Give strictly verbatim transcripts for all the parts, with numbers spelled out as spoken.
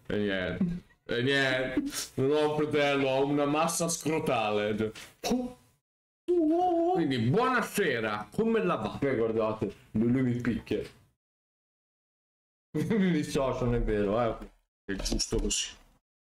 E niente. E niente. Non ho un fratello, ho una massa scrotale. Quindi buonasera, come la va? Eh, guardate, lui, lui mi picchia. Mi dissocio, non è vero, eh. È giusto così.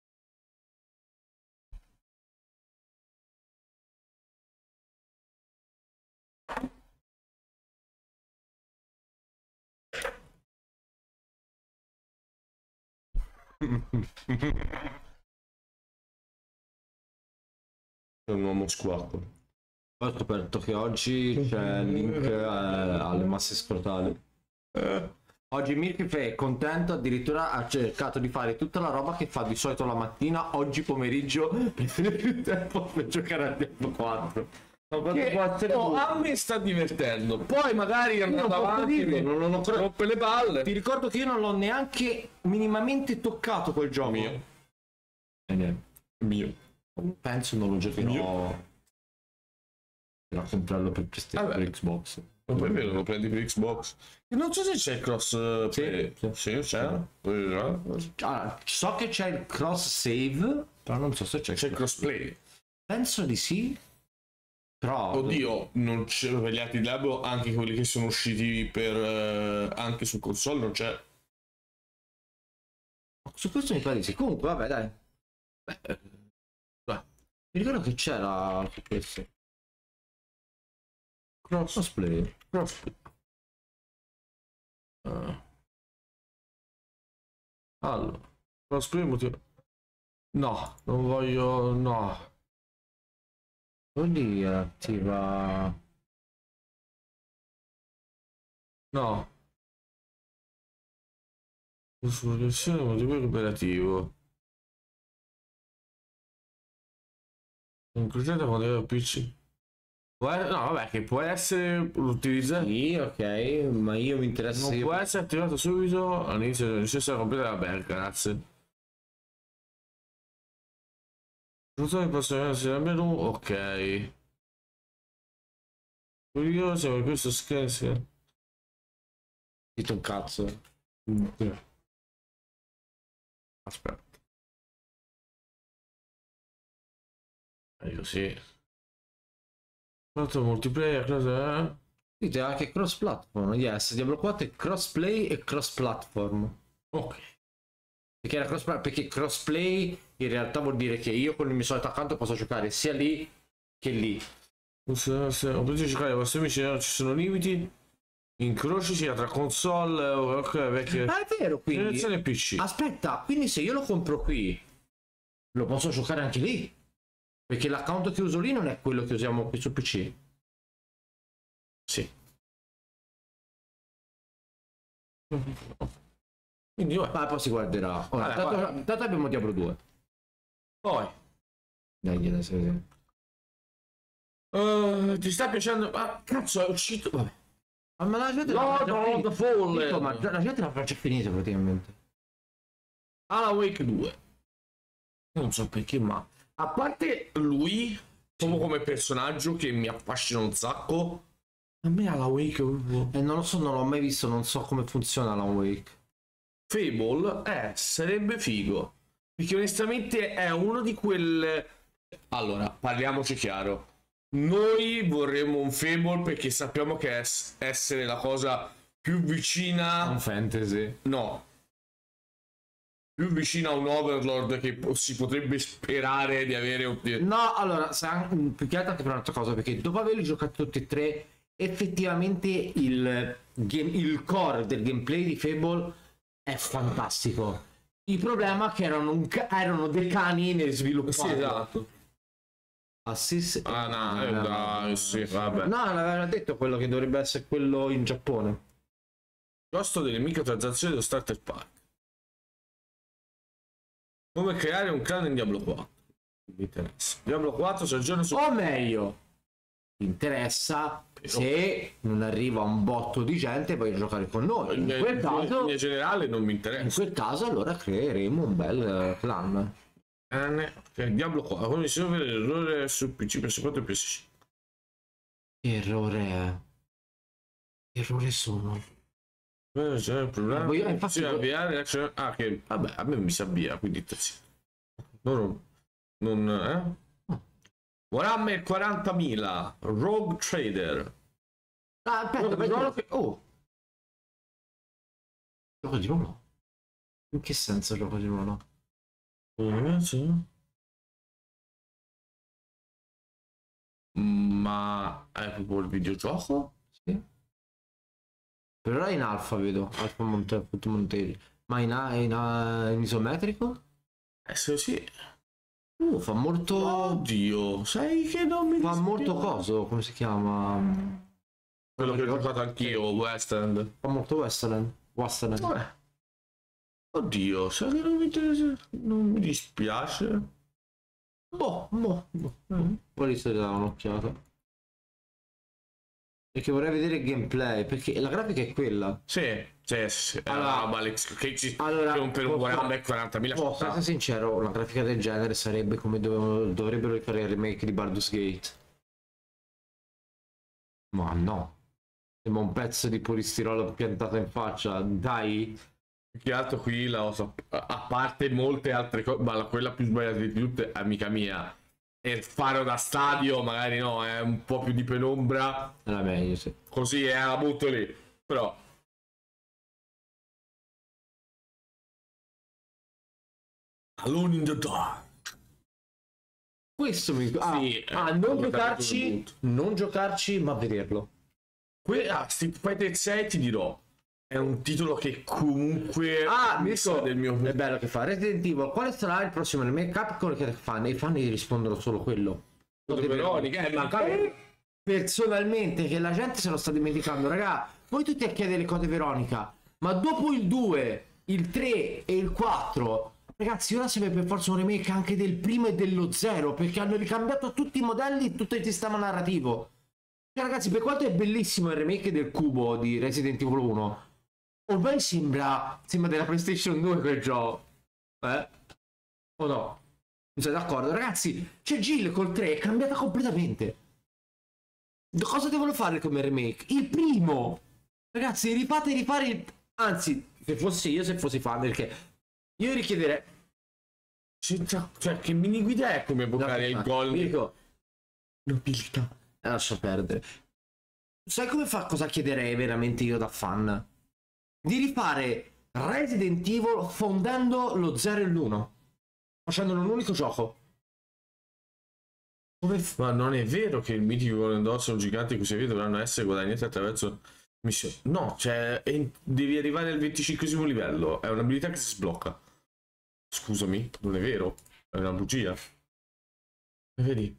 È un uomo squatto. Ho scoperto che oggi c'è il link eh, alle masse scrotali. Eh. Oggi Mirkif è contento, addirittura ha cercato di fare tutta la roba che fa di solito la mattina, oggi pomeriggio, per avere più tempo per giocare a Diablo quattro. Che, oh, a me sta divertendo. Poi magari andando avanti dirlo, non, non ho rompe le palle. Ti ricordo che io non l'ho neanche minimamente toccato quel gioco. Mio. E niente. Mio. Penso non lo giocherò. Per comprarlo per PlayStation, per Xbox. Non è vero, lo prendi per Xbox. Non so se c'è il cross uh, sì, play. sì. Sì, c'è. Ah, so che c'è il cross save, però non so se c'è, c'è il cross play. Penso di sì. Però oddio, non c'è per gli altri Diablo, anche quelli che sono usciti per uh, anche su console non c'è. Su questo mi pare di sì. Comunque, vabbè, dai. Beh, eh, beh. Mi ricordo che c'era su questo. Cross, cross play. Cross play. Uh. Allora, cross play motivo. No, non voglio. No. Lì attiva. No. Soluzione motivo cooperativo. Incrociata con il P C. No, vabbè, che può essere utilizzato. Sì, ok, ma io mi interessa. Non io... può essere attivato subito all'inizio della necessaria completa. Vabbè, grazie. Soluzione possono essere al menu, ok. Curioso per questo scherzo. Dito un cazzo. Aspetta. Io sì. Fatto multiplayer, cosa? Dite anche cross platform. Yes, Diablo quattro è cross play e cross platform. Ok. Perché era cross perché crossplay in realtà vuol dire che io con il mio solito account posso giocare sia lì che lì. Se, se, ho potuto giocare ai vostri amici, non ci sono limiti. Incroci sia tra console, ok, perché. Ah, è vero, quindi. P C. Aspetta, quindi se io lo compro qui, lo posso giocare anche lì. Perché l'account che uso lì non è quello che usiamo qui su P C. Sì. Quindi io... ah, poi si guarderà. Ora, Vabbè, tanto, tanto abbiamo Diablo due. Poi. Dai, dai, dai. Uh, ti sta piacendo? Ah, cazzo, è uscito. Vabbè. Ma la gente no, no, the Fall. Dico, ma la gente l'ha già finita praticamente. Alan Wake due. Non so perché, ma a parte lui, proprio come personaggio che mi affascina un sacco, a me Alan Wake eh, non lo so, non l'ho mai visto, non so come funziona Alan Wake. Fable, eh, sarebbe figo. Perché onestamente è uno di quelle... Allora, parliamoci chiaro. Noi vorremmo un Fable perché sappiamo che è essere la cosa più vicina a un fantasy. No. Più vicina a un Overlord che si potrebbe sperare di avere un... No, allora, più che altro anche per un'altra cosa, perché dopo averli giocati tutti e tre, effettivamente il, game, il core del gameplay di Fable è fantastico. Il problema è che erano, un, erano dei cani nel sviluppo. Sì, esatto. Ah, sì, sì. Ah, no, eh, dai, sì, vabbè. No, l'aveva detto quello che dovrebbe essere quello in Giappone. Costo delle microtransazioni dello starter pack. Come creare un clan in Diablo quattro. Mi interessa. Diablo quattro si aggiorna su... O meglio, ti interessa però... se non arriva un botto di gente puoi giocare con noi. In, in quel caso... In generale non mi interessa. In quel caso allora creeremo un bel uh, clan. Okay, Diablo quattro, come si vede l'errore su P C, P S quattro e P S cinque. Errore. Errore sono. c'è il problema. Voglio- infatti- Sì, avviare, cioè- ah, che vabbè, a me mi si avvia, quindi sì. non, non eh? Warhammer quarantamila Rogue Trader. Ah, aspetta, No, vai no. tu. Oh. Gioco di ruolo? In che senso gioco di ruolo? Eh, sì. Ma è proprio il videogioco? Sì. Per ora è in alfa, vedo. Alfa Monte, Montelli. Ma in, a- in, a- in isometrico? Eh sì, sì. Uh, fa molto... Oddio, sai che non mi Fa dispiace. molto coso, come si chiama? Quello che ho giocato anch'io, West End. Fa molto western. Western. Vabbè. Oddio, sai che non mi interessa. Non mi dispiace. Boh, boh, boh. Mm. Poi gli sto dare un'occhiata. Perché vorrei vedere il gameplay, perché la grafica è quella. Sì, sì, sì. Allora- Allora, Alex, che ci allora, che un per un posso- Warhammer quarantamila Posso città. essere sincero, una grafica del genere sarebbe come dove- dovrebbero rifare il remake di Baldur's Gate. Ma no. Sembra un pezzo di polistirolo piantato in faccia. Dai. Più che altro qui la osa, a parte molte altre cose, ma la- quella più sbagliata di tutte, amica mia, è il faro da stadio, magari no, è un po' più di penombra, Era meglio, sì. così è la butto lì, però... Alone in the Dark. Questo mi... Ah, Sì, ah, eh, non ho capito giocarci, tutto. non giocarci, ma vederlo. Que- ah, Street Fighter sei ti dirò, è un titolo che comunque... Ah, mi sa ricordo, del mio... è bello che fa Resident Evil. Quale sarà il prossimo remake? Capcom che fanno? I fan gli rispondono solo quello. Veronica, eh, ma Personalmente, che la gente se lo sta dimenticando, raga. Voi tutti a chiedere le cose Veronica, ma dopo il due, il tre e il quattro, ragazzi, ora serve per forza un remake anche del primo e dello zero, perché hanno ricambiato tutti i modelli e tutto il sistema narrativo. Cioè, ragazzi, per quanto è bellissimo il remake del cubo di Resident Evil uno, ormai sembra sembra della PlayStation due quel gioco, eh? O no? Non sei d'accordo? Ragazzi, c'è Jill col tre, è cambiata completamente. Cosa devono fare come remake? Il primo! Ragazzi, rifate rifare il... Anzi, se fossi io, se fossi fan, perché io richiederei... Cioè, cioè, che mini guida è come evocare il gol? Mi dico, Nobiltà. eh, lascia perdere. Sai come fa? Cosa chiederei veramente io da fan? Di rifare Resident Evil fondendo lo zero e l'uno, facendolo un unico gioco. Come f- Ma non è vero che il mitico Golden Dots o giganti così via dovranno essere guadagnati attraverso missioni. No, cioè, è- devi arrivare al venticinquesimo livello. È un'abilità che si sblocca. Scusami, non è vero. È una bugia. E vedi?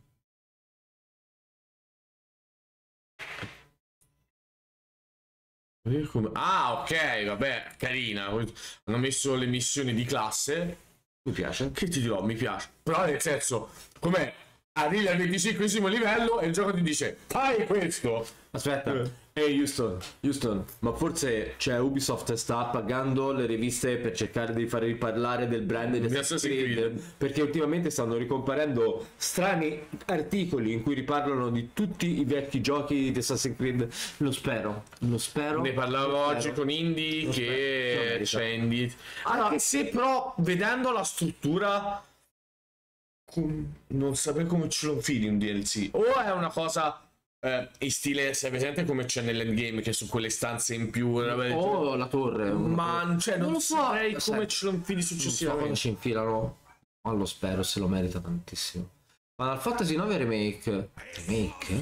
Vedi come- Ah, ok, vabbè, carina. Hanno messo le missioni di classe. Mi piace. Che ti dirò, mi piace. Però nel senso, com'è? Arrivi al venticinquesimo livello e il gioco ti dice fai questo. Aspetta. Eh. Ehi Houston, Houston, ma forse c'è Ubisoft sta pagando le riviste per cercare di far riparlare del brand di Di Assassin's Assassin's Creed, Creed. perché ultimamente stanno ricomparendo strani articoli in cui riparlano di tutti i vecchi giochi di Assassin's Creed. Lo spero, lo spero. Ne parlavo lo oggi spero. con Indy Lo spero, lo che merita. c'è Indy. Allora- Anche se però vedendo la struttura com- non saprei come ce lo infili un D L C. O è una cosa eh, in stile, sai presente come c'è nell'endgame che su quelle stanze in più. Oh, la torre. Ma cioè, non, Non lo so, saprei come sai, ce lo infili Non so come successivamente. ci infilano, ma lo spero, se lo merita tantissimo. Final Fantasy nove Remake. Remake?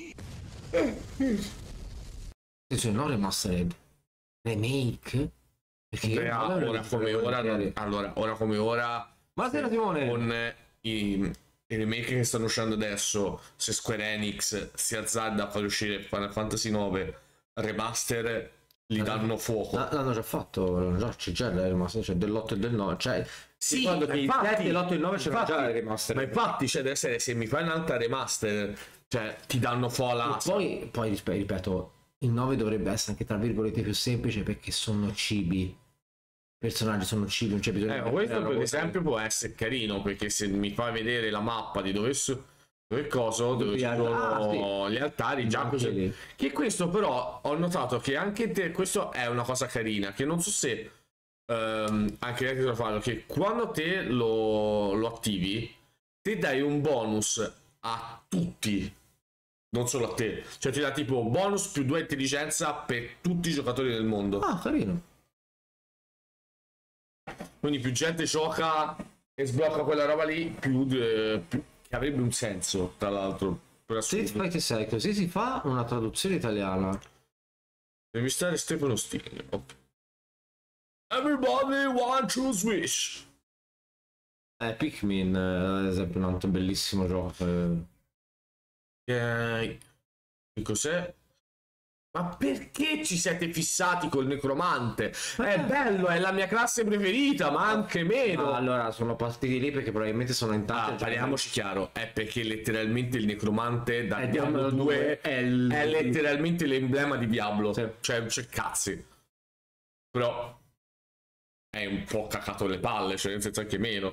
Attenzione, non remastered. Remake? Perché io Beh, non l'avevo ora visto come ora, non- volentieri. allora, ora come ora Ma sei Simone? con eh, i, i remake che stanno uscendo adesso, se Square Enix si azzarda a far uscire Final Fantasy nove remaster, gli danno fuoco. L- L'hanno già fatto, l'hanno già, c'è già il remaster, cioè dell'otto e del nove, cioè Sì, ricordo che il infatti, sette, l'otto e il nove c'erano infatti, già il remaster. Ma infatti, cioè, deve essere, se mi fai un'altra remaster, cioè, ti danno fuoco E la poi, poi rispe- ripeto, il nove dovrebbe essere anche tra virgolette più semplice perché sono cibi. I personaggi sono cibi, non c'è bisogno Eh, di questo mettere per roba. esempio può essere carino, perché se mi fai vedere la mappa di dove so- Dove coso? Dove ci sono Ah, sì. gli altari, già Anche così. lì. Che questo però ho notato che anche te, questo è una cosa carina, che non so se ehm, anche lei lo fanno, che quando te lo, lo attivi, te dai un bonus a tutti, non solo a te. Cioè ti dà tipo bonus più due intelligenza per tutti i giocatori del mondo. Ah, carino. Quindi più gente gioca e sblocca quella roba lì, più, eh, più- che avrebbe un senso, tra l'altro. Per Street assurdo. Fighter sei, così si fa una traduzione italiana. Devi stare Stefano Stigli. Ok. Everybody want to switch. Eh, Pikmin, eh, ad esempio, è un altro bellissimo gioco. eh. Eh, che cos'è? Ma perché ci siete fissati col necromante? È bello, è la mia classe preferita, ma anche meno. Ah, allora, sono partiti lì perché probabilmente sono in Ah, tanti. parliamoci chiaro, è perché letteralmente il necromante da È Diablo Diablo due due, è, è il- letteralmente l'emblema di Diablo. Sì. Cioè, c'è cazzi. Però è un po' cacato le palle, cioè nel senso anche meno.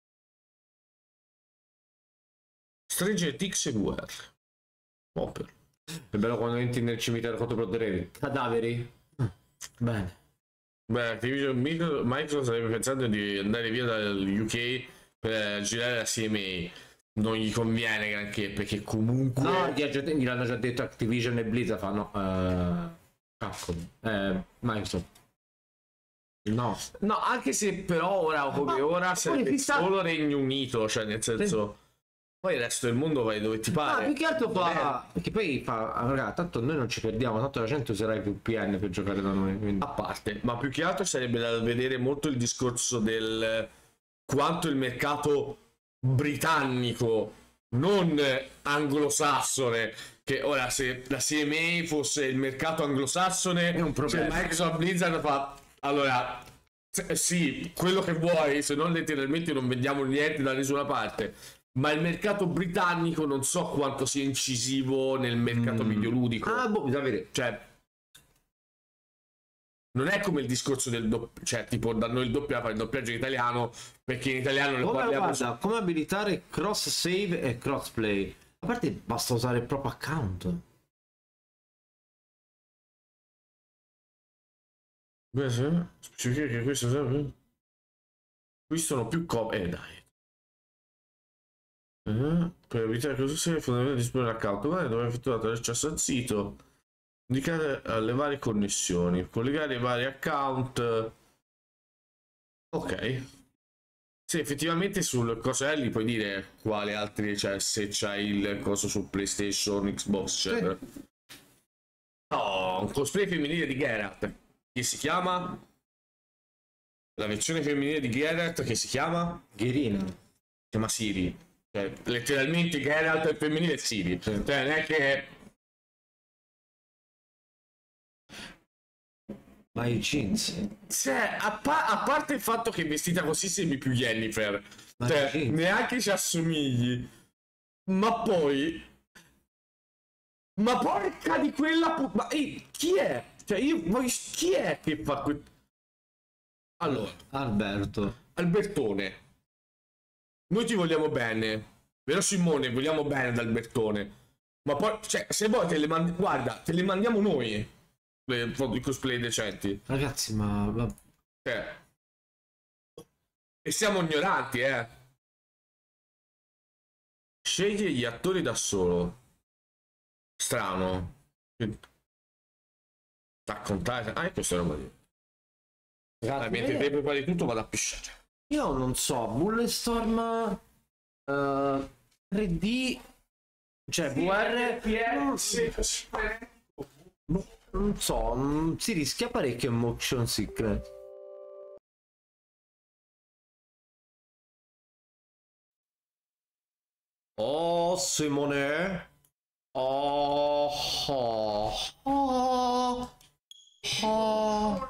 Stranger Things e V R. Popper. È bello quando entri nel cimitero contro Broderevi. Cadaveri? Bene. Beh, Activision Micro- Microsoft sarebbe pensando di andare via dal U K per girare la C M A. Non gli conviene granché perché comunque. No, gli, ha già- gli hanno già detto Activision e Blizzard fanno. Uh, Capcom. Eh, Microsoft. No. No, anche se però ora come Ma- ora ma sarebbe poi chissà- solo Regno Unito, cioè nel senso. Poi il resto del mondo vai dove ti Ah, pare. più che altro fa. Perché poi fa. ah, raga, tanto noi non ci perdiamo, tanto la gente userà i V P N per giocare da noi. Quindi. A parte, ma più che altro sarebbe da vedere molto il discorso del quanto il mercato britannico, non anglosassone, che ora se la C M A fosse il mercato anglosassone, È un problema. cioè Microsoft Blizzard fa, allora, se- sì, quello che vuoi, se non letteralmente non vendiamo niente da nessuna parte. Ma il mercato britannico non so quanto sia incisivo nel mercato Mm. videoludico. Ah, boh, bisogna vedere. Cioè, non è come il discorso del doppio, cioè tipo da noi il doppio fare il doppiaggio in italiano, perché in italiano lo Come, parliamo. guarda, come abilitare cross save e crossplay? A parte basta usare il proprio account. Beh, sì, specifica che questo serve. Qui sono più copie. Eh dai. Eh, per evitare cosa sia fondamentale disporre l'account, ma dove è effettuato l'accesso al sito, indicare eh, le varie connessioni, collegare i vari account. Ok. Sì, effettivamente sul coso L puoi dire quale altri, cioè se c'hai il coso su PlayStation, Xbox, eccetera. No, un cosplay femminile di Geralt che si chiama la versione femminile di Geralt che si chiama Ghirina. si chiama Siri. Cioè, letteralmente Geralt è femminile e Siri. Cioè, non è che Ma i jeans. cioè, a, pa- a parte il fatto che è vestita così sembri più Jennifer. Ma Cioè, sì. neanche ci assomigli. Ma poi ma porca di quella pu- ma ehi, chi è? Cioè io ma chi è che fa que- allora Alberto. Albertone, noi ti vogliamo bene, vero Simone? Vogliamo bene ad Albertone, ma poi cioè se vuoi te le mandi, guarda, te le mandiamo noi le foto di cosplay decenti, Ragazzi, ma. ma- cioè, e siamo ignoranti, eh. Sceglie gli attori da solo. Strano. Raccontare. Ah, questo è roba di. Ragazzi, Ah, mentre te prepari tutto vado a pisciare. io non so, Bulletstorm uh, tre D, cioè V R, non, non so, mm, si rischia parecchio in motion sickness. Oh, Simone. Oh, oh, oh, oh.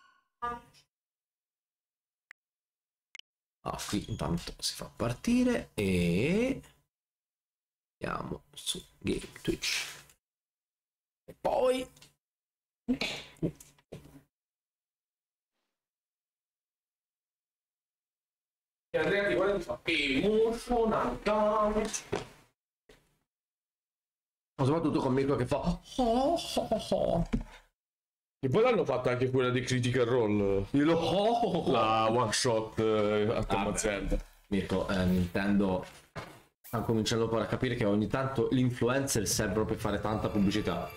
Ah, qui intanto si fa partire e andiamo su Game Twitch e poi E Andrea ti guarda e ti fa emotional damage. soprattutto con Mirko che fa oh, oh, oh, oh. E poi l'hanno fatta anche quella di Critical Role, Io lo oh, oh, oh. la one shot eh, a Ah, Thomas Zelda. Mirko, eh, Nintendo sta cominciando poi a capire che ogni tanto gli influencer servono per fare tanta pubblicità.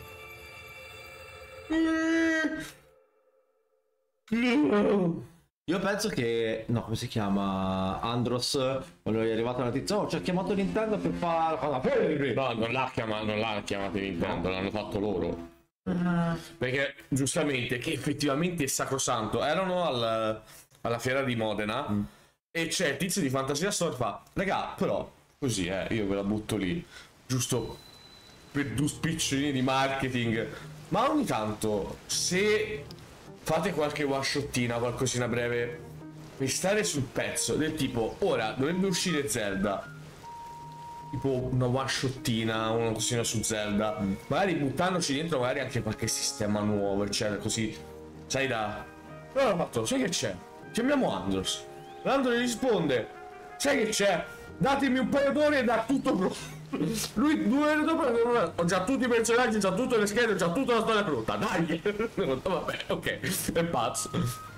Io penso che, no, come si chiama? Andros, quando gli è arrivata la notizia, oh, ci ha chiamato Nintendo per fare la fermi. No, non l'ha chiamato, non l'ha chiamato Nintendo, l'hanno fatto loro. Perché giustamente, che effettivamente è sacrosanto, erano al, alla fiera di Modena mm. e c'è il tizio di Fantasia Store fa, raga, però così eh, io ve la butto lì, giusto per due spicciolini di marketing, ma ogni tanto se fate qualche one shottina, qualcosina breve, per stare sul pezzo del tipo, ora dovrebbe uscire Zelda, tipo una one shottina, una cosina su Zelda, mm. magari buttandoci dentro magari anche qualche sistema nuovo, eccetera, così sai da... Allora ho fatto, sai che c'è? Chiamiamo Andros. Andros gli risponde, sai che c'è? Datemi un paio d'ore e da tutto pronto. Lui due ore dopo ho già tutti i personaggi, già tutte le schede, già tutta la storia pronta, dai. Vabbè, ok, è pazzo.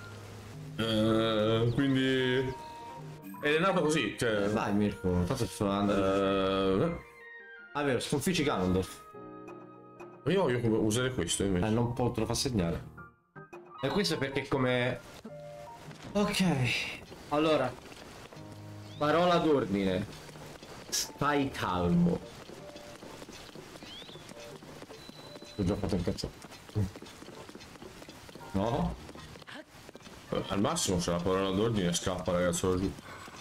Uh, quindi... Ed è nato così, cioè... Vai Mirko, tanto sto andando. Uh, ah vero, sconfiggi Ganondorf. io voglio usare questo invece. Eh, non può, te lo fa segnare. E questo perché come... Ok. Allora. Parola d'ordine. Stai calmo. Ho già fatto un cazzo. No? Al massimo se la parola d'ordine scappa ragazzo giù.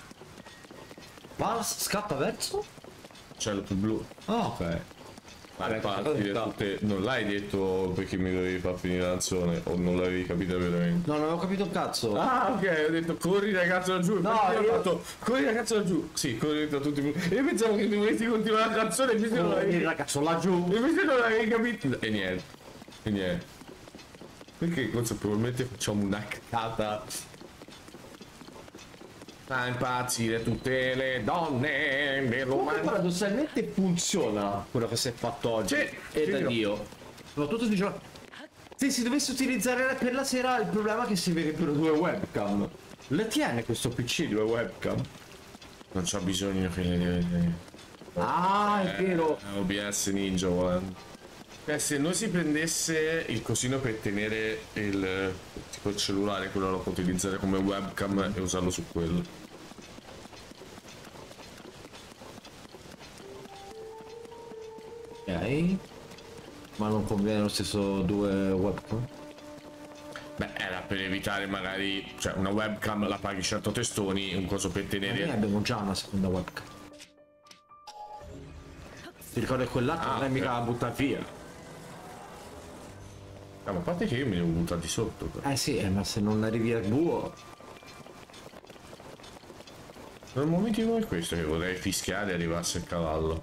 Ma scappa verso? C'è il più blu. Ah, ok. Ma parti tutte... Non l'hai detto perché mi dovevi far finire la canzone o non l'avevi capita veramente? No, non avevo capito un cazzo. Ah, ok, ho detto corri ragazzo laggiù. No, io ho fatto corri ragazzo laggiù. Sì, corri da tutti. Io pensavo che dovessi continuare la canzone e invece non l'avevi... ragazzo laggiù. Invece non l'avevi capito. E niente. E niente. Perché consapevolmente facciamo una cacata. Fa impazzire tutte le donne del romanzo. Paradossalmente funziona quello che si è fatto oggi. Sì, e sì, da no. Dio. Soprattutto si dice, se si dovesse utilizzare per la sera, il problema è che si verebbero due webcam. Le tiene questo P C due webcam? Non c'ha bisogno che le... Ah, è vero. Eh, O B S Ninja One. Eh, se noi si prendesse il cosino per tenere il tipo il cellulare, quello lo può utilizzare come webcam e usarlo su quello. Ok. Ma non conviene lo stesso due webcam? Beh, era per evitare magari, cioè una webcam la paghi cento testoni, un coso per Noi tenere... abbiamo già una seconda webcam. Ti ricordi quell'altro? Ah, non è mica ok. buttata via. Ah, ma a parte che io me li ho buttati sotto. Però. Eh sì, eh, ma se non arrivi al buo. Nel momento come questo che vorrei fischiare e arrivasse il cavallo.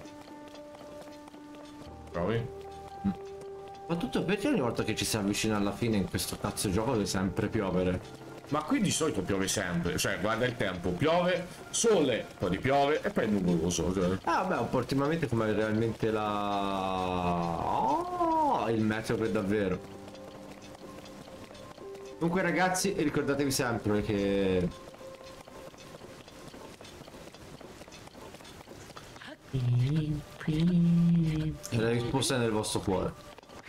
Provi? Ma tutto perché ogni volta che ci si avvicina alla fine in questo cazzo gioco deve sempre piovere? Ma qui di solito piove sempre, cioè guarda il tempo, piove, sole, poi ripiove e poi è nuvoloso. Cioè. Ah beh, un po' ultimamente come realmente la... Oh, il meteo per davvero. Comunque ragazzi, ricordatevi sempre che... La risposta è nel vostro cuore.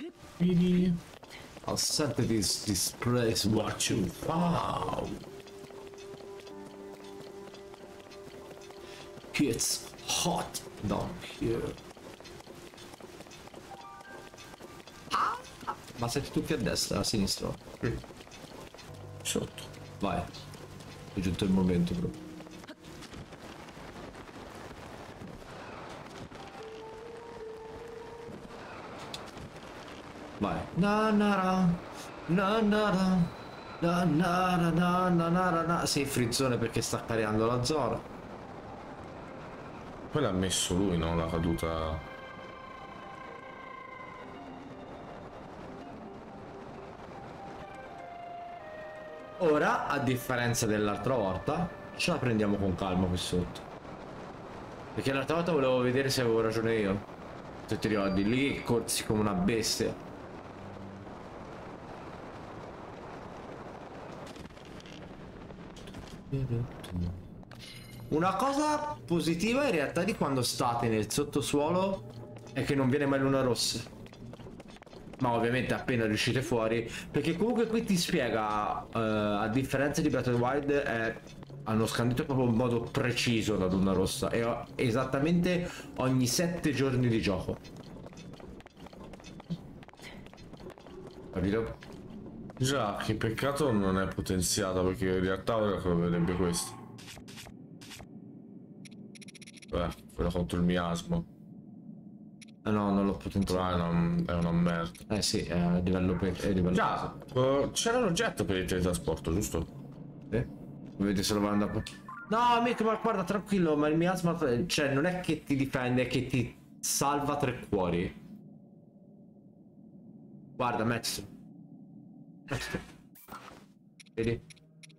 I'll send this, this place what you found. It's hot down here. Ah! Ma siete tutti a destra, a sinistra? Sotto. Vai. È giunto il momento bro. Vai. Na na na na na na na na na na na na. Sei frizzone perché sta creando la zona. Poi l'ha messo lui, no? La caduta. Ora, a differenza dell'altra volta, ce la prendiamo con calma qui sotto. Perché l'altra volta volevo vedere se avevo ragione io. Se ti ricordi, lì corsi come una bestia. Una cosa positiva in realtà di quando state nel sottosuolo è che non viene mai luna rossa. Ma ovviamente appena riuscite fuori, perché comunque qui ti spiega, uh, a differenza di Breath of the Wild, è, hanno scandito proprio in modo preciso la luna rossa e ho esattamente ogni sette giorni di gioco. Capito? Già, che peccato non è potenziata, perché in realtà ora troverebbe questo. Beh, quello contro il miasma. Eh no, non l'ho potenziato. Però è una, è una merda. Eh sì, è a livello per è a livello. Già, uh, c'era l'oggetto per il teletrasporto, giusto? Eh? Vedi se lo vanno a... No, mica, ma guarda, tranquillo, ma il miasma, cioè, non è che ti difende, è che ti salva tre cuori. Guarda, Max. Vedi?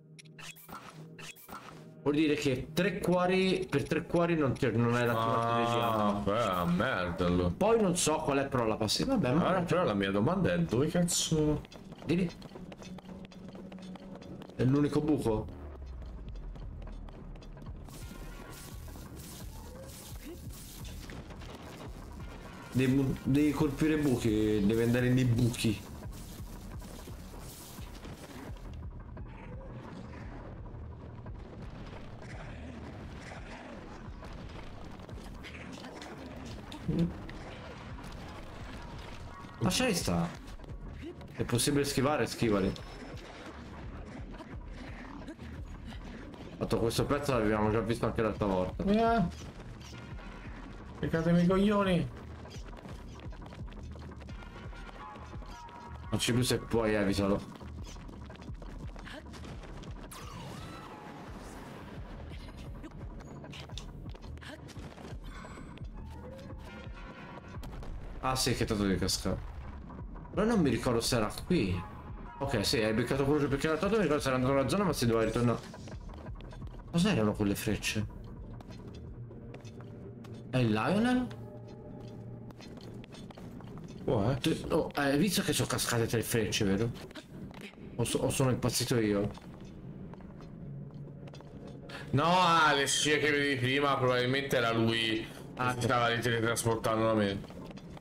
Vuol dire che tre cuori, per tre cuori non, ti, non hai attivato ah, beh, merda allora. Poi non so qual è però la passiva. Vabbè, ma allora, però la mia domanda è dove cazzo... Dimmi. È l'unico buco? Devi, devi colpire buchi, devi andare nei buchi. Lasciali sta. È possibile schivare, schivali. Fatto questo pezzo l'abbiamo già visto anche l'altra volta. Eh. Piccatemi i coglioni. Non c'è più se puoi, evitalo. Ah sì, che tanto di cascare. Però non mi ricordo se era qui. Ok, sì, hai beccato quello perché era tanto mi ricordo se era andato nella zona ma si doveva ritornare. Cos'erano quelle frecce? È il Lionel? Oh, Tu, oh, hai visto che sono cascate tre frecce, vero? O, so, o sono impazzito io? no, ah, le scie che vedi prima probabilmente era lui ah, che stava teletrasportando da me.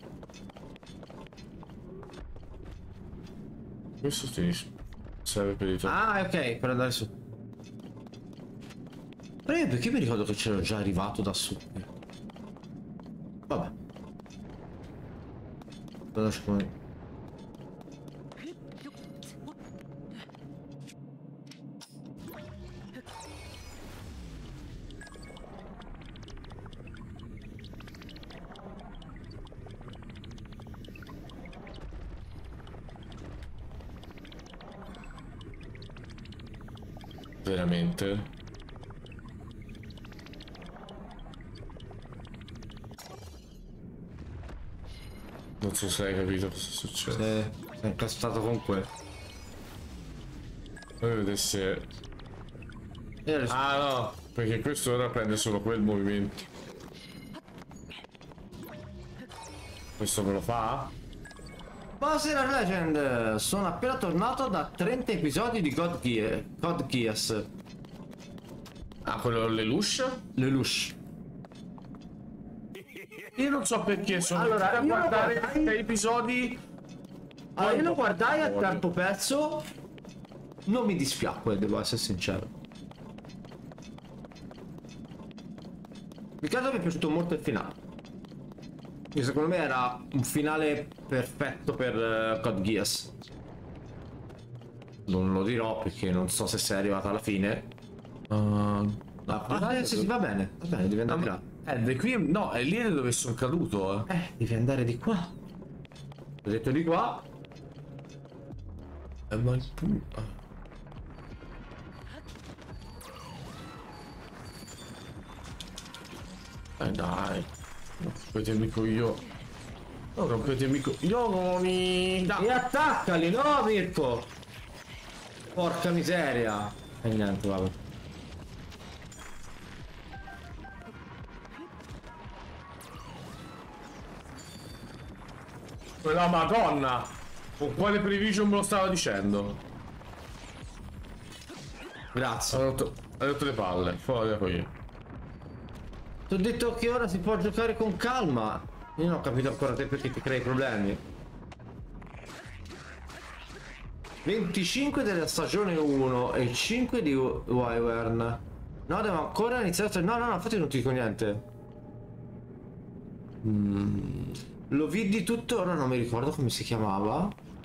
Questo ti serve per i tuoi. Ah, ok, per andare su. Però io perché mi ricordo che c'ero già arrivato da su? Vabbè. Lo lascio come... Veramente? Non so se hai capito cosa succede. Se... Sei incastrato con quello. Voglio vedere se... ah no, perché questo ora prende solo quel movimento. Questo me lo fa? Buonasera Legend, sono appena tornato da trenta episodi di God Geass. God Geass. Ah, quello Lelouch? Lelouch. Io non so perché sono Allora, a io guardare lo guardai- sei episodi. Allora, io lo guardai a fuori. tempo perso. Non mi dispiacque, devo essere sincero. Riccardo mi è piaciuto molto il finale. Che secondo me era un finale perfetto per uh, God Geass. Non lo dirò perché non so se sei arrivato alla fine. Uh, No, ah, sì, sì, va bene, va bene, devi andare di là. Eh, di qui no, è lì dove sono caduto. Eh. Eh, devi andare di qua. Ho detto di qua. Eh, ma il pu- Eh dai. Rompetemi i coglioni. Non rompetemi i coglioni. Dai. E attaccali, no Mirko? Porca miseria. E niente, vabbè. La Madonna! Con quale prevision me lo stava dicendo? Grazie. Hai rotto, hai rotto le palle, fuori da qui. Ti ho detto che ora si può giocare con calma. Io non ho capito ancora te perché ti crei problemi. venticinque della stagione uno e cinque di Wyvern. No, devo ancora iniziare. No, no, no, infatti non ti dico niente. Mm. Lo vidi tutto, ora non mi ricordo come si chiamava.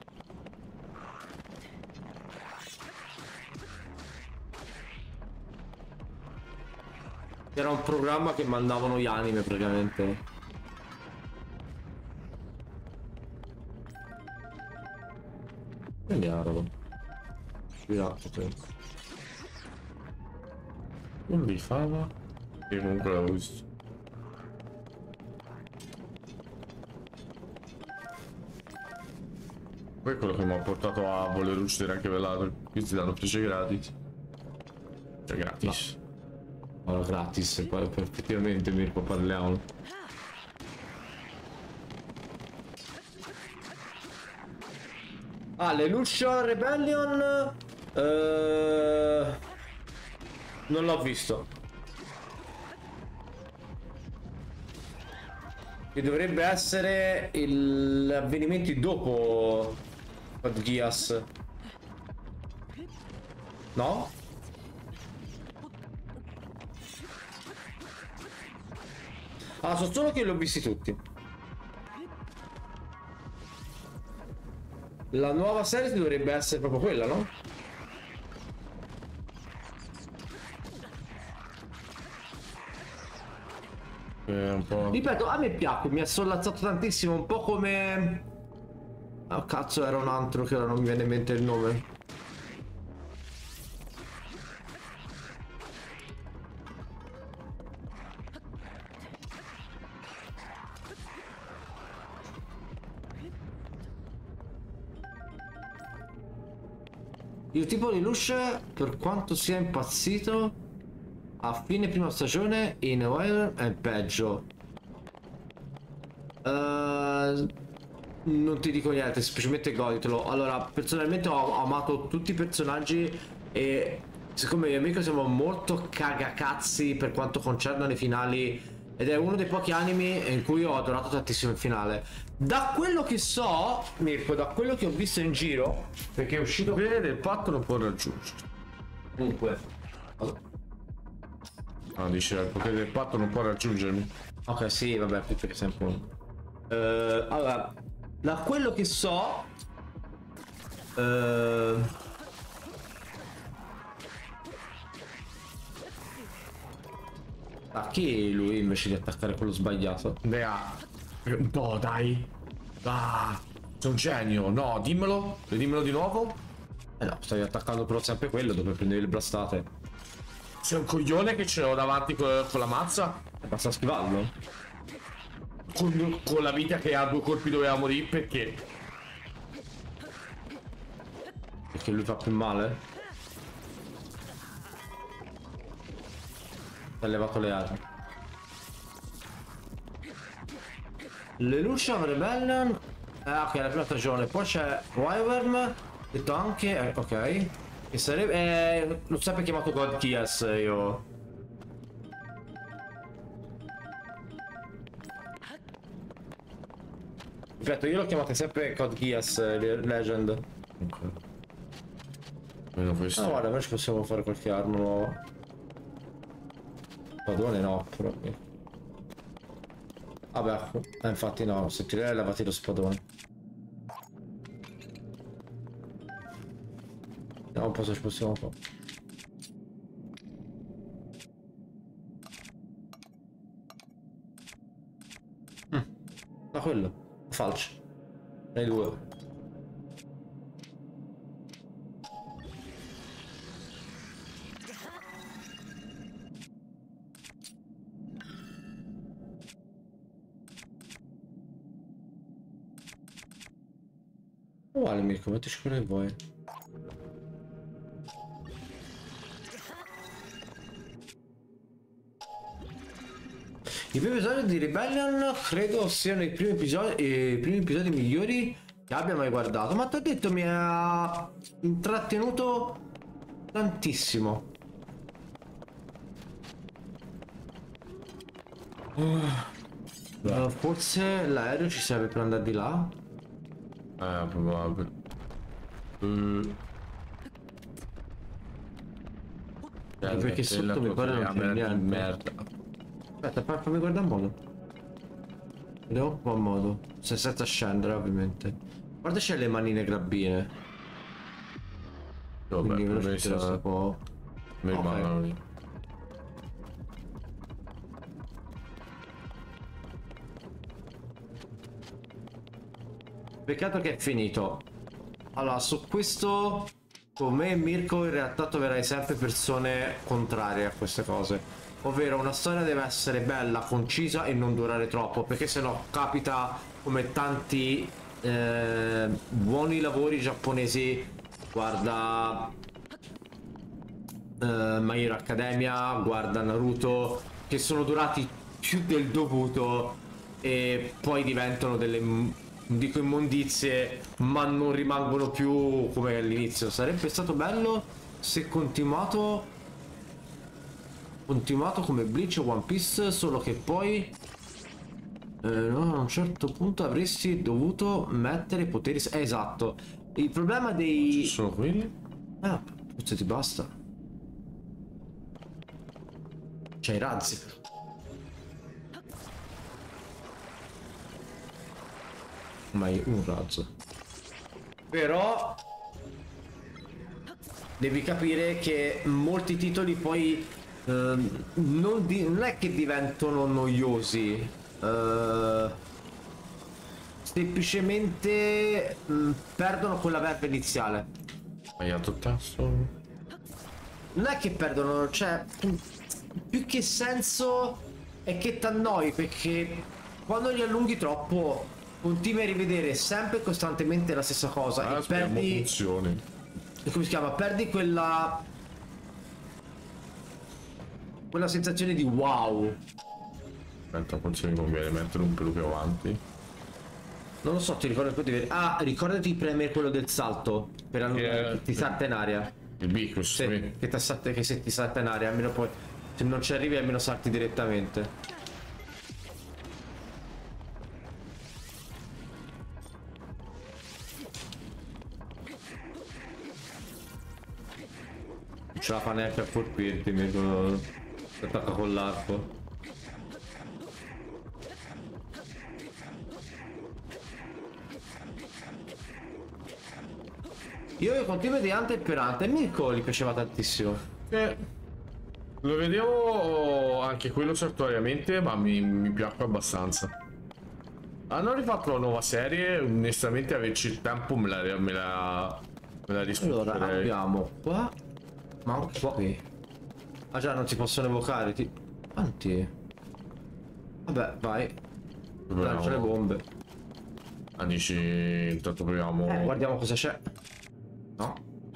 Era un programma che mandavano gli anime praticamente. Andiamo. Spirato. Non li fava? Io comunque l'avevo visto. Poi è quello che mi ha portato a voler uscire anche velato. Questi danno frecce gratis. Cioè gratis. No. Allora, gratis, poi effettivamente Mirko parliamo. Ah, l'Elution Rebellion eh... non l'ho visto. Che dovrebbe essere gli avvenimenti dopo Code Geass. No? Ah, so solo che li ho visti tutti. La nuova serie dovrebbe essere proprio quella, no? È un po'... Ripeto, a me piacque, mi ha sollazzato tantissimo, un po' come... Oh cazzo, era un altro che ora non mi viene in mente il nome. Il tipo di Lush, per quanto sia impazzito, a fine prima stagione in Wyvern è peggio. Uh, non ti dico niente, semplicemente goditelo. Allora, personalmente ho amato tutti i personaggi e siccome io e amico siamo molto cagacazzi per quanto concerne i finali, ed è uno dei pochi anime in cui ho adorato tantissimo il finale. Da quello che so, Mirko, da quello che ho visto in giro, perché è uscito... Il potere del patto non può raggiungere. Comunque... Ah, dice il potere del patto non può raggiungermi. Ok, sì, vabbè, perché sempre un... Uh, allora, da quello che so... Uh... A chi lui invece di attaccare quello sbagliato? Dea, un po' dai. Ah, sei un genio. No, dimmelo. Dimmelo di nuovo. Eh no, stavi attaccando però sempre quello dove prendevi le blastate. Sei un coglione che ce l'ho davanti con, con la mazza. E basta schivarlo. Con, con la vita che ha due colpi doveva morire perché? Perché lui fa più male? Ha levato le armi. L'Elution Rebellion. Ah, ok, la prima stagione. Poi c'è Wyvern. Detto anche. Eh, ok. Che sarebbe. Eh, l'ho sempre chiamato God Geass io. Ripeto, io l'ho chiamato sempre God Geass Legend. Ok. Vedo questo. No, guarda, invece possiamo fare qualche arma nuova. Padone no, però. Vabbè, eh, infatti no, se ti lei lavati lo spadone. Vediamo un po' se ci possiamo fare. Mm. Ma quello, falce. Nei due. Uguale Mirko, mettici quello che vuoi. I primi episodi di Rebellion credo siano i primi episodi, i primi episodi migliori che abbia mai guardato, ma ti ho detto mi ha intrattenuto tantissimo. Uh, forse l'aereo ci serve per andare di là. Eh, probabile. Mm. Eh, perché sotto mi pare non c'è niente. Merda. Aspetta, fammi guardare un modo. Vediamo un po' a modo. Se senza scendere, ovviamente. Guarda, c'è le manine grabbine. Vabbè, Quindi per me me lo sia- un po'. mi Ok. rimangono lì. Peccato che è finito. Allora, su questo con me e Mirko in realtà troverai sempre persone contrarie a queste cose. Ovvero una storia deve essere bella, concisa e non durare troppo, perché sennò capita come tanti eh, buoni lavori giapponesi. Guarda eh, My Hero Academia, guarda Naruto, che sono durati più del dovuto e poi diventano delle, non dico immondizie, ma non rimangono più come all'inizio. Sarebbe stato bello se continuato continuato come Bleach o One Piece, solo che poi eh, no, a un certo punto avresti dovuto mettere poteri. Eh, esatto. Il problema dei Sono quelli? ah, forse ti basta. C'è i razzi. Ma è un razzo. Però devi capire che molti titoli poi ehm, non, di- non è che diventano noiosi, eh, semplicemente mh, perdono quella verve iniziale. Sbagliato il tasto. Non è che perdono, cioè, più che senso è che t'annoi, perché quando li allunghi troppo continui a rivedere sempre e costantemente la stessa cosa Ah, e speriamo perdi, funzioni. come si chiama, perdi quella quella sensazione di wow. Aspetta, forse mi conviene mettere un pelo più avanti. Non lo so, ti ricordo poi di vedere. Ah, ricordati di premere quello del salto per allungare, Eh, che ti salta in aria. Il B, questo Sì, qui. che, ti salta- che se ti salta in aria, almeno poi se non ci arrivi almeno salti direttamente. Non ce la fa neanche a colpirti, mi dico, si attacca con l'arco. Io continuo di Hunter per Hunter, Mirko gli piaceva tantissimo. Eh, lo vedevo anche quello sartoriamente, ma mi, mi piacque abbastanza. Hanno rifatto la nuova serie, onestamente averci il tempo me la, me la, me la Allora discuterei. abbiamo qua, ma anche qui. Ah già, non si possono evocare, ti... Quanti? Vabbè, vai. Lancia le bombe. Ah, dici, intanto proviamo. Eh, guardiamo cosa c'è. No?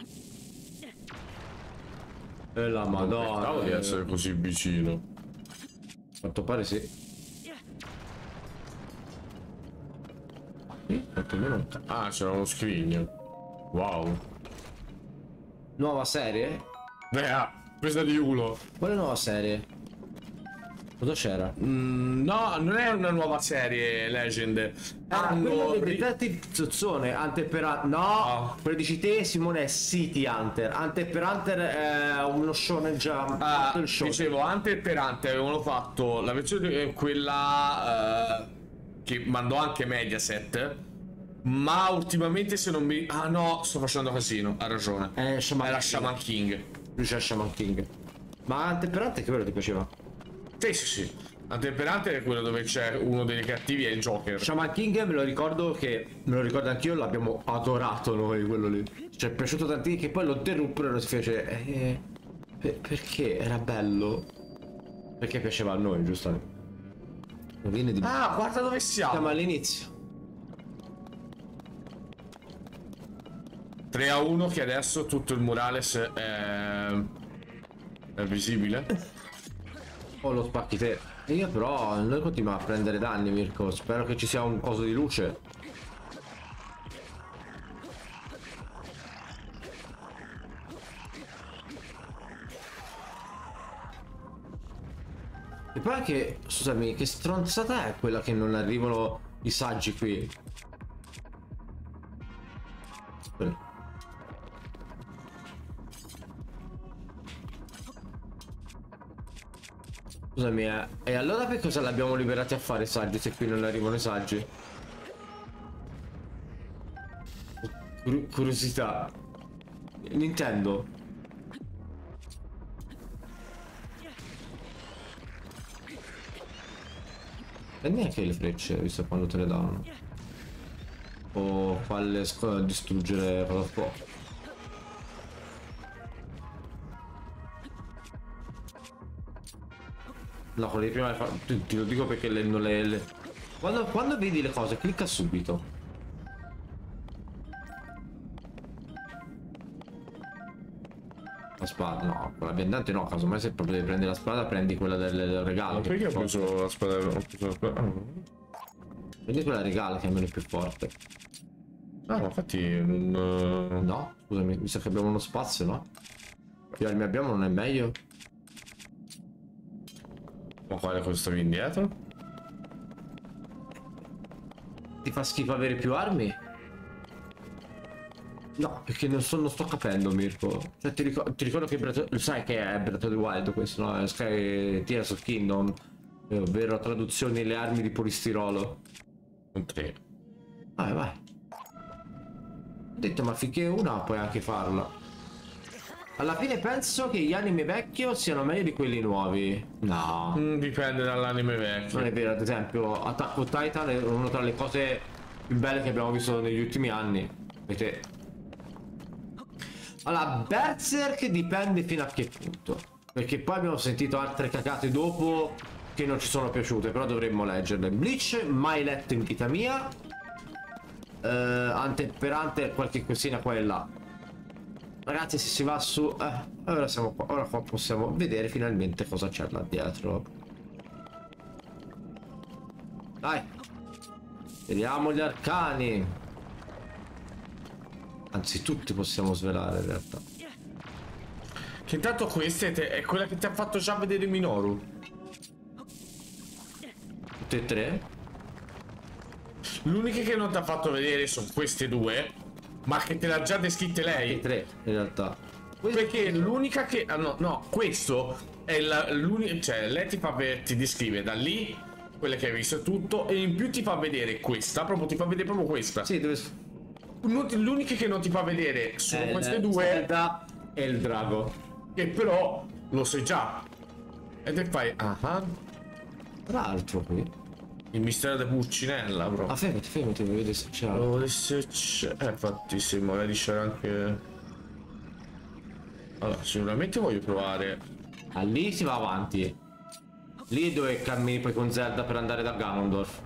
E la madonna. Pensavo di essere così vicino. A quanto pare sì. Sì, quantomeno- Ah, c'era uno scrigno. Wow. Nuova serie? Beh, ah, presa di culo. Quale nuova serie? Cosa c'era? Mm, no, non è una nuova serie, Legend. Ah, Hanno quello del ri- Detective Zozzone, Hunter per Hunter. No, Ah. quello dici te, Simone, è City Hunter. Hunter per Hunter è uno shonen jump. Ah, il shonen. dicevo, Hunter per Hunter avevano fatto la versione eh, quella eh, che mandò anche Mediaset, ma ultimamente se non mi... Ah no, sto facendo casino, ha ragione. Eh, Shaman Era King. Shaman King. Lui c'è Shaman King. Ma Hunter per Hunter che quello ti piaceva? Sì, sì, sì. Hunter per Hunter è quello dove c'è uno dei cattivi, è il Joker. Shaman King me lo ricordo che, me lo ricordo anch'io, l'abbiamo adorato noi quello lì. Ci è piaciuto tantissimo che poi lo interruppero e lo si fece... Eh, per- perché era bello? Perché piaceva a noi, giustamente. Non viene di... Ah, guarda dove Siamo siamo. all'inizio. tre a uno che adesso tutto il Murales è, è visibile. O lo spacchi te. E io però, noi continuiamo a prendere danni, Mirko. Spero che ci sia un coso di luce. E poi anche, scusami, che stronzata è quella che non arrivano i saggi qui? Scusami, eh. E allora per cosa l'abbiamo liberati a fare i saggi se qui non arrivano i saggi? Cur curiosità. Nintendo. Prendi anche le frecce, visto quando te le danno. O falle distruggere cosa può. No, quello di prima ti, ti lo dico perché le, non le, le... Quando, quando vedi le cose, clicca subito. La spada, no, quella viandante no, casomai se proprio devi prendere la spada prendi quella del, del regalo. Ma perché ho preso la spada? Ho preso la spada? Oh. Prendi quella regalo che è almeno più forte. Ah, ma infatti non... No, scusami, mi sa che abbiamo uno spazio, no? Più armi abbiamo non è meglio? Ma quale cosa stavi indietro? Ti fa schifo avere più armi? No, perché non, so, non sto capendo, Mirko. Cioè, ti, ricor ti ricordo che Breath sai che è Breath of the Wild questo, no? È Sky Tears of Kingdom, ovvero traduzioni le armi di polistirolo. Un tre. Vai, vai. Ho detto, ma finché una puoi anche farla. Alla fine penso che gli anime vecchio siano meglio di quelli nuovi. No. Mm, dipende dall'anime vecchio. Non è vero, ad esempio, Attack on Titan è una tra le cose più belle che abbiamo visto negli ultimi anni. Vedete? Allora, Berserk dipende fino a che punto. Perché poi abbiamo sentito altre cacate dopo che non ci sono piaciute, però dovremmo leggerle. Bleach, mai letto in vita mia. Uh, Hunter per Hunter, qualche cosina qua e là. Ragazzi, se si va su... Eh, ora siamo qua. Ora qua possiamo vedere finalmente cosa c'è là dietro. Dai. Vediamo gli arcani. Anzi, tutti possiamo svelare in realtà. Che intanto questa è, è quella che ti ha fatto già vedere Minoru. Tutte e tre? L'unica che non ti ha fatto vedere sono queste due, ma che te l'ha già descritte lei. Tutte e tre, in realtà. Perché l'unica che... Ah, no, no, questo è l'unica... Cioè, lei ti fa vedere, ti descrive da lì quelle che hai visto tutto, e in più ti fa vedere questa, proprio ti fa vedere proprio questa. Sì, dove... L'unica che non ti fa vedere sono eh, queste due. Zelda e il drago. Che però lo sai già. E te fai... Ah, ah. Tra l'altro qui. Il mistero della Pulcinella, bro. Ah, fermati, fermati, voglio vedere se c'è. Oh, se c'è... Eh, infatti sì, magari c'è anche... Allora, sicuramente voglio provare... Ah, lì si va avanti. Lì è dove cammini poi con Zelda per andare da Ganondorf.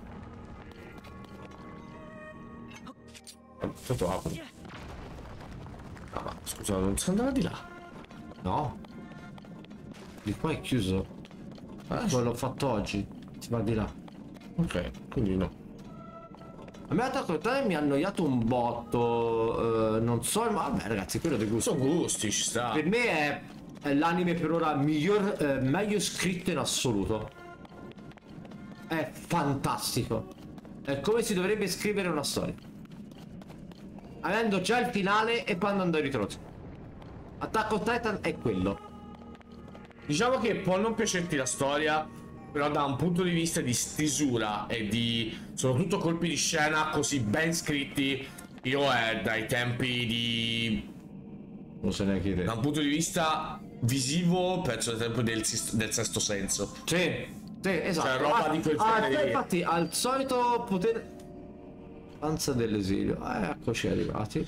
Tanto apro. Ah, ma scusa, non si andava di là? No. Di qua è chiuso. Ah, Quello l'ho fatto oggi. Si va di là. ok, quindi no. A me Attack on Titan mi ha annoiato un botto. Uh, non so, ma vabbè, ragazzi, quello dei gusti. Sono gusti, ci sta. Per me è, è l'anime per ora miglior, eh, meglio scritto in assoluto. È fantastico. È come si dovrebbe scrivere una storia. Avendo già il finale e poi andando a ritroso. Attack on Titan è quello. Diciamo che può non piacerti la storia, però da un punto di vista di stesura e di... soprattutto colpi di scena così ben scritti, io è dai tempi di... Non so neanche idea. Da un punto di vista visivo, penso al tempo del, del Sesto Senso. Sì, sì, esatto. Cioè, roba ah, di quel ah, genere lì. infatti, al solito potere... Danza dell'esilio. Eh, eccoci arrivati.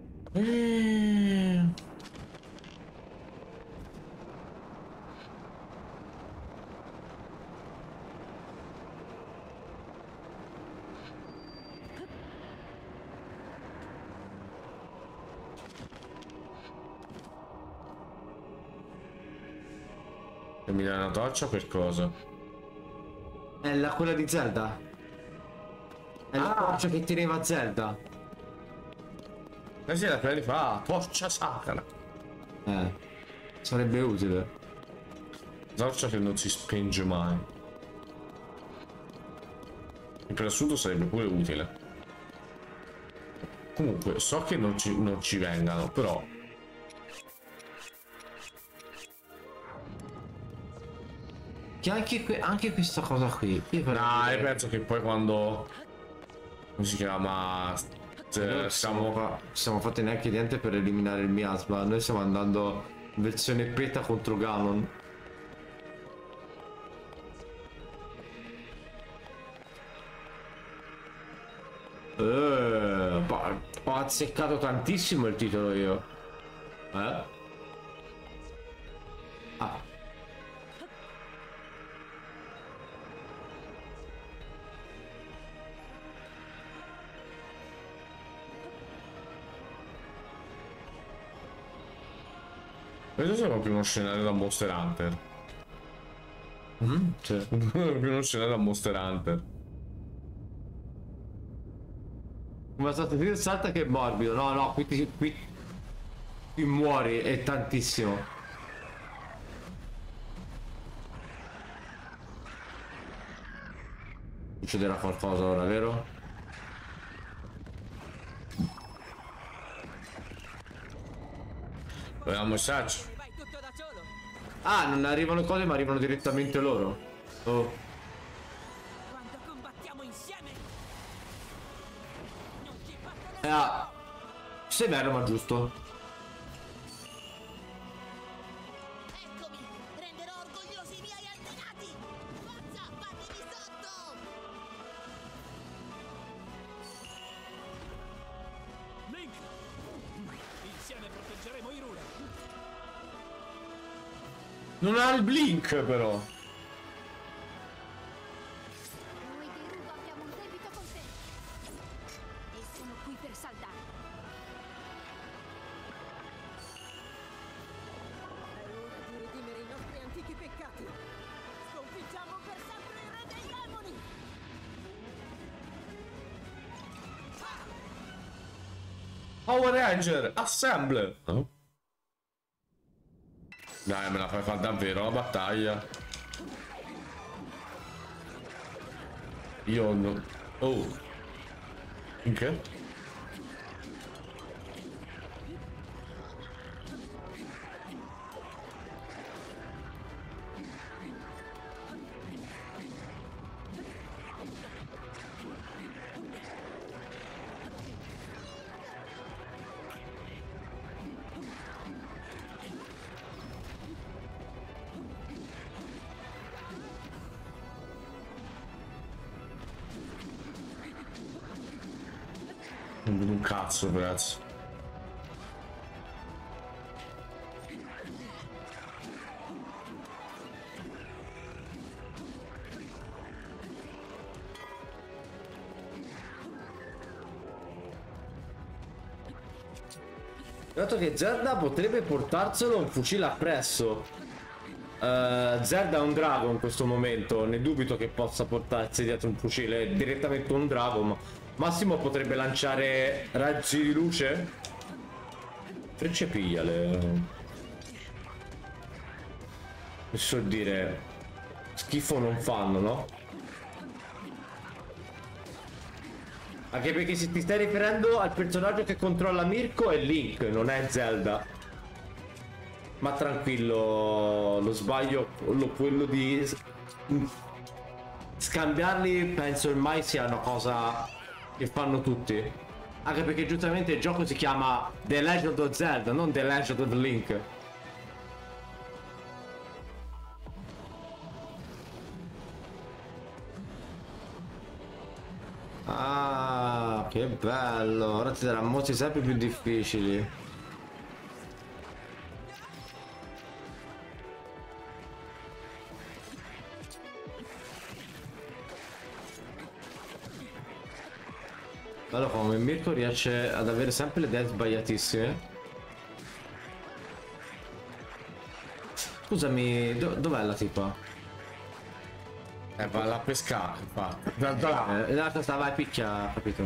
Eh... E mi dai una torcia per cosa? È la quella di Zelda. È la Ah. torcia che teneva Zelda. Eh sì, la quella di fa ah, torcia sacra. Eh. Sarebbe utile. Torcia che non si spenge mai. E per assurdo sarebbe pure utile. Comunque, so che non ci, non ci vengano, però... Che anche, que anche questa cosa qui. Io per Ah, dire- io penso che poi quando... Come si chiama? Noi Eh, siamo... fa siamo fatti neanche niente per eliminare il miasma. Noi stiamo andando in versione beta contro Ganon. Eh, bah, ho azzeccato tantissimo il titolo io. Eh? Ah. Questo sembra più uno scenario da Monster Hunter. Mm, sì. Più uno scenario da Monster Hunter. Come è stato dire salta che è morbido. No, no, qui, ti, qui, qui muori è tantissimo. Succederà qualcosa ora, vero? Vogliamo il messaggio? Vai tutto da solo. Ah, non arrivano cose ma arrivano direttamente loro. Oh. Quando combattiamo insieme. Non ci battono. Eh, ah. Severo ma giusto. Eccomi! Renderò orgogliosi i miei antenati! Forza, fatemi sotto! Link. Insieme proteggeremo i ruler. Non ha il blink, però. Noi di Rudo abbiamo un debito con te! E sono qui per saldare! È ora di redimere i nostri antichi peccati. Sconfiggiamo per sempre il re dei demoni. Power Ranger, assemble! Oh. Dai, me la fai fare davvero la battaglia. Io no... Oh. In che? Non vedo un cazzo, ragazzi. Dato che Zelda potrebbe portarselo un fucile appresso. Uh, Zelda è un drago in questo momento. Ne dubito che possa portarsi dietro un fucile. È direttamente un drago. Ma massimo potrebbe lanciare raggi di luce. Frecce pigliale. Mi so dire. Schifo non fanno, no? Anche perché se ti stai riferendo al personaggio che controlla Mirko è Link, non è Zelda. Ma tranquillo, lo sbaglio, lo, quello di scambiarli penso ormai sia una cosa che fanno tutti. Anche perché giustamente il gioco si chiama The Legend of Zelda, non The Legend of Link. Ah, che bello, ora ti darà mostri sempre più difficili. Bello come Mirko riesce ad avere sempre le idee sbagliatissime. Scusami, do- dov'è la tipa? Eh, va là a pescare, infatti. Da, da là. Eh, in realtà stava a picchia, capito?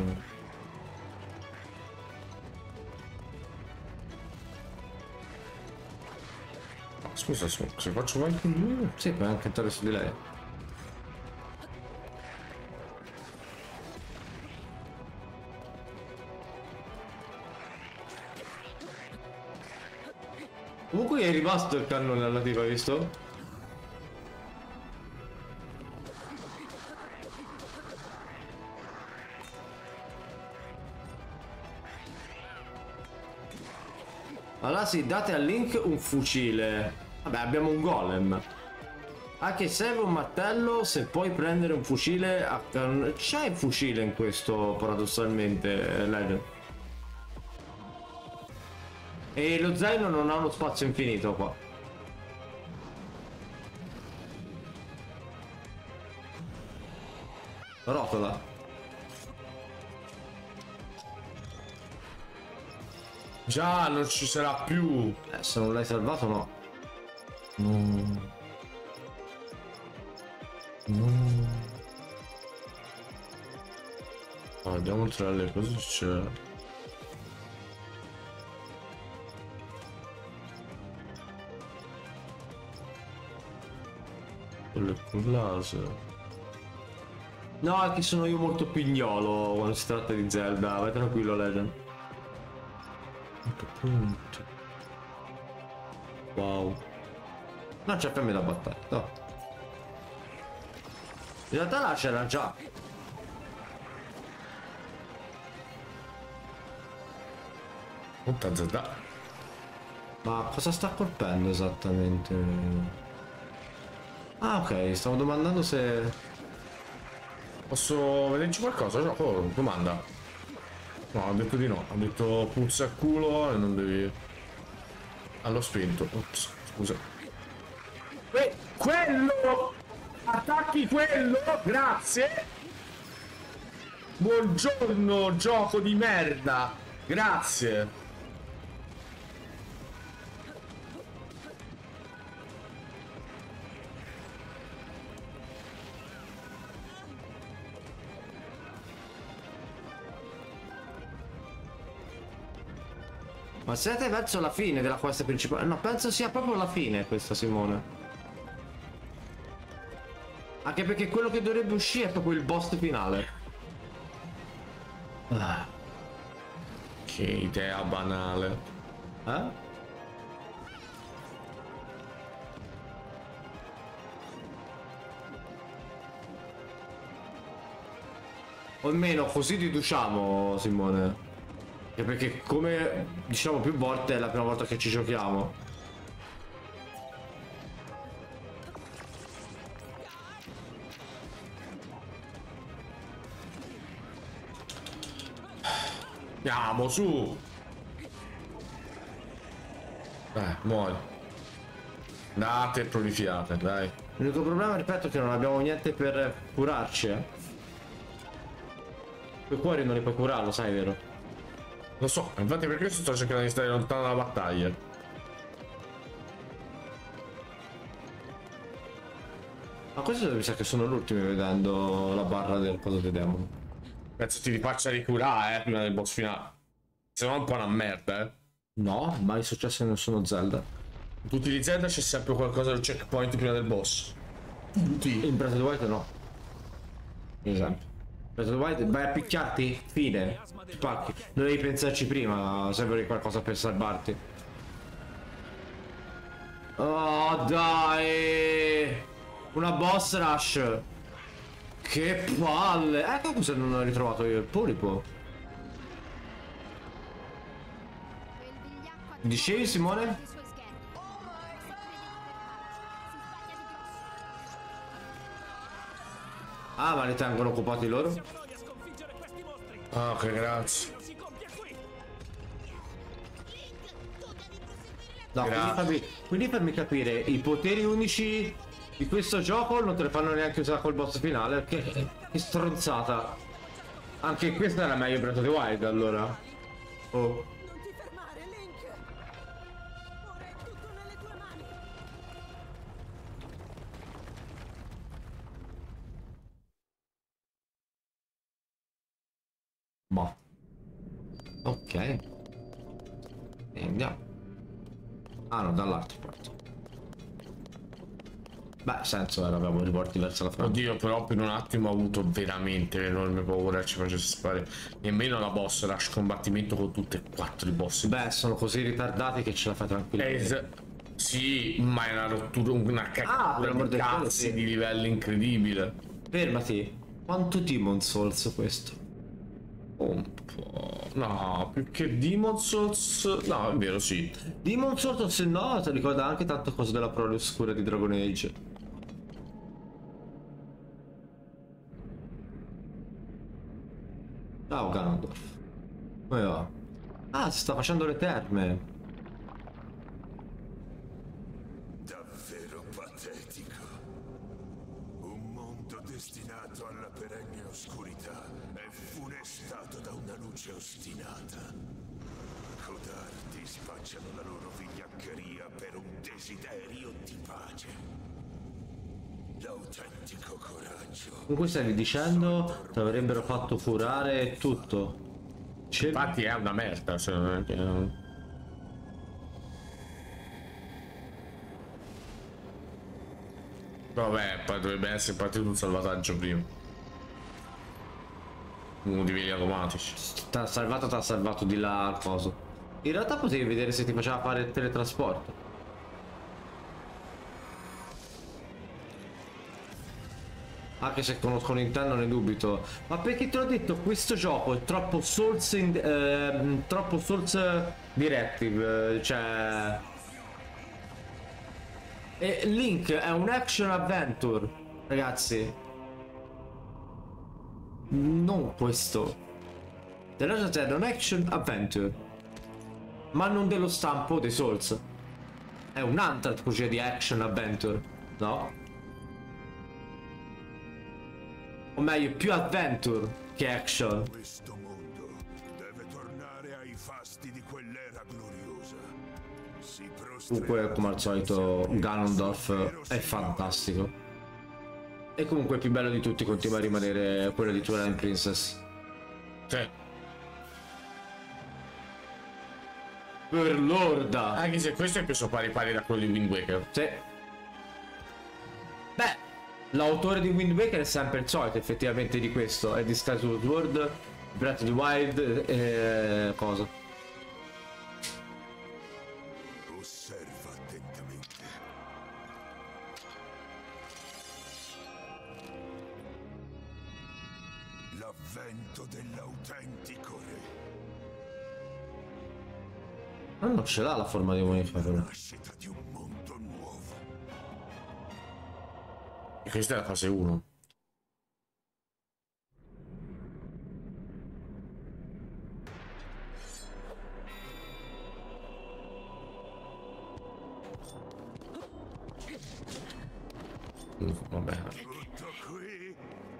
Scusa, se se faccio qualche giro. Sì, puoi anche entrare su di lei. Comunque è rimasto il cannone alla tipa, hai visto? Allora sì, date a Link un fucile. Vabbè, abbiamo un golem. Ah, che serve un martello se puoi prendere un fucile a can... C'è il fucile in questo, paradossalmente, Legend. E lo zaino non ha uno spazio infinito qua. Rotola. Già, non ci sarà più. Eh, se non l'hai salvato no. No. No. Ah, andiamo tra le cose c'è. Quelle con laser. No, è che sono io molto pignolo quando si tratta di Zelda. Vai tranquillo, Legend. Punto. Wow. Non c'è fermi da battaglia, no. In realtà là c'era già. Punta Zelda. Ma cosa sta colpendo esattamente? Ah, ok, stavo domandando se... Posso vederci qualcosa? Gioco? Domanda. No, ha detto di no. Ha detto puzza a culo e non devi... All'ho spento. Ops, scusa. Que quello! Attacchi quello! Grazie! Buongiorno, gioco di merda! Grazie! Ma siete verso la fine della quest principale? No, penso sia proprio la fine questa, Simone. Anche perché quello che dovrebbe uscire è proprio il boss finale. Ah. Che idea banale. Eh? O almeno così deduciamo, Simone. E perché come diciamo più volte è la prima volta che ci giochiamo. Andiamo su. Eh, muori. Andate e prolifiate, dai. L'unico problema, ripeto, è che non abbiamo niente per curarci, eh. Quei cuori non li puoi curare, lo sai, vero? Lo so, infatti per questo sto cercando di stare lontano dalla battaglia. Ma questo mi sa che sono l'ultimo vedendo la barra del coso dei demoni. Penso ti rifaccia ricurare, eh, prima del boss finale. Se no è un po' una merda, eh. No, mai successo in nessuno Zelda. In tutti gli Zelda c'è sempre qualcosa del checkpoint prima del boss. Tutti. In Breath of the Wild no. Per esempio. Breath of the Wild vai a picchiarti, fine. Spacchi. Non devi pensarci prima, serve qualcosa per salvarti. Oh dai! Una boss rush! Che palle! Ecco cosa non ho ritrovato io, il polipo. Quel vigliacco ha Dicevi, Simone? i suoi schermi. Se crede di poter farcela, si sbaglia di grosso. Ah, ma li tengono occupati loro? Ah, che grazie. No, quindi Grazie. fammi, quindi fammi capire, i poteri unici di questo gioco non te le fanno neanche usare col boss finale, perché che stronzata. Anche questa era meglio Breath of the Wild, allora. Oh. Non ti fermare, Link! Ora è tutto nelle tue mani! Ok. E andiamo. Ah no, dall'altra parte. Beh, senso era, abbiamo riporti verso la Francia. Oddio, però per un attimo ho avuto veramente enorme paura che ci facesse sparare. Nemmeno la boss rush combattimento con tutte e quattro i boss. Beh, sono così ritardati che ce la fai tranquillamente. Es- sì, ma è una rottura, una Ah, per caccatura amor di del cielo, cazzi sì. di livello incredibile. Fermati. Quanto Demon Souls questo? Un po'. No, più che Demon Souls. No, è vero, sì. Demon Souls, se no, ti ricorda anche tante cose della prole oscura di Dragon Age. Ciao Ganondorf. Come va? Ah, si sta facendo le terme. Davvero patetico. Un mondo destinato alla perenne oscurità è funestato da una luce ostinata. Codardi spacciano la loro vigliaccheria per un desiderio di pace. L'autentico coraggio. Comunque stavi dicendo ti avrebbero fatto curare tutto. C'è... Infatti è una merda, se non è che... Vabbè, poi dovrebbe essere partito un salvataggio prima. Uno di quelli automatici. T'ha salvato, t'ha salvato di là al coso. In realtà potevi vedere se ti faceva fare il teletrasporto. Anche se conosco Nintendo ne dubito. Ma perché te l'ho detto, questo gioco è troppo Souls in, eh, troppo Souls Directive, eh, cioè... E Link è un action adventure, ragazzi. Non questo. The Legend of Zelda è un action adventure, ma non dello stampo dei Souls. È un'altra tipologia di action adventure, no? O meglio, più adventure che action. Questo mondo deve tornare ai fasti di quell'era gloriosa. Si Comunque, come al solito, Ganondorf è fantastico. E comunque il più bello di tutti continua a rimanere quello di Twilight Princess. Cioè, Per lorda! anche se questo è preso pari pari da quello di Wind Waker. Sì. Beh, l'autore di Wind Waker è sempre il solito, effettivamente, di questo. È di Skyward Sword, Breath of the Wild e... cosa? osserva attentamente. L'avvento dell'autentico re. Ma non ce l'ha la forma di Monica, però. Nascita di un mondo nuovo. E questa è la fase uno. Mm, Vabbè. Tutto qui.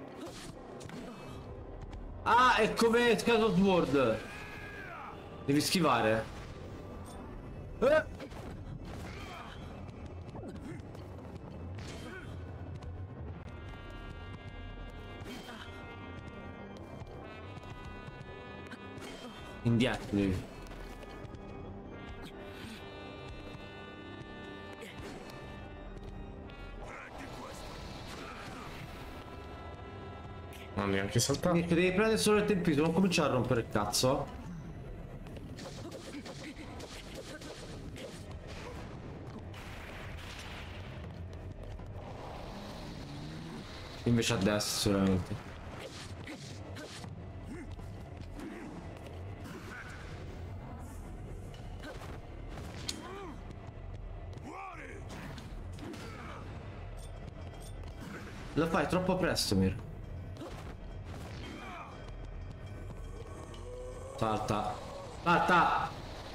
Ah, è come Skyward Sword. Devi schivare. Eh! Indietro devi. Non neanche saltato. Niente, devi prendere solo il tempito, non cominciare a rompere il cazzo. Invece a destra sicuramente. Lo fai troppo presto, Mir. Salta. Salta.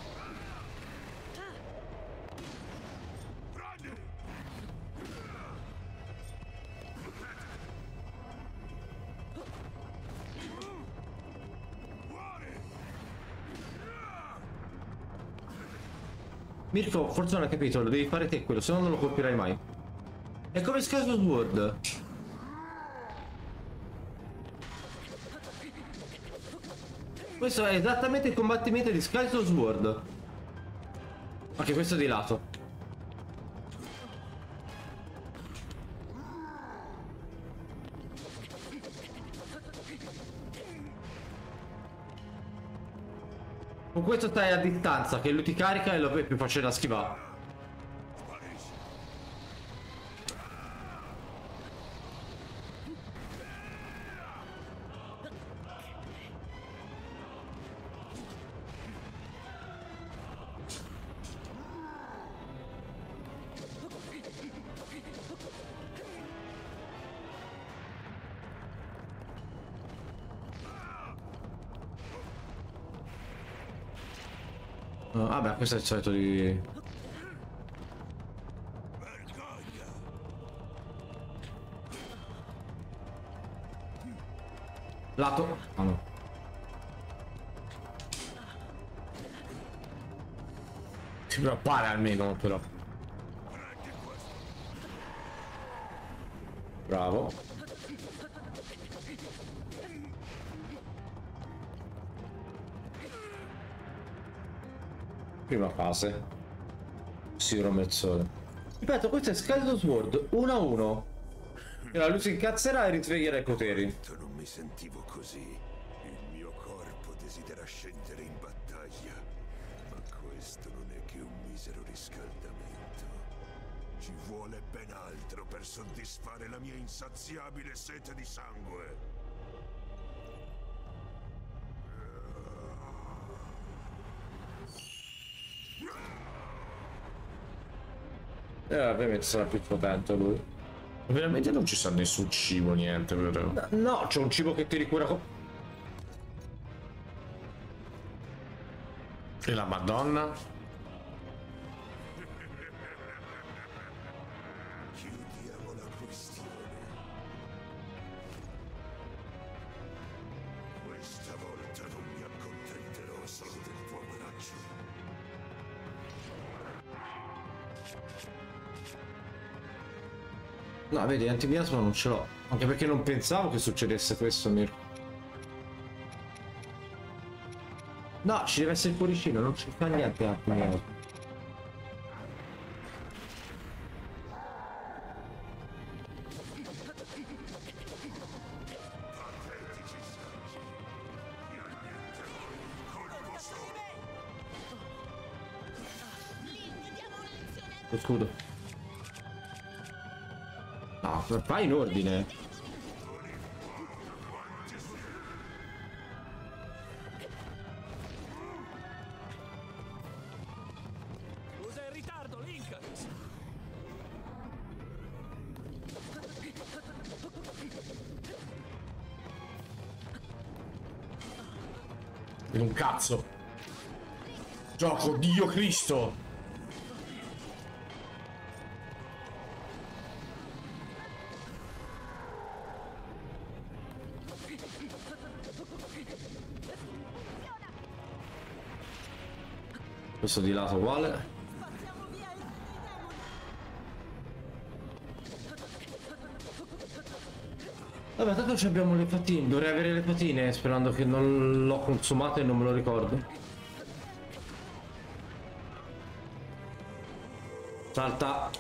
Mirko, forse non hai capito, lo devi fare te quello, se no non lo colpirai mai. È come Skyward Sword. Questo è esattamente il combattimento di Skeleton Sword. Ok, questo di lato. Con questo stai a distanza, che lui ti carica e lo è più facile da schivare. No, vabbè, questo è il solito di... Lato. Ah no. Si preoccupare almeno, però. Bravo. Prima fase. Siro mezz'ora. Ripeto, questo è Skeleton Sword uno a uno. E la lui si incazzerà e risveglierà i poteri. Non mi sentivo così. Il mio corpo desidera scendere in battaglia. Ma questo non è che un misero riscaldamento. Ci vuole ben altro per soddisfare la mia insaziabile sete di sangue. E eh, ovviamente sarà più potente lui. Veramente non ci sta nessun cibo, niente, però. No, c'è un cibo che ti ricura con... E la Madonna? Chiudiamo la questione. Questa volta non mi accontenterò solo del tuo coraggio. No, vedi, antibiasmo non ce l'ho. Anche perché non pensavo che succedesse questo, Mirko. No, ci deve essere il cuoricino, non ci fa niente antibiasmo. Lo scudo. No, fai in ordine. Usa il ritardo, Link! In un cazzo. Gioco, Dio Cristo. Questo di lato uguale. Spazziamo via i demoni. Vabbè, tanto ci abbiamo le patine. Dovrei avere le patine, sperando che non l'ho consumato e non me lo ricordo. Salta.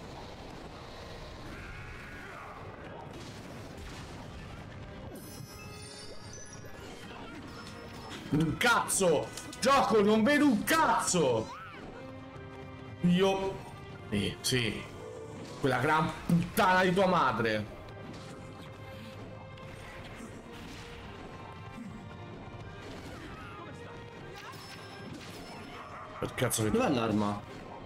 Un cazzo! Gioco, non vedo un cazzo! Io... Eh, sì. Quella gran puttana di tua madre. Per cazzo che... Dov'è l'arma?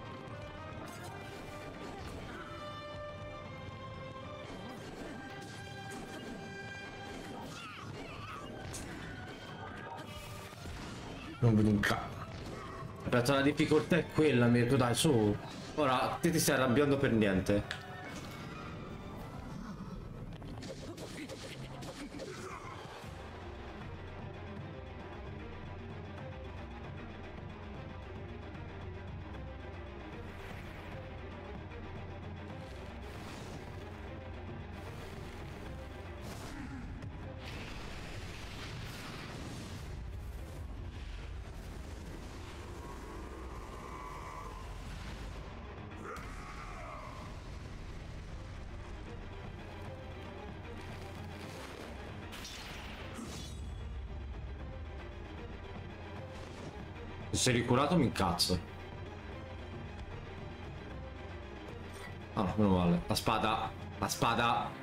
Non vedo un cazzo. Aspetta, la difficoltà è quella, Mirko, dai, su. Ora, te ti stai arrabbiando per niente. Se sei ricurato mi incazzo. Ah no, meno male. La spada. La spada.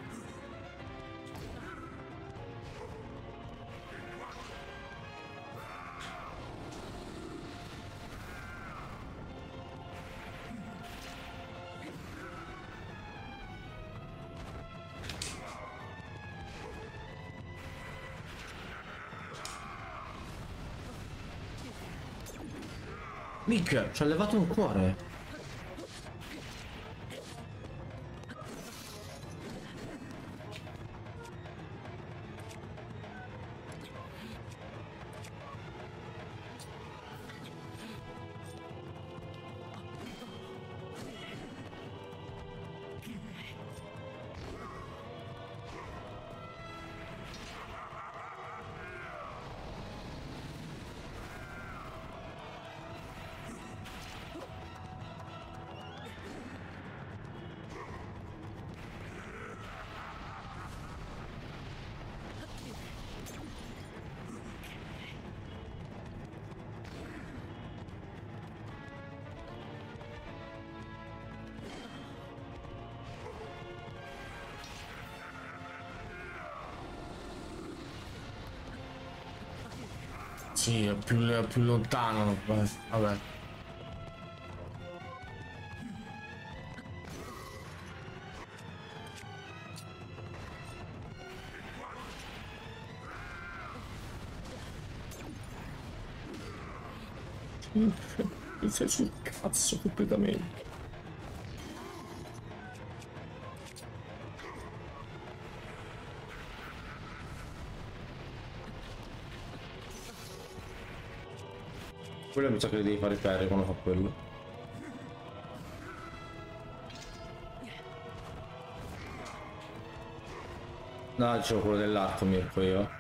Mick, ci ha levato un cuore. Sì, è più, è più lontano. Vabbè. Mi sei sul cazzo completamente. Quello mi sa che devi fare ferri quando fa quello. No, dicevo quello dell'arco, Mirko, io.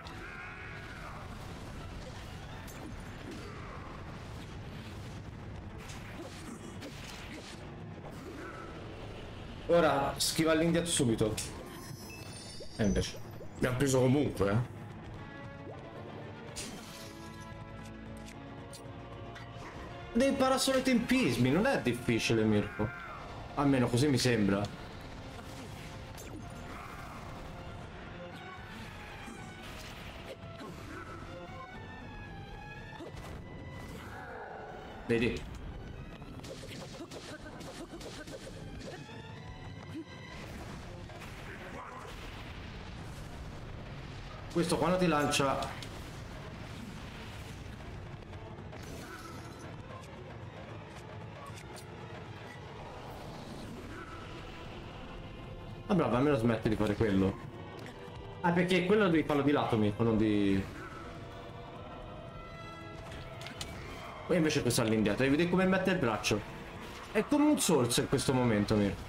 Ora schiva all'indietro subito. E invece Mi ha preso comunque, eh. devi imparare solo i tempismi, non è difficile, Mirko. Almeno così mi sembra. Vedi? Questo quando ti lancia... Ah bravo, almeno smetti di fare quello. Ah, perché quello devi farlo di lato, Mirko, non di... Poi invece questo all'indietro, devi vedere come mette il braccio. È come un Souls in questo momento, Mirko.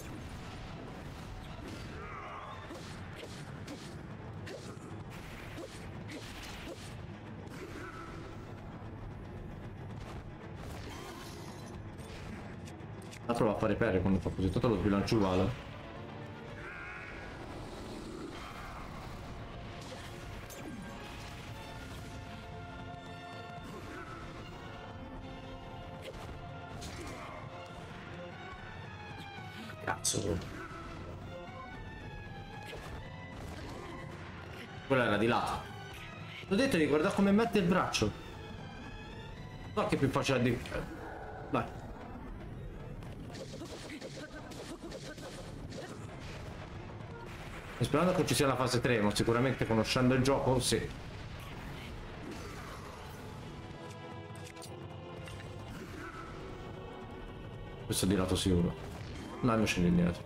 La prova a fare pere quando fa così, tanto lo sbilancio uguale. Cazzo. Quella era di lato. L'ho detto di guardare come mette il braccio. No, che è più facile di... Vai. E sperando che ci sia la fase tre, ma sicuramente conoscendo il gioco, sì. Questo è di lato sicuro. No, mi scendi indietro.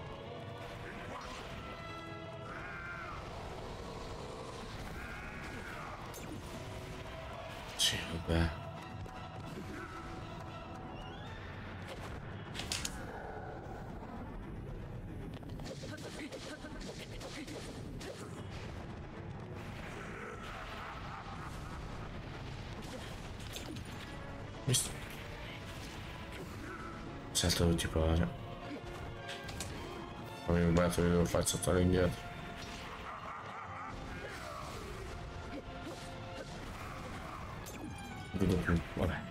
Sì, vabbè. Visto? Sento non ci provare. Poi mi batto che devo far saltare indietro. Non vedo più, vabbè.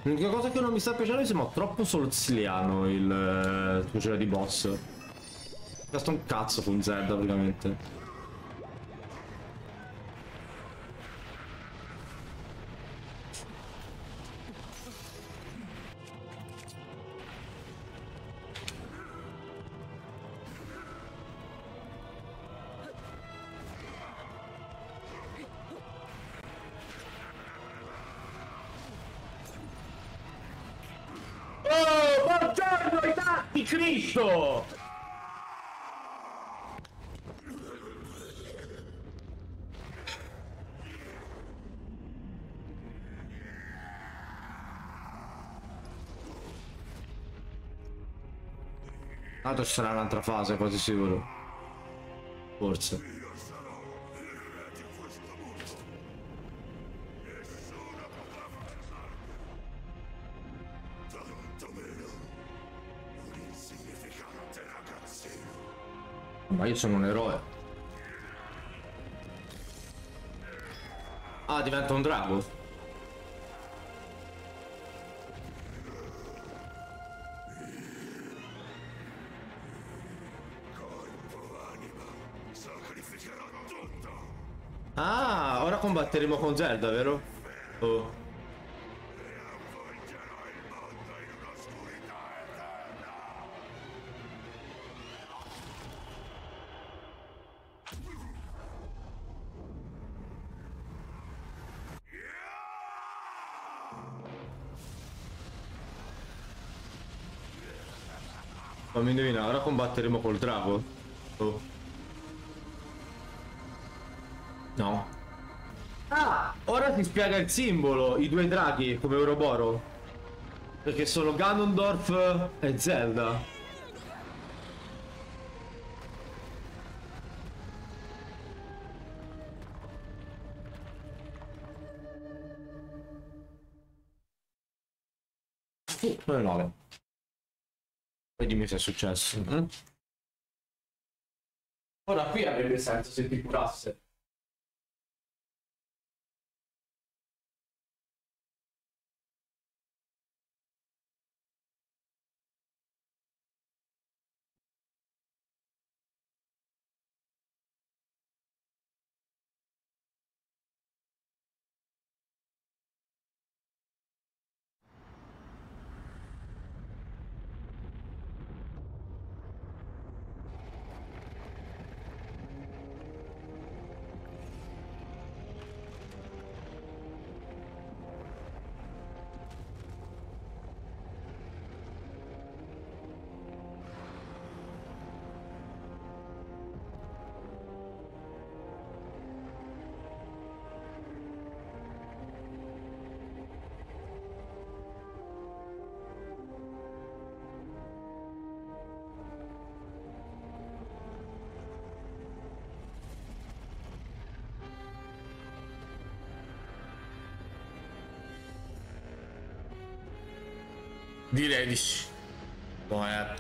L'unica cosa che non mi sta piacendo è che sembra troppo solziliano il eh, fucile di boss. Gasta un cazzo con Zelda praticamente. Oh, buongiorno ai datti, Cristo! Tanto ci sarà un'altra fase, quasi sicuro. Forse. Ma io sono un eroe. Ah, diventa un drago? Ah, ora combatteremo con Zelda, vero? Oh. Fammi indovinare, ora combatteremo col drago? Oh. No. Ah, ora ti spiega il simbolo, i due draghi come Euroboro. Perché sono Ganondorf e Zelda. Uh, nove. Poi dimmi se è successo. Mm? Ora qui avrebbe senso se ti curasse. Direi di sì. No, eh.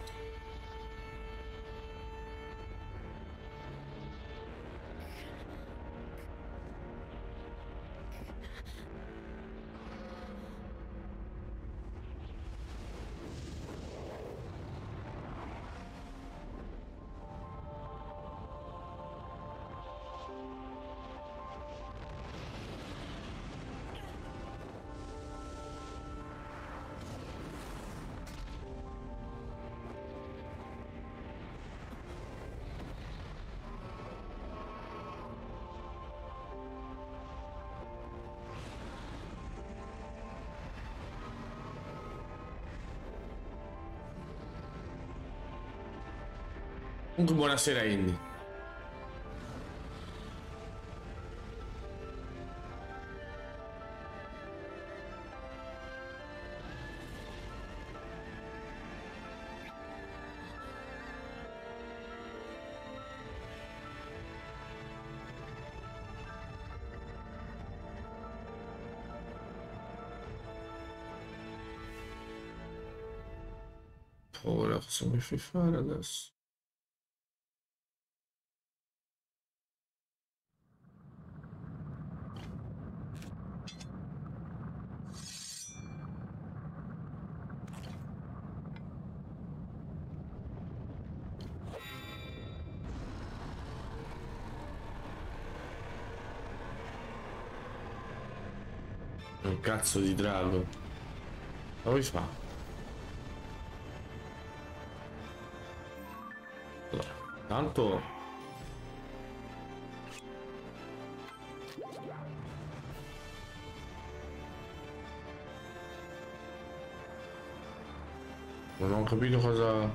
Comunque buonasera Indy. Ora cosa mi fai fare adesso? Un cazzo di drago. Come si fa? Allora, tanto... Non ho capito cosa...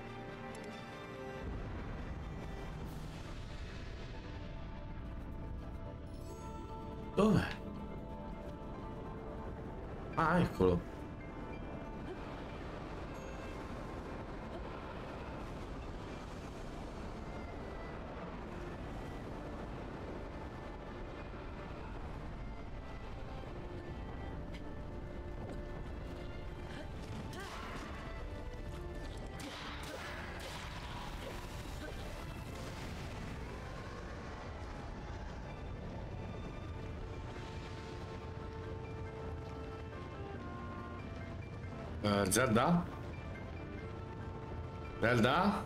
Dov'è? Ah, eccolo. Uh, Zelda? Zelda?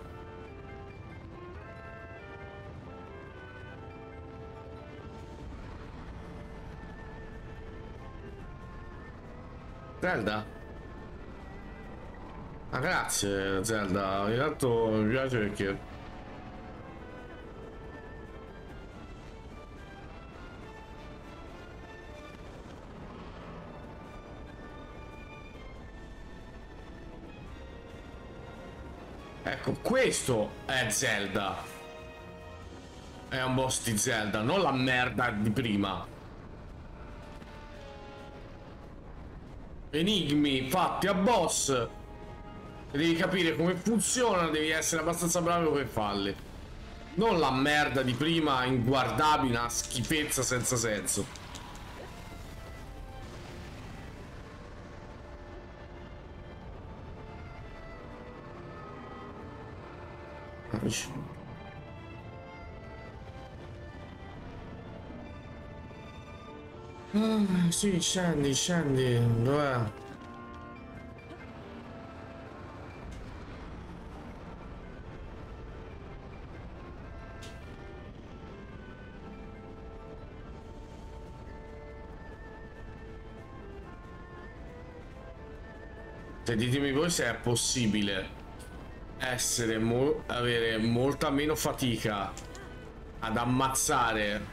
Zelda? Ah, grazie Zelda, intanto mi piace perché... Ecco, questo è Zelda. È un boss di Zelda, non la merda di prima. Enigmi fatti a boss. Devi capire come funziona, devi essere abbastanza bravo per farli. Non la merda di prima, inguardabile, una schifezza senza senso. Ah, sì, scendi, scendi, dov'è? Cioè, ditemi voi se è possibile essere mo avere molta meno fatica ad ammazzare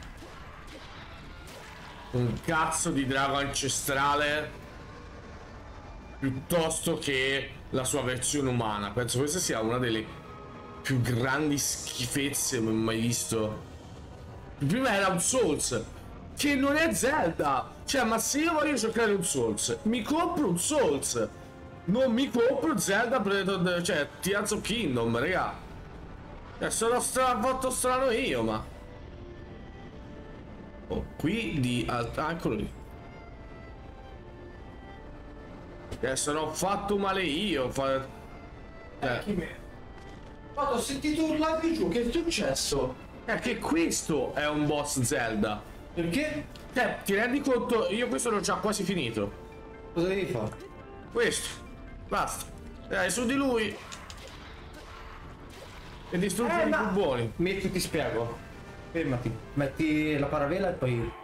un cazzo di drago ancestrale piuttosto che la sua versione umana. Penso questa sia una delle più grandi schifezze che ho mai visto. Il prima era un Souls, che non è Zelda. Cioè, ma se io voglio giocare un Souls, mi compro un Souls. Non mi compro Zelda, cioè Tears of Kingdom, raga. Cioè, sono stra fatto strano io, ma... Oh, qui di... Ah, eccolo lì. Eh, sono fatto male io, fa... Eh, chi me? Guarda, ho sentito urlare giù, che è successo? È che questo è un boss Zelda. Perché? Cioè, ti rendi conto? Io questo l'ho già quasi finito. Cosa devi fare? Questo. Basta. Dai, su di lui. E distruggi Eh, i ma- più buoni. Metti, ti spiego. Fermati. Metti la paravela e poi...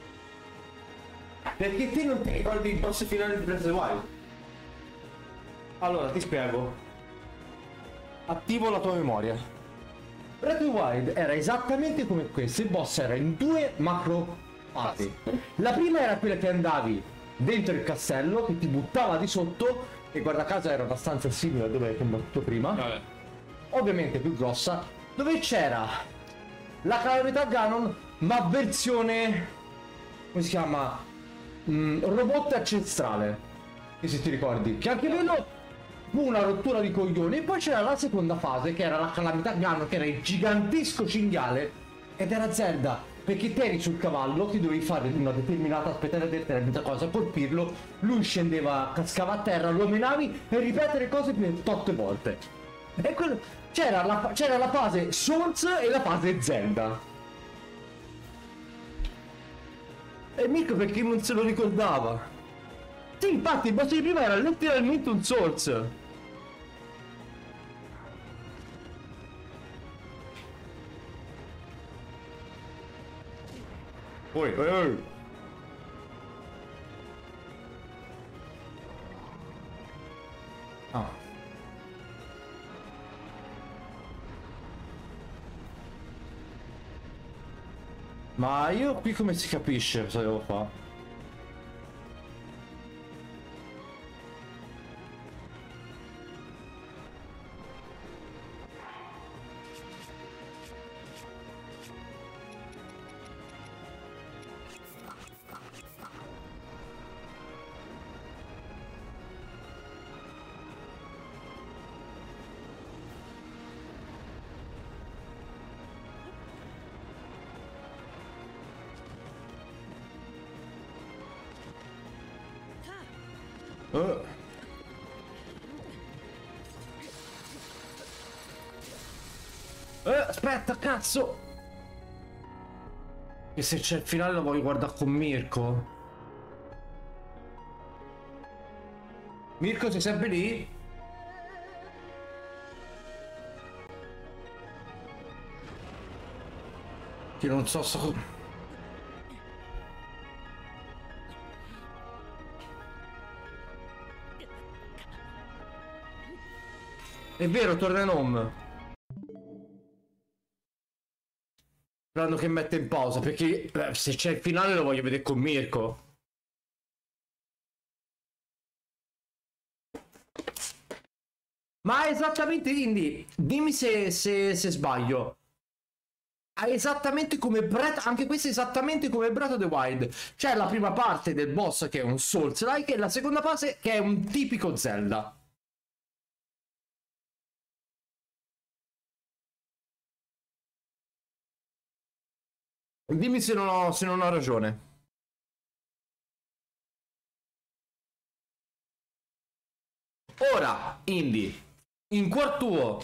Perché te non ti ricordi il boss finale di Breath of the Wild? Allora, ti spiego. Attivo la tua memoria. Breath of the Wild era esattamente come questo. Il boss era in due macro fasi. La prima era quella che andavi dentro il castello, che ti buttava di sotto, e guarda caso era abbastanza simile a dove hai combattuto prima. Vabbè. Ovviamente più grossa, dove c'era la calamità Ganon, ma versione, come si chiama, Mm, robot ancestrale, che se ti ricordi, che anche quello fu una rottura di coglioni. E poi c'era la seconda fase, che era la calamità Ganon, che era il gigantesco cinghiale, ed era Zelda, perché te eri sul cavallo, ti dovevi fare una determinata aspettare determinata cosa, colpirlo, lui scendeva, cascava a terra, lo menavi e ripetere cose per otto volte. E quello, c'era la, c'era la fase Souls e la fase Zelda. E Mirko perché non se lo ricordava? Sì, infatti il boss di prima era letteralmente un Souls. Poi, eh. Ah. Ma io qui come si capisce cosa devo fare? Uh. Eh, aspetta, cazzo! E se c'è il finale lo voglio guardare con Mirko. Mirko, sei sempre lì? Che non so so... È vero, torna in home. Sperando che mette in pausa, perché eh, se c'è il finale lo voglio vedere con Mirko. Ma è esattamente, Indy, dimmi se, se, se sbaglio. È esattamente come Breath, anche questo è esattamente come Breath of the Wild. C'è la prima parte del boss che è un Souls-like e la seconda fase che è un tipico Zelda. Dimmi se non ho, se non ho ragione. Ora, Indy, in cuor tuo.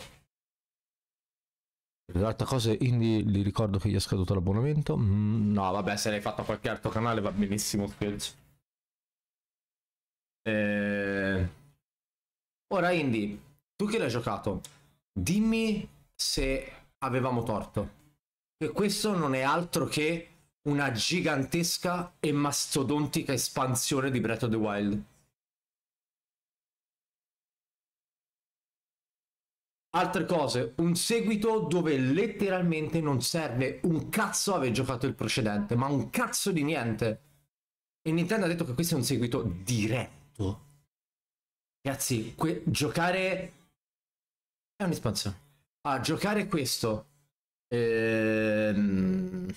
L'altra cosa, Indy, gli ricordo che gli è scaduto l'abbonamento. Mm, no, vabbè, se l'hai fatto a qualche altro canale va benissimo, scherzo. Eh... Ora, Indy, tu che l'hai giocato, dimmi se avevamo torto. E questo non è altro che una gigantesca e mastodontica espansione di Breath of the Wild. Altre cose, un seguito dove letteralmente non serve un cazzo aver giocato il precedente, ma un cazzo di niente. E Nintendo ha detto che questo è un seguito diretto. Ragazzi, giocare... è un'espansione. Ah, giocare questo... Ehm...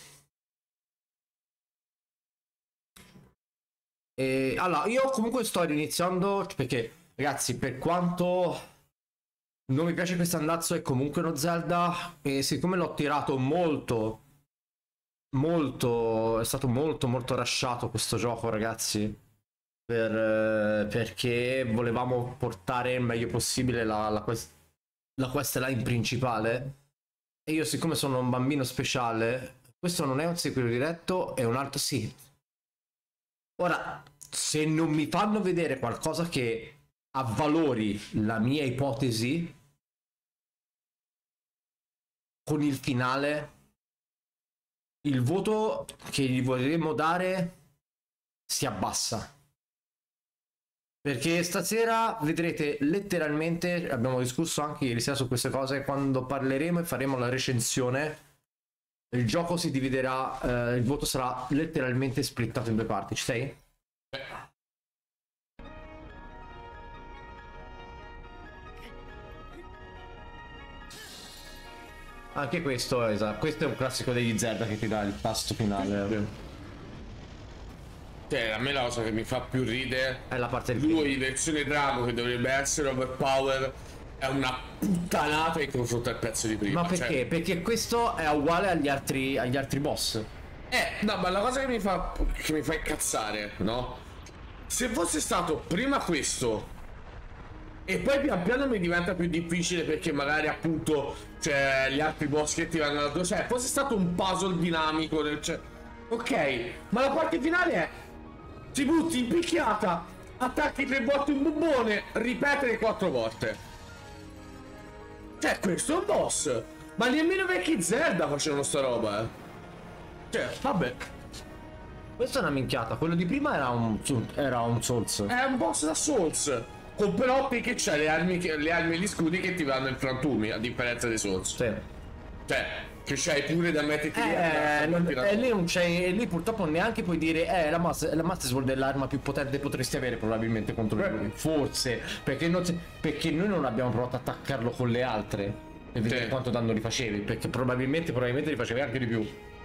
E allora io comunque sto iniziando perché ragazzi, per quanto non mi piace questo andazzo, è comunque uno Zelda e siccome l'ho tirato molto molto è stato molto molto rushato questo gioco, ragazzi, per, perché volevamo portare il meglio possibile la, la, quest, la quest line principale. E io, siccome sono un bambino speciale, questo non è un seguito diretto, è un altro sì. Ora, se non mi fanno vedere qualcosa che avvalori la mia ipotesi con il finale, il voto che gli vorremmo dare si abbassa. Perché stasera vedrete letteralmente, abbiamo discusso anche ieri sera su queste cose, quando parleremo e faremo la recensione, il gioco si dividerà, eh, il voto sarà letteralmente splittato in due parti. Ci sei? Anche questo, esatto, questo è un classico degli Zelda che ti dà il tasto finale. Cioè, a me la cosa che mi fa più ridere è la parte del lui versione drago, che dovrebbe essere overpower, è una puttanata in confronto al pezzo di prima. Ma perché? Cioè... perché questo è uguale agli altri, agli altri boss. Eh, no, ma la cosa che mi fa che mi fa incazzare, no? Se fosse stato prima questo e poi pian piano mi diventa più difficile perché magari appunto cioè gli altri boss che ti vanno da... cioè fosse stato un puzzle dinamico del... cioè... ok, ma la parte finale è ti butti in picchiata, attacchi tre volte un bubbone, ripetere quattro volte. Cioè, questo è un boss. Ma nemmeno vecchi Zelda facevano sta roba, eh. Cioè, vabbè. Questa è una minchiata. Quello di prima era un, era un Souls. È un boss da Souls. con però te che c'hai le armi, che- le armi e gli scudi che ti vanno in frantumi, a differenza dei Souls. Sì. Cioè, che c'hai pure da metterti lì Eh, a- non- a- e lì non c'è, e lì purtroppo neanche puoi dire eh la Master, la Master Sword è l'arma più potente che potresti avere probabilmente contro di lui. Forse, perché, non si- perché noi non abbiamo provato ad attaccarlo con le altre e vedere Sì. quanto danno li facevi, perché probabilmente probabilmente li facevi anche di più.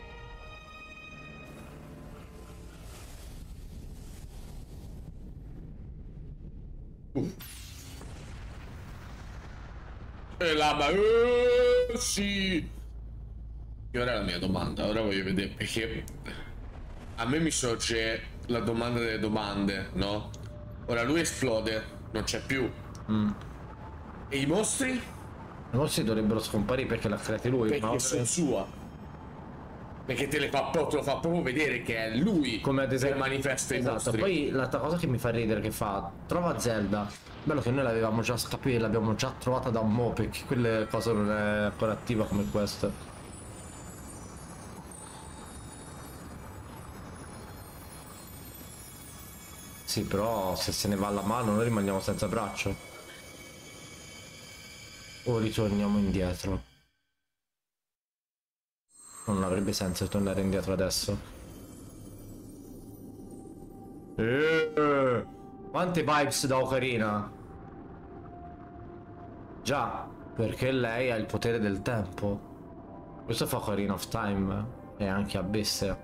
E là, ma eh, sì. E ora è la mia domanda, ora voglio vedere perché a me mi sorge la domanda delle domande, no? Ora lui esplode, non c'è più. E i mostri? I mostri dovrebbero scomparire perché l'ha creati lui, Perché no? sono sua. Perché te, le fa, te lo fa proprio vedere che è lui Come ad esempio che manifesta i esatto. mostri. Poi l'altra cosa che mi fa ridere che fa trova Zelda, bello che noi l'avevamo già scappato, l'abbiamo già trovata da un mo', perché quelle cose non è ancora attiva come questa. Sì, però se se ne va la mano noi rimaniamo senza braccio. O ritorniamo indietro. Non avrebbe senso tornare indietro adesso. Eh, quante vibes da Ocarina? Già, perché lei ha il potere del tempo. Questo fa Ocarina of Time e anche Abyss.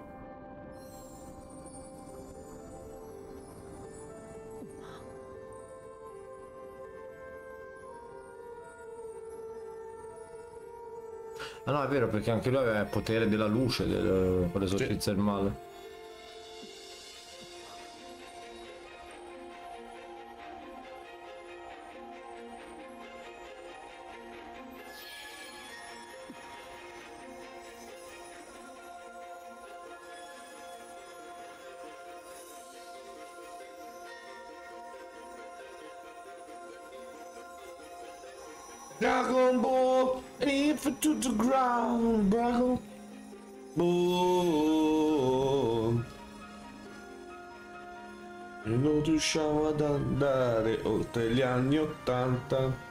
Ah no, è vero, perché anche lui aveva il potere della luce, del, per esorcizzare il male. Dragon Ball, if to the ground, Dragon Ball. E non riusciamo ad andare oltre gli anni ottanta.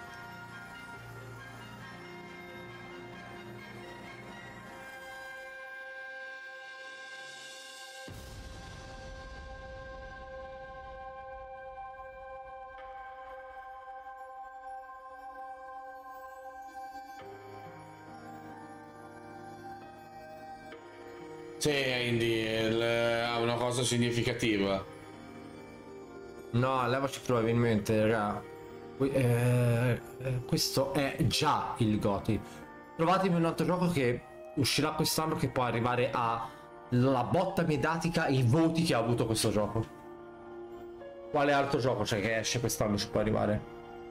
Sì, Indy, il- ha una cosa significativa. No, levaci probabilmente, raga. Que- eh, eh, questo è già il Goti. Trovatemi un altro gioco che uscirà quest'anno che può arrivare alla botta mediatica e i voti che ha avuto questo gioco. Quale altro gioco c'è che esce quest'anno ci può arrivare?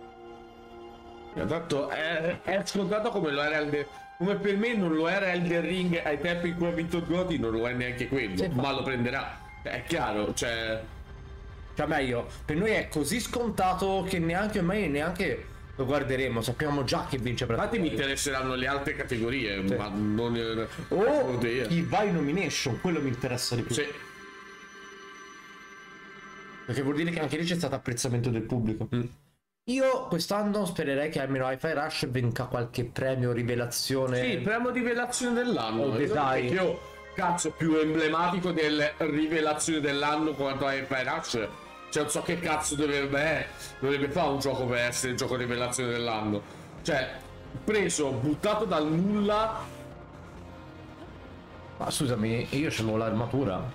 Tanto è, è scontato come lo era Elden, come per me non lo era Elden Ring ai tempi in cui ha vinto il Goti, non lo è neanche quello, Sì, ma lo prenderà. È chiaro, cioè. Cioè meglio, per noi è così scontato che neanche ormai neanche lo guarderemo, sappiamo già che vince per Infatti mi interesseranno le altre categorie, Sì. ma non. o idea. chi va in nomination, quello mi interessa di più. Sì. Perché vuol dire che anche lì c'è stato apprezzamento del pubblico. Mm. Io quest'anno spererei che almeno Hi-Fi Rush vinca qualche premio rivelazione. Sì, premio rivelazione dell'anno. Oh, Io- dai. perché io, cazzo, più emblematico delle rivelazioni dell'anno quanto a Empire Rush. Cioè, non so che cazzo dovrebbe, eh, dovrebbe fare un gioco per essere il gioco rivelazione dell'anno. Cioè, preso, buttato dal nulla. Ma scusami, io c'avevo l'armatura.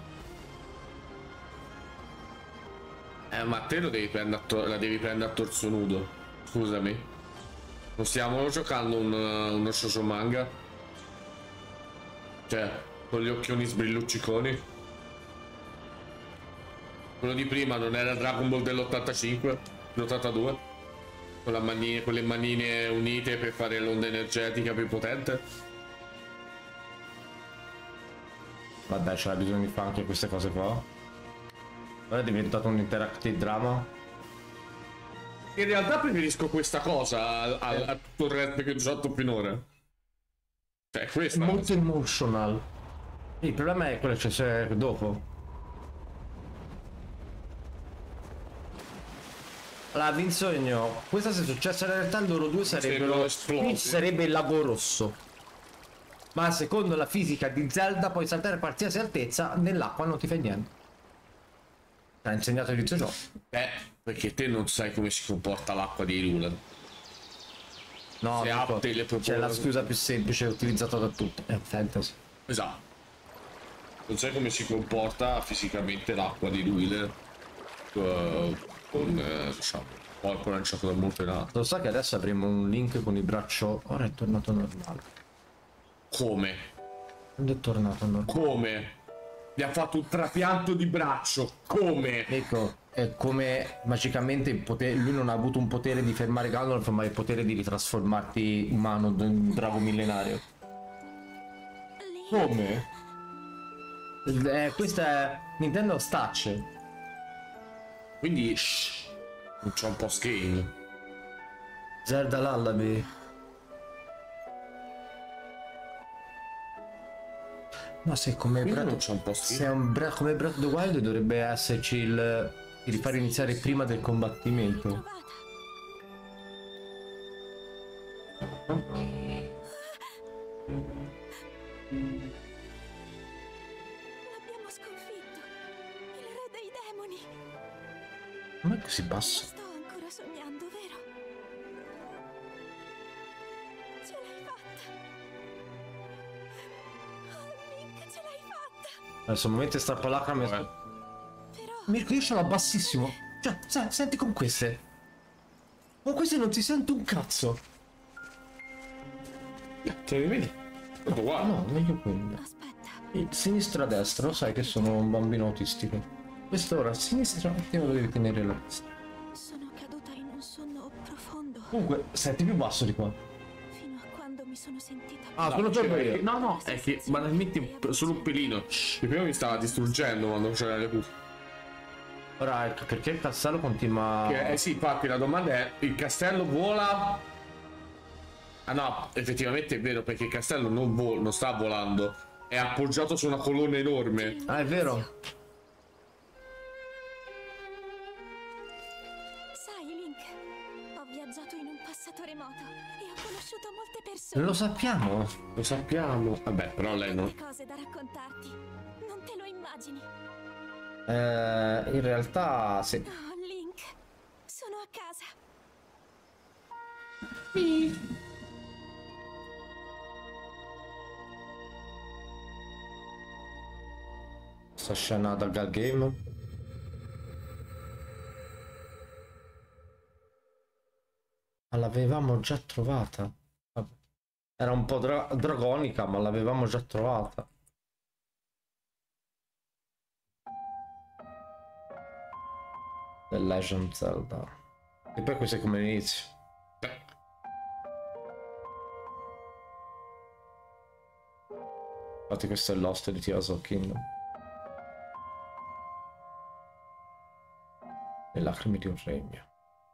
Eh, ma te lo devi prendere a tor- la devi prendere a torso nudo. Scusami. Non stiamo giocando un, uno shoujo manga? Cioè, con gli occhioni sbrillucciconi. Quello di prima non era Dragon Ball dell'ottantacinque, dell'ottantadue? Con la manine, con le manine unite per fare l'onda energetica più potente? Vabbè, c'era bisogno di fare anche queste cose qua. Ora è diventato un interactive drama. In realtà preferisco questa cosa a, a- a tutto il resto che ho giocato finora. Cioè, è questa. Molto emotional. Il problema è quello che c'è dopo. Allora, Vinsogno, questa se successe in realtà loro due sarebbero... Sarebbero esplosi. Qui sarebbe il lago rosso. Ma secondo la fisica di Zelda puoi saltare a qualsiasi altezza, nell'acqua non ti fai niente. Ti ha insegnato l'inizio gioco. Eh, perché te non sai come si comporta l'acqua di Hyrule. No, Se dico, apte le c'è la scusa più semplice utilizzata da tutti. È fantasy. Esatto. Non sai come si comporta fisicamente l'acqua di Hyrule. Uh, con, eh, diciamo, corpo lanciato da molto in alto. Lo sa che adesso avremo un link con il braccio... Ora è tornato normale. Come? Quando è tornato normale? Come? Gli ha fatto un trapianto di braccio. Come? Ecco, è come magicamente il potere, lui non ha avuto un potere di fermare Ganondorf, ma il potere di ritrasformarti umano in un drago millenario. Come? Eh, questa è Nintendo Stacce. Quindi shh, non c'è un post game. Zelda Lullaby. No, se come Quindi Breath, non c'è un post se game. è un Breath come Breath of the Wild dovrebbe esserci il di rifare iniziare prima del combattimento. Trovata. L'abbiamo sconfitto. Il re dei demoni. Com'è che si passa? Sto ancora sognando, vero? Ce l'hai fatta. Oh, Link, ce l'hai fatta. Adesso un momento strappo lacrime. Però Mirko, io ce l'ho bassissimo. Cioè, sai, senti con queste. Con queste non si sente un cazzo. Te ne vedi? Tutto uguale. No, meglio quello. aspetta. Il sinistra a destra, lo sai che sono un bambino autistico. Quest'ora a sinistra, te lo devi tenere la testa. Sono caduta in un sonno profondo Comunque, senti più basso di qua. fino a quando mi sono sentita. Ah, No, sono cioè, troppo è che- io. no, no, è che ma ne metti un- solo un pelino. Che prima mi stava distruggendo quando c'era le cuffie. Ora, ecco, perché il castello continua... Che- Eh sì, infatti la domanda è: il castello vola? Ah no, effettivamente è vero, perché il castello non, vo- non sta volando, è appoggiato su una colonna enorme. Ah, è vero. Sai, Link, ho viaggiato in un passato remoto e ho conosciuto molte persone. Lo sappiamo. Lo sappiamo. Vabbè, però lei non. Tante cose da raccontarti. Non te lo immagini. Eh, in realtà, sì. Oh, Link, sono a casa. Sta scena dal Gal Game. Ma l'avevamo già trovata. Vabbè. Era un po' dra- dragonica, ma l'avevamo già trovata. The Legend Zelda. E poi questo è come l'inizio. Infatti questo è Lost di Tears of Kingdom. Le lacrime di un regno.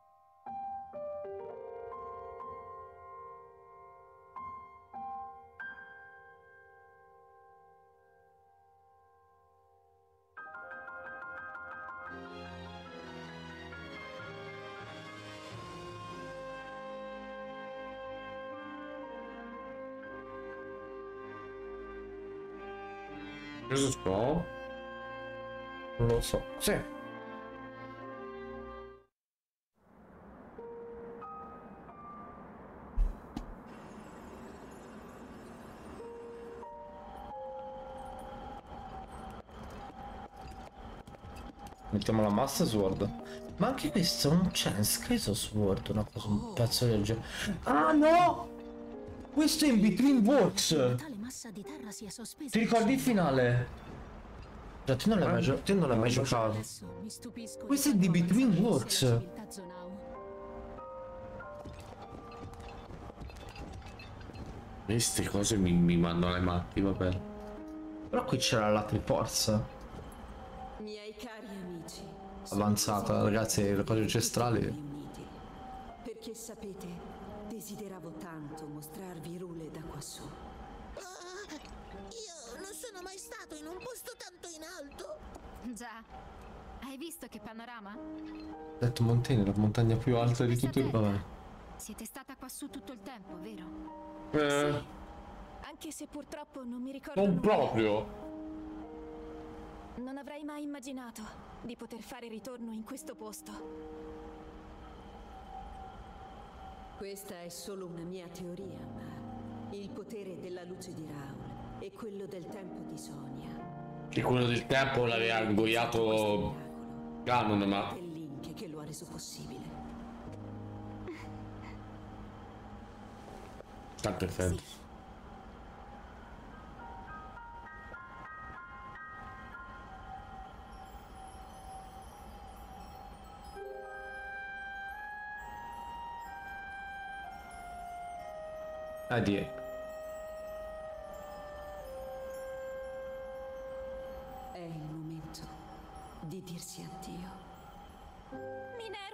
Cosa so? Non lo so. Sì. Mettiamo la Master Sword. Ma anche questo non c'è in Skyso Sword, una cosa, un pezzo del genere. Ah no! Questo è in Between Works! Tale massa di terra sia sospesa. Ti ricordi il finale? Già, te non l'hai mai, gio- te non l'hai mai giocato. Adesso mi stupisco. Questo è di Between Works. Queste cose mi, mi mandano ai matti, vabbè. Però qui c'era la Triforza Miei cari amici, avanzata, ragazzi, le cose ancestrali. riuniti. Perché sapete, desideravo tanto mostrarvi Rule da quassù. Io non sono mai stato in un posto tanto in alto. Già. Hai visto che panorama? Ho detto Montaigne, la montagna più alta di tutto il Bavaria. Siete stata quassù tutto il tempo, vero? Eh, Anche se purtroppo non mi ricordo non nulla. proprio. Non avrei mai immaginato di poter fare ritorno in questo posto. Questa è solo una mia teoria, ma il potere della luce di Raul e quello del tempo di Sonia. Che quello del tempo l'aveva ingoiato Ganon, ma È Link che lo ha reso possibile. sta perfetto. Addio. È il momento di dirsi addio. Minero,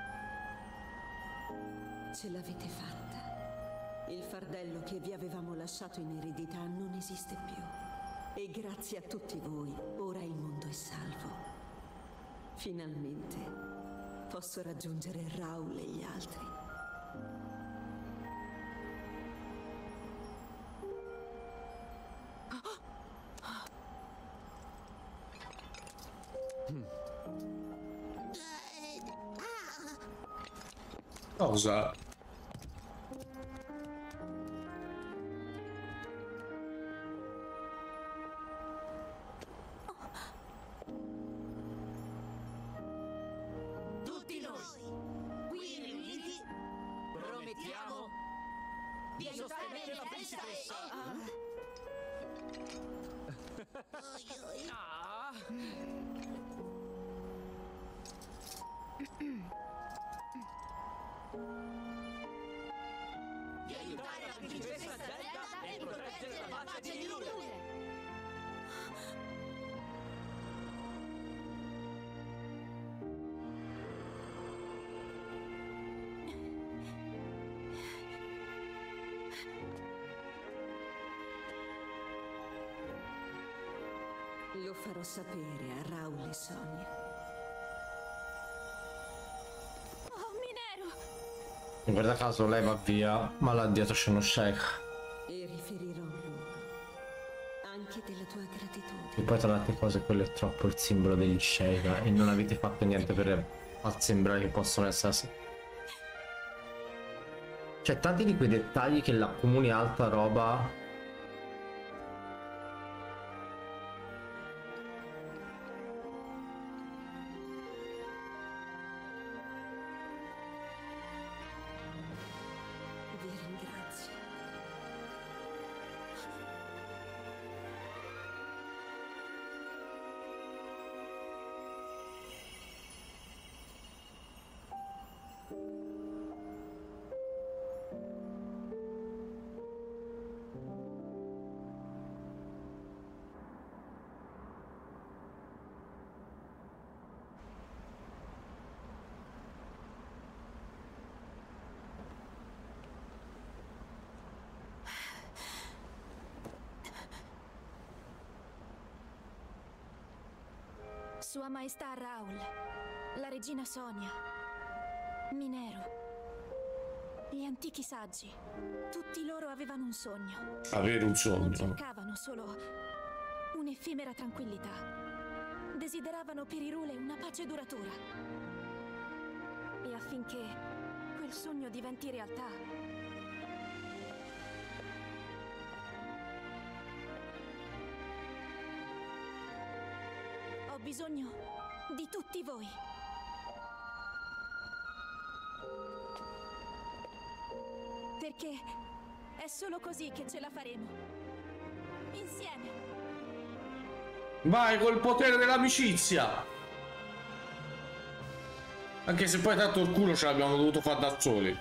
no! Ce l'avete fatta. Il fardello che vi avevamo lasciato in eredità non esiste più. E grazie a tutti voi, ora il mondo è salvo. Finalmente posso raggiungere Raul e gli altri. Cosa? Tutti noi, qui riuniti, promettiamo di sostenere la principessa. Ah. Di aiutare la principessa Zelda e proteggere la pace di Lune. Lo farò sapere a Raul e Sonia. Oh, Minero! In guarda caso lei va via, ma là dietro c'è uno sheikh. E riferirò loro anche della tua gratitudine. E poi tra le altre cose quello è troppo il simbolo degli sheikh e non avete fatto niente per far sembrare che possono essere... C'è tanti di quei dettagli che la comuni alta roba... Vi ringrazio. Sua Maestà Raul, la regina Sonia, Minero, gli antichi saggi, tutti loro avevano un sogno. Avere un Non sogno. cercavano solo un'effimera tranquillità. Desideravano per Hyrule una pace duratura. E affinché quel sogno diventi realtà, ho bisogno di tutti voi. Perché è solo così che ce la faremo. Insieme. Vai col potere dell'amicizia. Anche se poi tanto il culo ce l'abbiamo dovuto fare da soli.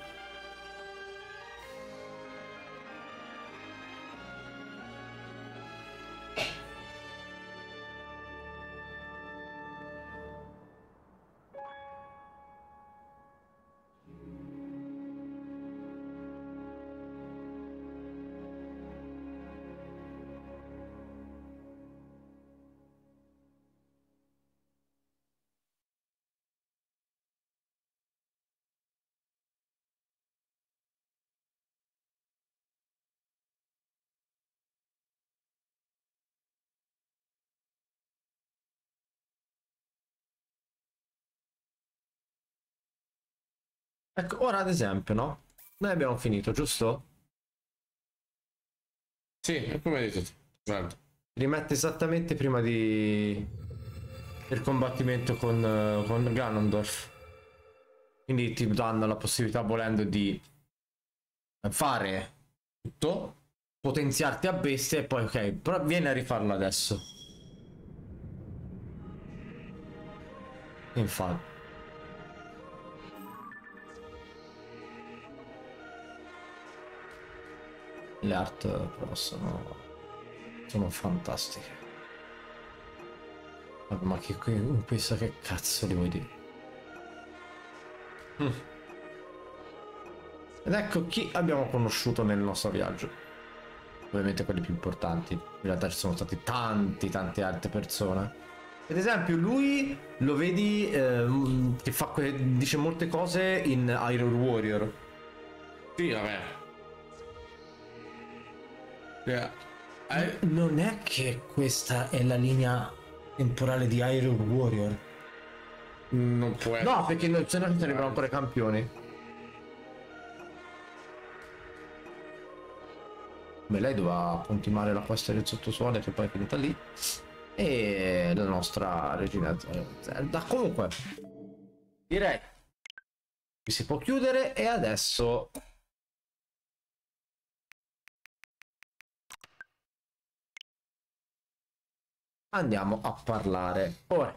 Ecco, ora ad esempio, no? Noi abbiamo finito, giusto? Sì, è come hai detto tu. Guarda. Rimette esattamente prima di... il combattimento con, eh, con Ganondorf. Quindi ti danno la possibilità, volendo, di fare tutto, potenziarti a bestia e poi ok, però vieni a rifarlo adesso. Infatti. Le art però sono, sono fantastiche. Vabbè, ma che qui, questa che cazzo li vuoi dire? Mm. Ed ecco chi abbiamo conosciuto nel nostro viaggio. Ovviamente quelli più importanti. In realtà ci sono stati tanti, tante altre persone. Ad esempio lui lo vedi ehm, che fa que- dice molte cose in Iron Warrior. Sì, vabbè. Yeah. Eh, Non è che questa è la linea temporale di Iron Warrior. non può essere. No, perché no, se no ci sarebbero ancora i campioni. Beh, lei doveva continuare la quest del sottosuolo che poi è finita lì. E la nostra regina Zelda. Comunque, direi che si può chiudere e adesso andiamo a parlare. Ora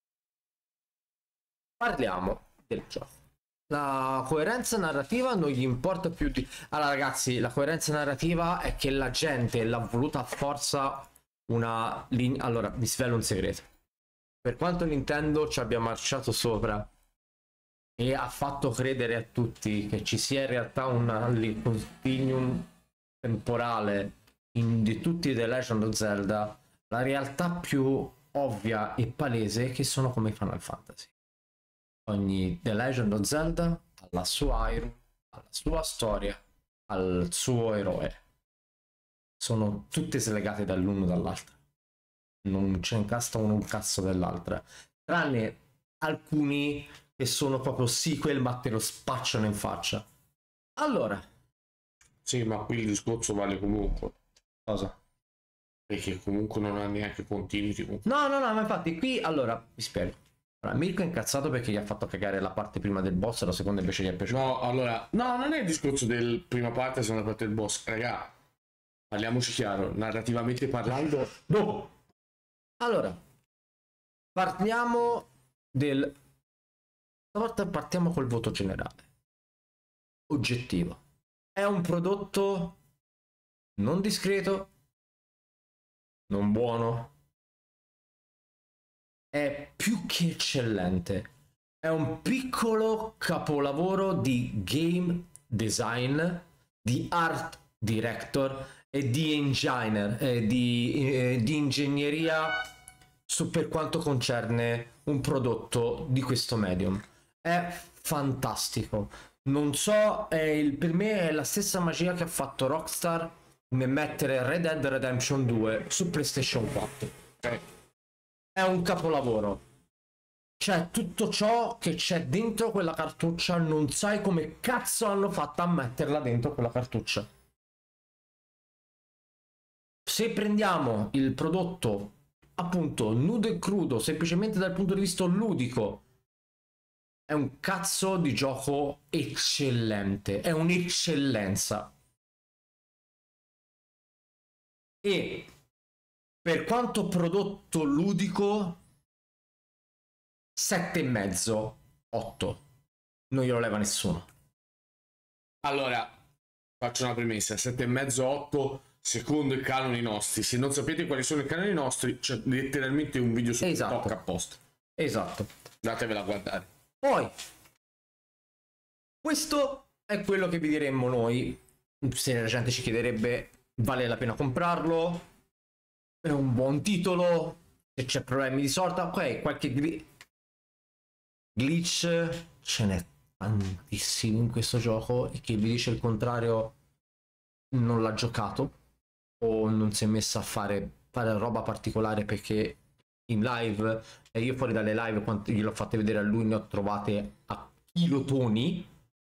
parliamo del gioco. La coerenza narrativa non gli importa più di... Allora ragazzi, la coerenza narrativa è che la gente l'ha voluta a forza una linea... Allora, vi svelo un segreto. Per quanto Nintendo ci abbia marciato sopra e ha fatto credere a tutti che ci sia in realtà un continuum temporale in, di tutti The Legend of Zelda, la realtà più ovvia e palese è che sono come i Final Fantasy. Ogni The Legend of Zelda ha la sua Hyrule, ha la sua storia, al suo eroe. Sono tutte slegate dall'uno dall'altro. Non c'è incasta uno un cazzo dell'altra. Tranne alcuni che sono proprio sequel ma te lo spacciano in faccia. Allora. Sì, ma qui il discorso vale comunque. Cosa? Perché comunque non ha neanche continuity. No, no, no, ma infatti qui, allora, vi spiego. Allora, Mirko è incazzato perché gli ha fatto cagare la parte prima del boss e la seconda invece gli è piaciuta. No, allora, no, non è il discorso del prima parte e seconda parte del boss. Raga, parliamoci chiaro, narrativamente parlando, no. Allora, parliamo del... Stavolta partiamo col voto generale. Oggettivo. È un prodotto non discreto, non buono, è più che eccellente. È un piccolo capolavoro di game design, di art director e di engineer, eh, di, eh, di ingegneria su per quanto concerne un prodotto di questo medium. È fantastico. Non so, è il, per me è la stessa magia che ha fatto Rockstar nel mettere Red Dead Redemption due su PlayStation quattro. Okay. È un capolavoro. C'è tutto ciò che c'è dentro quella cartuccia, non sai come cazzo hanno fatto a metterla dentro quella cartuccia. Se prendiamo il prodotto appunto nudo e crudo, semplicemente dal punto di vista ludico, è un cazzo di gioco eccellente, è un'eccellenza. E per quanto prodotto ludico, sette e mezzo, otto. Non glielo leva nessuno. Allora, faccio una premessa, sette e mezzo, otto secondo i canoni nostri. Se non sapete quali sono i canoni nostri, c'è letteralmente un video su esatto. TikTok apposta. Esatto. Andatevela a guardare. Poi, questo è quello che vi diremmo noi. Se la gente ci chiederebbe, vale la pena comprarlo? È un buon titolo? Se c'è problemi di sorta, ok, qualche gl- glitch ce n'è tantissimo in questo gioco e chi vi dice il contrario non l'ha giocato o non si è messo a fare, fare roba particolare, perché in live, e io fuori dalle live quando gliel'ho fatte vedere a lui, ne ho trovate a chilotoni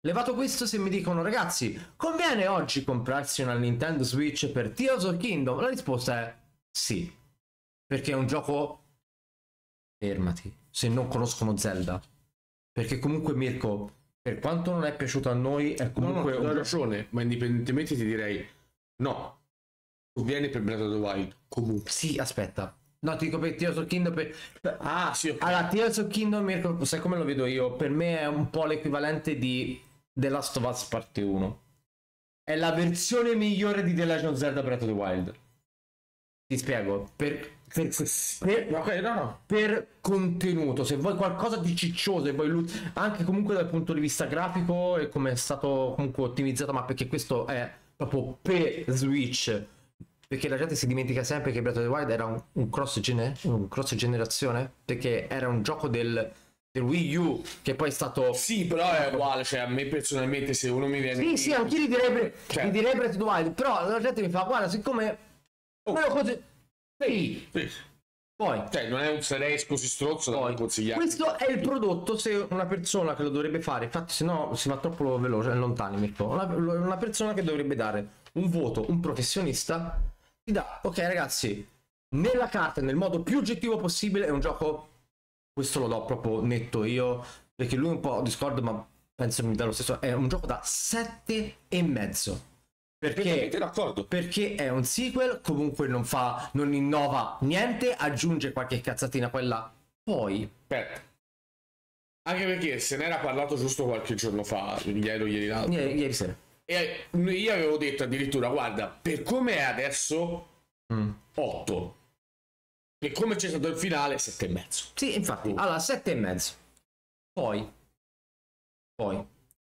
Levato questo, se mi dicono ragazzi, conviene oggi comprarsi una Nintendo Switch per Tears of Kingdom? La risposta è sì, perché è un gioco... Fermati, se non conoscono Zelda. Perché comunque Mirko, per quanto non è piaciuto a noi, è comunque no, no, un hai gioco... ragione, ma indipendentemente ti direi no, vieni per Breath of the Wild comunque. Sì, aspetta. No, ti dico per Tears of Kingdom per... Ah sì, ok. Allora, Tears of Kingdom, Mirko, sai come lo vedo io? Per me è un po' l'equivalente di The Last of Us parte uno. È la versione migliore di The Legend of Zelda Breath of the Wild. Ti spiego. Per, per, per, Ok, no, no. per contenuto, se vuoi qualcosa di ciccioso, e vuoi lu- anche comunque dal punto di vista grafico e come è stato comunque ottimizzato, ma perché questo è proprio per Switch. Perché la gente si dimentica sempre che Breath of the Wild era un, un cross gene, un cross generazione, perché era un gioco del, del Wii U che poi è stato... Sì, però è uguale, cioè a me personalmente se uno mi viene... Sì, sì, anch'io gli direi, Bre- Cioè- gli direi Breath of the Wild, però la gente mi fa, guarda, siccome... Oh. me lo cose... Sì. Sì. Poi, Cioè non è un Series così stronzo da poi non consigliare. questo è il prodotto se una persona che lo dovrebbe fare, infatti se no si va troppo veloce, lontani Mirko, una, una persona che dovrebbe dare un voto, un professionista, ti dà, ok ragazzi, nella carta, nel modo più oggettivo possibile, è un gioco, questo lo do proprio netto io, perché lui è un po' Discord, ma penso mi dà lo stesso, è un gioco da sette e mezzo. Perché, Perfettamente d'accordo. perché è un sequel, comunque non fa, non innova niente, aggiunge qualche cazzatina quella. Poi, Aspetta. Anche perché se ne era parlato giusto qualche giorno fa, ieri o ieri l'altro. ieri, ieri sera. E io avevo detto addirittura, guarda, per come è adesso, Mm. otto. E come c'è stato il finale, sette e mezzo. Sì, infatti, Uh. allora sette e mezzo. Poi, poi,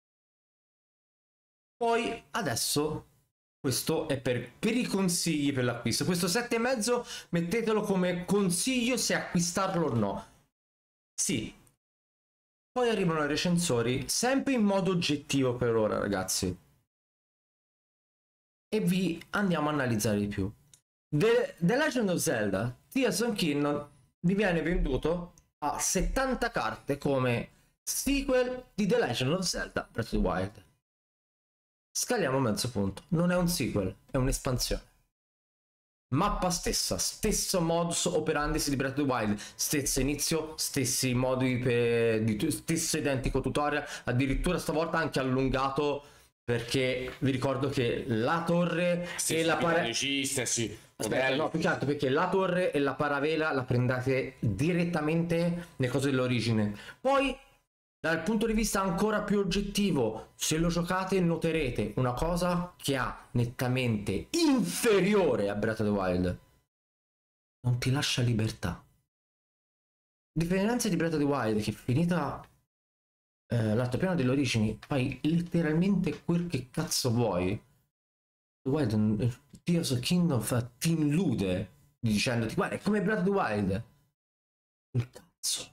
poi adesso questo è per, per i consigli per l'acquisto. Questo sette e mezzo mettetelo come consiglio se acquistarlo o no. Sì. Poi arrivano i recensori, sempre in modo oggettivo per ora, ragazzi. E vi andiamo a analizzare di più. The, The Legend of Zelda Tears of Kingdom vi viene venduto a settanta carte come sequel di The Legend of Zelda Breath of the Wild. Scaliamo mezzo punto, non è un sequel, è un'espansione. Mappa stessa, stesso modus operandi di Breath of the Wild, stesso inizio, stessi modi per, di, stesso identico tutorial, addirittura stavolta anche allungato, perché vi ricordo che la torre Stessi e la para... stessi Aspetta, modelli. no, più che altro perché la torre e la paravela la prendete direttamente nelle cose dell'origine. Poi, dal punto di vista ancora più oggettivo, se lo giocate noterete una cosa che ha nettamente inferiore a Breath of the Wild. Non ti lascia libertà. A differenza di Breath of the Wild, che finita eh, l'altro piano delle origini, fai letteralmente quel che cazzo vuoi. The Wild, Tears of Kingdom fa, ti illude dicendoti guarda è come Breath of the Wild. Il cazzo.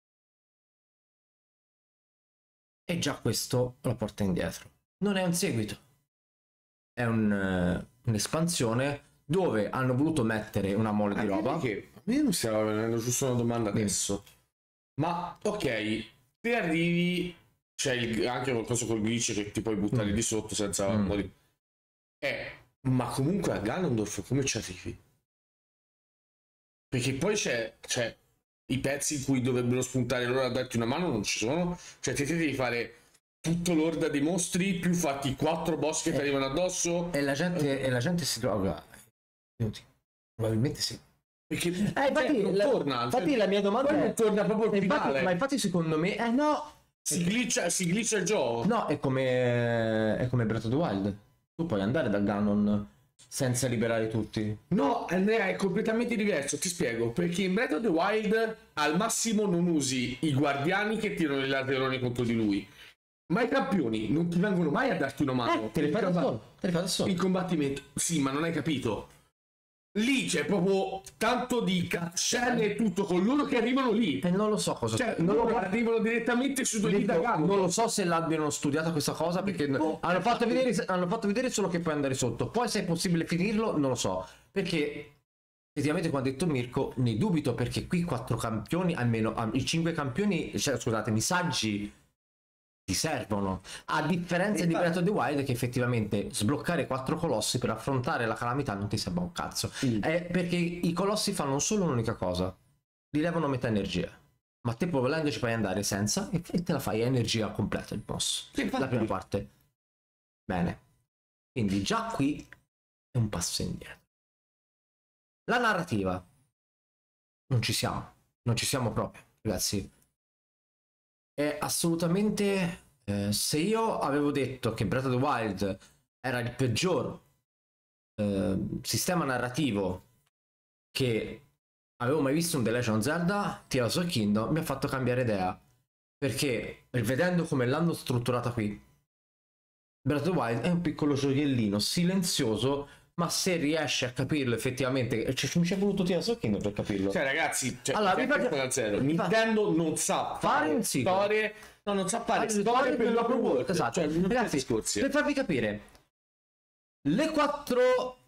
E già questo lo porta indietro. Non è un seguito, è un, uh, un'espansione dove hanno voluto mettere una mole di Anche roba. perché a me mi stava venendo giusto una domanda adesso. Ma ok, te arrivi, c'è il- anche qualcosa col glitch che ti puoi buttare Mm. di sotto senza Mm. morire. Eh, ma comunque a Ganondorf come ci arrivi? Perché poi c'è, c'è i pezzi in cui dovrebbero spuntare loro a darti una mano, non ci sono. Cioè te devi fare tutto l'orda dei mostri, più fatti quattro boss che ti Eh. arrivano addosso. E la gente, e la gente si trova. Probabilmente sì. Perché Eh, cioè, infatti, non la, torna. infatti cioè, la mia domanda poi è non torna proprio il infatti- finale. ma infatti secondo me eh no Si glitcha, si glitcha il gioco. no è come è come Breath of the Wild, tu puoi andare da Ganon senza liberare tutti. No, Andrea, è completamente diverso, ti spiego. Perché in Breath of the Wild al massimo non usi i guardiani che tirano i lateroni contro di lui. Ma i campioni non ti vengono mai a darti una mano. Eh, te le fai da In comba- solo, te le fai da solo. In combattimento. Sì, ma non hai capito. Lì c'è proprio tanto di cutscene e tutto con loro che arrivano lì. E non lo so cosa Cioè, non, loro lo, arrivano direttamente su due dico, da Ganon. non lo so se l'abbiano studiata questa cosa perché hanno fatto vedere hanno fatto vedere solo che puoi andare sotto, poi se è possibile finirlo non lo so, perché effettivamente come ha detto Mirko ne dubito, perché qui quattro campioni almeno ah, i cinque campioni, cioè scusatemi, saggi ti servono, a differenza di Breath of the Wild, che effettivamente sbloccare quattro colossi per affrontare la calamità non ti sembra un cazzo. Mm. È perché i colossi fanno solo un'unica cosa: li levano metà energia, ma te poi volendo ci puoi andare senza e te la fai a energia completa il boss, Sì, infatti. la prima parte. Bene, quindi già qui è un passo indietro. La narrativa, non ci siamo, non ci siamo proprio, ragazzi. È assolutamente, eh, se io avevo detto che Breath of the Wild era il peggior eh, sistema narrativo che avevo mai visto in The Legend of Zelda, Tears of the Kingdom mi ha fatto cambiare idea, perché vedendo come l'hanno strutturata qui, Breath of the Wild è un piccolo gioiellino silenzioso, ma se riesci a capirlo effettivamente, cioè, mi ci è voluto Tears of the Kingdom per capirlo. Cioè, ragazzi, cioè, Allora, vi sempre faccio- da zero. vi fa- Nintendo non sa Fare fare un sequel. storie, no, non sa fare Fare storie per l'open world. Esatto. Cioè, non Ragazzi, discorsi. per farvi capire, le quattro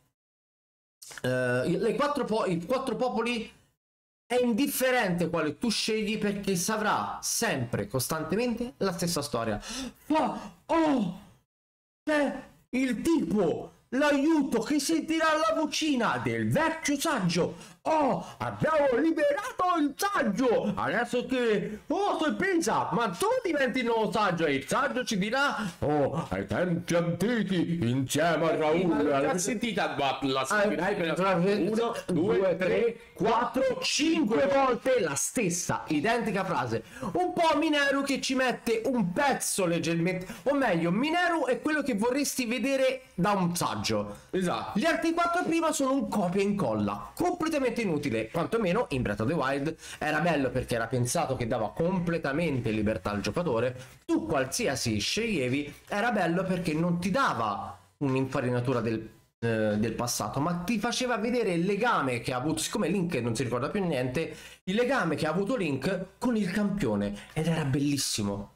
eh, le quattro po- i quattro popoli è indifferente quale tu scegli, perché saprà sempre costantemente la stessa storia. Ma oh, c'è il tipo, l'aiuto che sentirà la vocina del vecchio saggio. Oh, abbiamo liberato il saggio. Adesso che, oh, se pensa, ma tu diventi il nuovo saggio e il saggio ci dirà, oh, ai tempi antichi, insieme a Raul. La sentita, ma la sentirai per la uno, due, tre, quattro, cinque volte la stessa identica frase. Un po' Mineru che ci mette un pezzo leggermente, o meglio, Mineru è quello che vorresti vedere da un saggio. Esatto. Gli altri quattro prima sono un copia e incolla, completamente inutile. Quantomeno in Breath of the Wild era bello perché era pensato che dava completamente libertà al giocatore. Tu qualsiasi sceglievi era bello perché non ti dava un'infarinatura del eh, del passato, ma ti faceva vedere il legame che ha avuto, siccome Link non si ricorda più niente, il legame che ha avuto Link con il campione, ed era bellissimo.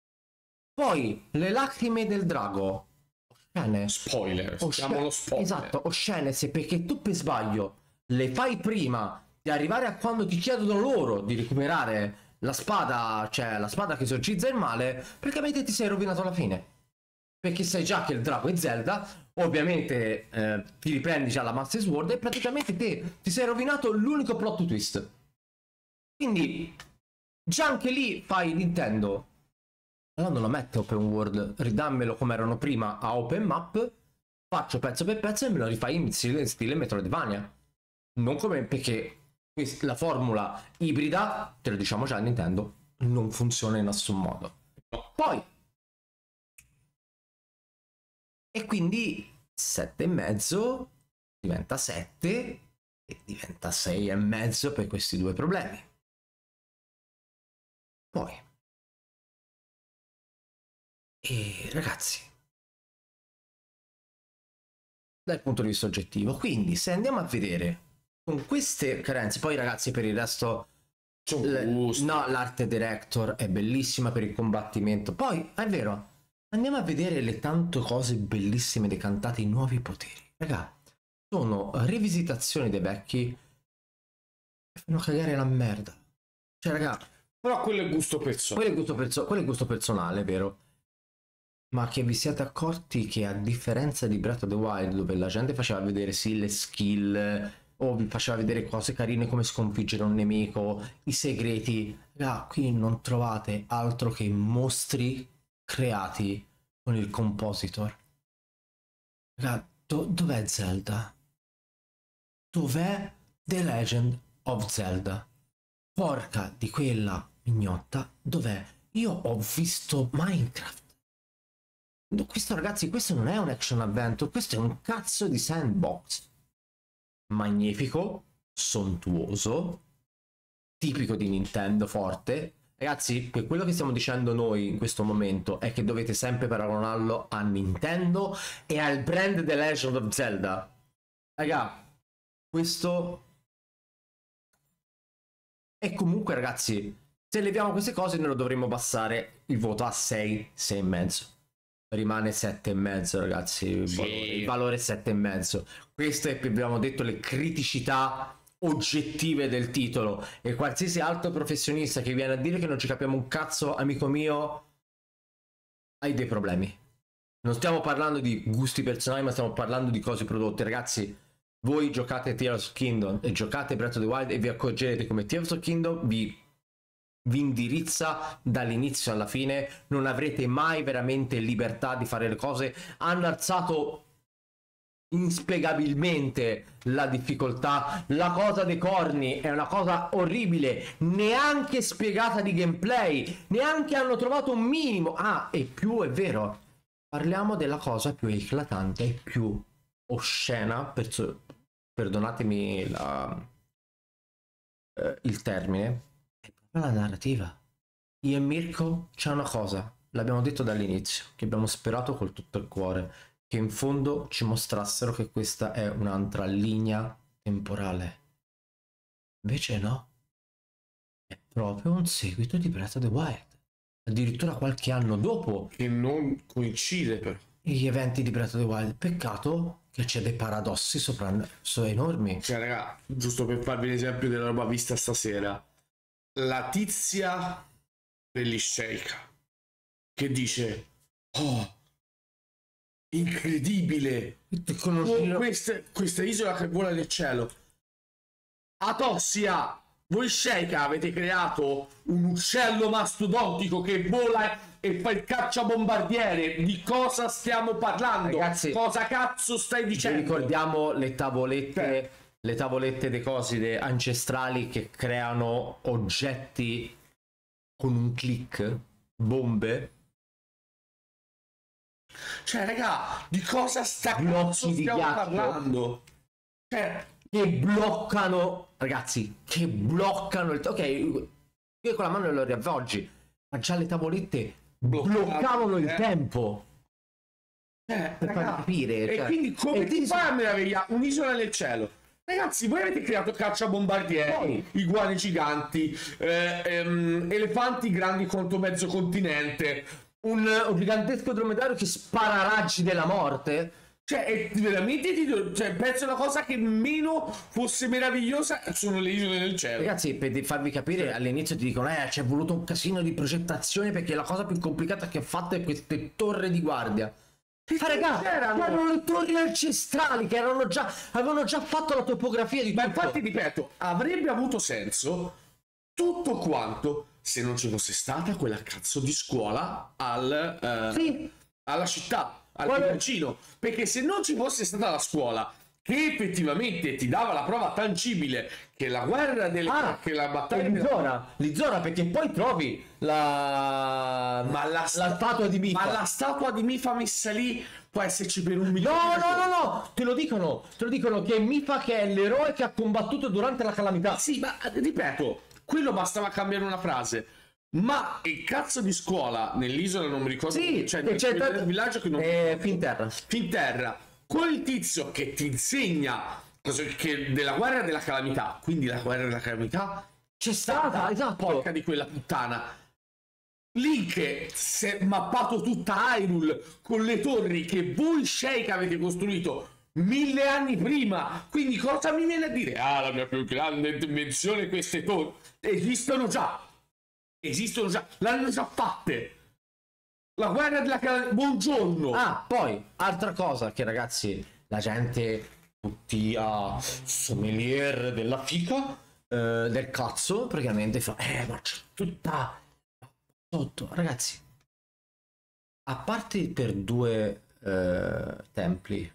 Poi le lacrime del drago, oscene, Spoiler, oscene, chiamalo spoiler. esatto, oscene, se perché tu per sbaglio le fai prima di arrivare a quando ti chiedono loro di recuperare la spada, cioè la spada che esorcizza il male, praticamente ti sei rovinato alla fine. Perché sai già che il drago è Zelda, ovviamente eh, ti riprendi già la Master Sword e praticamente te ti sei rovinato l'unico plot twist. Quindi già anche lì fai Nintendo, allora non lo mette open world, ridammelo come erano prima a open map, faccio pezzo per pezzo e me lo rifai in stile, stile Metroidvania. Non come, perché quest- la formula ibrida, te lo diciamo già a Nintendo, non funziona in nessun modo. Poi e quindi sette e mezzo diventa sette e diventa sei e mezzo per questi due problemi. Poi e ragazzi, dal punto di vista oggettivo, quindi se andiamo a vedere con queste carenze, poi ragazzi per il resto l- no, l'arte director è bellissima per il combattimento, poi è vero, andiamo a vedere le tante cose bellissime decantate, i nuovi poteri, raga, sono rivisitazioni dei vecchi che fanno cagare la merda, cioè raga, Però quello è gusto personale. quello è gusto, perso- quello è gusto personale, è vero, ma che vi siate accorti che a differenza di Breath of the Wild, dove la gente faceva vedere sì le skill o vi faceva vedere cose carine come sconfiggere un nemico, i segreti, raga, qui non trovate altro che mostri creati con il compositor. Raga, do- dov'è Zelda? Dov'è The Legend of Zelda? Porca di quella mignotta, dov'è? Io ho visto Minecraft. No, questo ragazzi, questo non è un action adventure, questo è un cazzo di sandbox. Magnifico, sontuoso, tipico di Nintendo, forte. Ragazzi, per quello che stiamo dicendo noi in questo momento è che dovete sempre paragonarlo a Nintendo e al brand The Legend of Zelda. Raga, questo... E comunque ragazzi, se leviamo queste cose noi lo dovremmo passare il voto a sei, sei e mezzo. Rimane sette e mezzo ragazzi, il Sì. valore, il valore è sette e mezzo. Queste è, abbiamo detto, le criticità oggettive del titolo, e qualsiasi altro professionista che viene a dire che non ci capiamo un cazzo, amico mio, hai dei problemi. Non stiamo parlando di gusti personali, ma stiamo parlando di cose prodotte. Ragazzi, voi giocate Tears of Kingdom e giocate Breath of the Wild e vi accorgerete come Tears of Kingdom vi, vi indirizza dall'inizio alla fine. Non avrete mai veramente libertà di fare le cose. Hanno alzato inspiegabilmente la difficoltà. La cosa dei corni è una cosa orribile, neanche spiegata di gameplay, neanche hanno trovato un minimo. Ah, e più è vero, parliamo della cosa più eclatante e più oscena, perso- perdonatemi la, eh, il termine, è proprio la narrativa. Io e Mirko c'è una cosa, l'abbiamo detto dall'inizio, che abbiamo sperato col tutto il cuore, che in fondo ci mostrassero che questa è un'altra linea temporale. Invece no, è proprio un seguito di Breath of the Wild, addirittura qualche anno dopo Che non coincide però. gli eventi di Breath of the Wild. Peccato che c'è dei paradossi sopra so enormi. Cioè, raga, giusto per farvi l'esempio della roba vista stasera, la tizia dell'Isceika che dice: oh, incredibile, oh, questa, questa isola che vola nel cielo. Atossia, voi Sheikah avete creato un uccello mastodontico che vola e fa il cacciabombardiere. Di cosa stiamo parlando? Ragazzi, cosa cazzo stai dicendo? Ricordiamo le tavolette, Eh. le tavolette decoside ancestrali che creano oggetti con un click, bombe. Cioè, raga, di cosa sta Blocchi cazzo di stiamo ghiaccio. parlando? Cioè, Che bloccano, ragazzi, che bloccano il... Ok, io con la mano lo riavvolgi, ma già le tavolette Bloccate, bloccavano il eh. tempo. eh, Per raga, far capire, e cioè, quindi come e ti ti- fai a meraviglia un'isola nel cielo? Ragazzi, voi avete creato cacciabombardieri, Poi- iguane giganti, eh, ehm, elefanti grandi quanto mezzo continente. Un, un gigantesco dromedario che spara raggi della morte. Cioè, è veramente ti do- cioè, penso una cosa che meno fosse meravigliosa sono le isole nel cielo. Ragazzi, per farvi capire, all'inizio ti dicono eh, c'è voluto un casino di progettazione perché la cosa più complicata che ho fatto è queste torri di guardia. Ma ragazzi, c'erano? erano le torri ancestrali che erano già, avevano già fatto la topografia di Ma tutto. infatti, ripeto, avrebbe avuto senso tutto quanto se non ci fosse stata quella cazzo di scuola al, eh, Sì. alla città, al Quale- vicino. Perché se non ci fosse stata la scuola che effettivamente ti dava la prova tangibile che la guerra delle Ah, che la battaglia e della- Lizora, Lizora, perché poi trovi la ma la, la sta- statua di Mifa. ma la statua di Mifa messa lì può esserci per un milione No, di no, ragioni. no, no, te lo dicono, te lo dicono che Mifa che è l'eroe che ha combattuto durante la calamità. Sì, ma ripeto, quello bastava cambiare una frase. Ma il cazzo di scuola nell'isola non mi ricordo, Sì, cioè e nel, c'è nel tanto- villaggio che non eh, Finterra. Finterra, quel tizio che ti insegna cosa- che della guerra della calamità, quindi la guerra della calamità C'è stata, esatto. porca di quella puttana. Link si è mappato tutta Hyrule con le torri che voi Sheikah avete costruito mille anni prima. Quindi cosa mi viene a dire? Ah, la mia più grande invenzione, queste torri esistono già. Esistono già, l'hanno già fatte. La guerra della calamità. Buongiorno. Ah, poi, altra cosa che ragazzi, la gente, tutti a sommelier della fica, eh, del cazzo, praticamente fa, eh, ma c'è tutta sotto. Ragazzi, a parte per due eh, templi,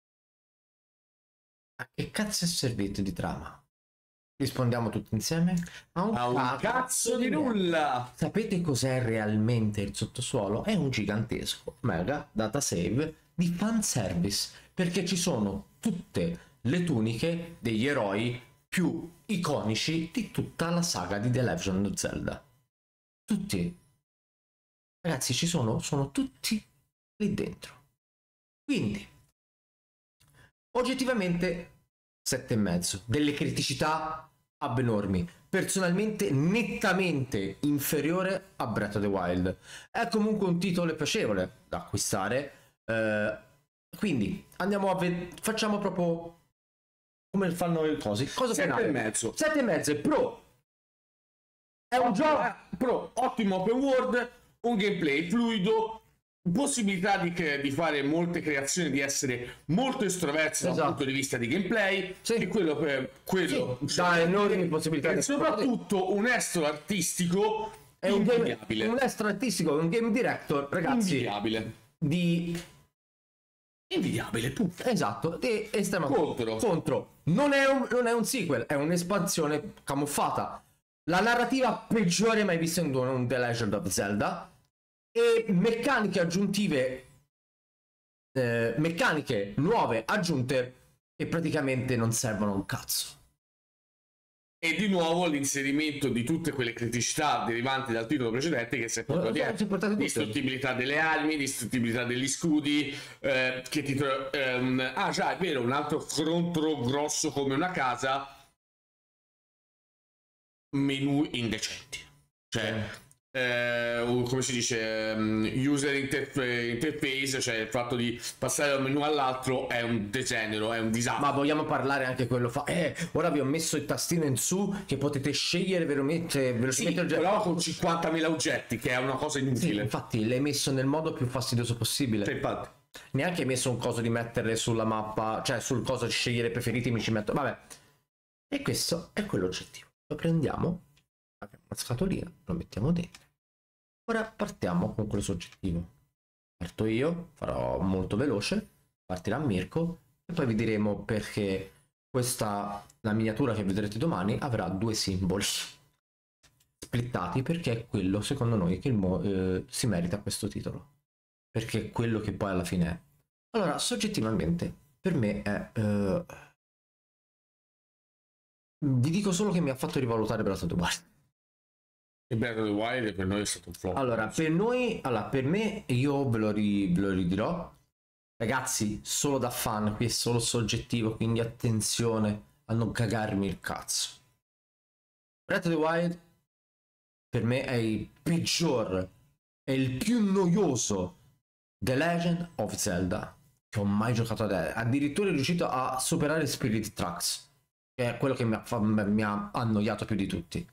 a che cazzo è servito di trama? Rispondiamo tutti insieme? A un, A un cazzo di nulla. Sapete cos'è realmente il sottosuolo? È un gigantesco mega datasave di fanservice, perché ci sono tutte le tuniche degli eroi più iconici di tutta la saga di The Legend of Zelda. Tutti. Ragazzi, ci sono, sono tutti lì dentro. Quindi, oggettivamente, sette e mezzo. Delle criticità abnormi. Personalmente, nettamente inferiore a Breath of the Wild. È comunque un titolo piacevole da acquistare. Eh, quindi, andiamo a vedere. Facciamo proprio come fanno le cose. Cosa Sette finale? e mezzo. sette e mezzo è pro. È un gioco. Eh, Pro, ottimo open world, un gameplay fluido, possibilità di, cre- di fare molte creazioni, di essere molto estroversi dal Esatto. punto di vista di gameplay, Sì. e quello per quello Sì, dà enormi possibilità e di- soprattutto un estro artistico È un, game, invidiabile. un estro artistico, un game director, ragazzi, Invidiabile. di... Invidiabile, punto. Esatto, di estrema Contro. contro. Non è, un, non è un sequel, è un'espansione camuffata. La narrativa peggiore mai vista in un The Legend of Zelda. E meccaniche aggiuntive, eh, meccaniche nuove aggiunte che praticamente non servono a un cazzo. E di nuovo l'inserimento di tutte quelle criticità derivanti dal titolo precedente che si è portato Eh, dietro. si è portato tutte. Distruttibilità delle armi, distruttibilità degli scudi, eh, che titolo... ehm, ah già, è vero, un altro contro grosso come una casa, menu indecenti. Cioè, eh, come si dice, um, user interf- interface, cioè il fatto di passare da un menu all'altro è un degenero, è un disastro. Ma vogliamo parlare anche quello fa... Eh, ora vi ho messo il tastino in su che potete scegliere veramente Sì, velocemente oggetti. però con cinquantamila oggetti, che è una cosa Sì, inutile. infatti l'hai messo nel modo più fastidioso possibile. Sì, infatti. Neanche hai messo un coso di metterle sulla mappa, cioè sul coso di scegliere preferiti mi ci metto. Vabbè. E questo è quell'oggettivo. Lo prendiamo, abbiamo una scatolina, lo mettiamo dentro. Ora partiamo con quello soggettivo. Parto io, farò molto veloce, partirà Mirko e poi vi diremo perché questa, la miniatura che vedrete domani, avrà due simboli splittati, perché è quello secondo noi che il mo- eh, si merita questo titolo, perché è quello che poi alla fine è. Allora, soggettivamente per me è eh... vi dico solo che mi ha fatto rivalutare Breath of the Wild. Il Breath of the Wild per noi è stato un flop. Allora, per noi, allora, per me, io ve lo, ri- ve lo ridirò. Ragazzi, solo da fan, qui è solo soggettivo, quindi attenzione a non cagarmi il cazzo. Breath of the Wild per me è il peggior, è il più noioso The Legend of Zelda che ho mai giocato ad è. Addirittura è riuscito a superare Spirit Tracks, che è quello che mi ha, fa- mi ha annoiato più di tutti.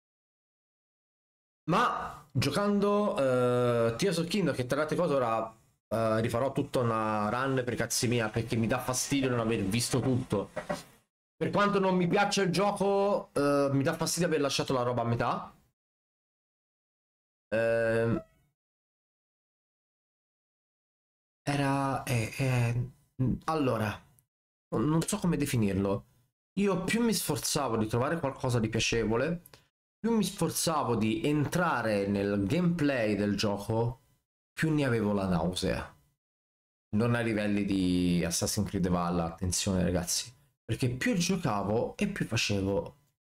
Ma giocando uh, Tears of Kingdom, che tra le altre cose ora uh, rifarò tutta una run per cazzi mia, perché mi dà fastidio non aver visto tutto. Per quanto non mi piaccia il gioco, uh, mi dà fastidio aver lasciato la roba a metà. Uh, era... Eh, eh, allora, non so come definirlo. Io più mi sforzavo di trovare qualcosa di piacevole, più mi sforzavo di entrare nel gameplay del gioco, più ne avevo la nausea. Non a livelli di Assassin's Creed Valhalla, attenzione ragazzi, perché più giocavo e più facevo: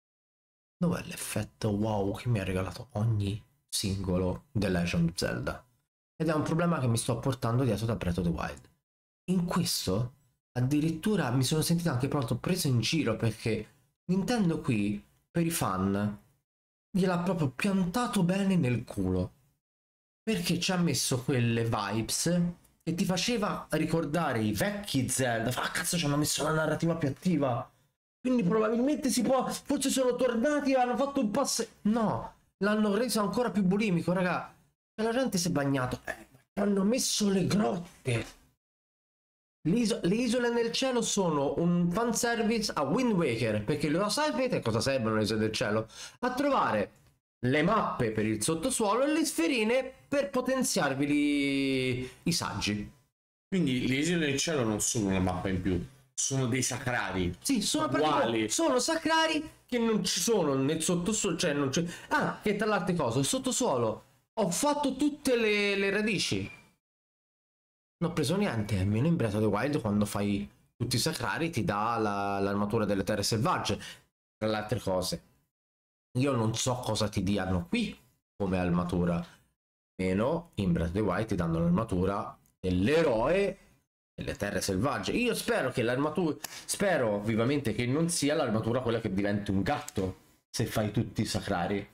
dov'è l'effetto wow che mi ha regalato ogni singolo The Legend of Zelda? Ed è un problema che mi sto portando dietro da Breath of the Wild. In questo addirittura mi sono sentito anche proprio preso in giro, perché Nintendo qui per i fan gliel'ha proprio piantato bene nel culo, perché ci ha messo quelle vibes che ti faceva ricordare i vecchi Zelda. Ah cazzo, ci hanno messo la narrativa più attiva, quindi probabilmente si può, forse sono tornati e hanno fatto un passo. No, l'hanno reso ancora più bulimico, raga. E la gente si è bagnato, eh, hanno messo le grotte. L'iso- le isole nel cielo sono un fanservice a Wind Waker, perché lo sapete cosa servono le isole del cielo? A trovare le mappe per il sottosuolo e le sferine per potenziarvi li- i saggi. Quindi le isole del cielo non sono una mappa in più, sono dei sacrari. Sì, sono Uguali. praticamente- sono sacrari che non ci sono nel sottosuolo, cioè non c'è. Ah, che tra le altre cose, il sottosuolo ho fatto tutte le, le radici. Non ho preso niente, almeno in Breath of the Wild quando fai tutti i sacrari ti dà la- l'armatura delle terre selvagge, tra le altre cose. Io non so cosa ti diano qui come armatura, meno in Breath of the Wild ti danno l'armatura dell'eroe delle terre selvagge. Io spero che l'armatura, spero vivamente che non sia l'armatura quella che diventi un gatto se fai tutti i sacrari,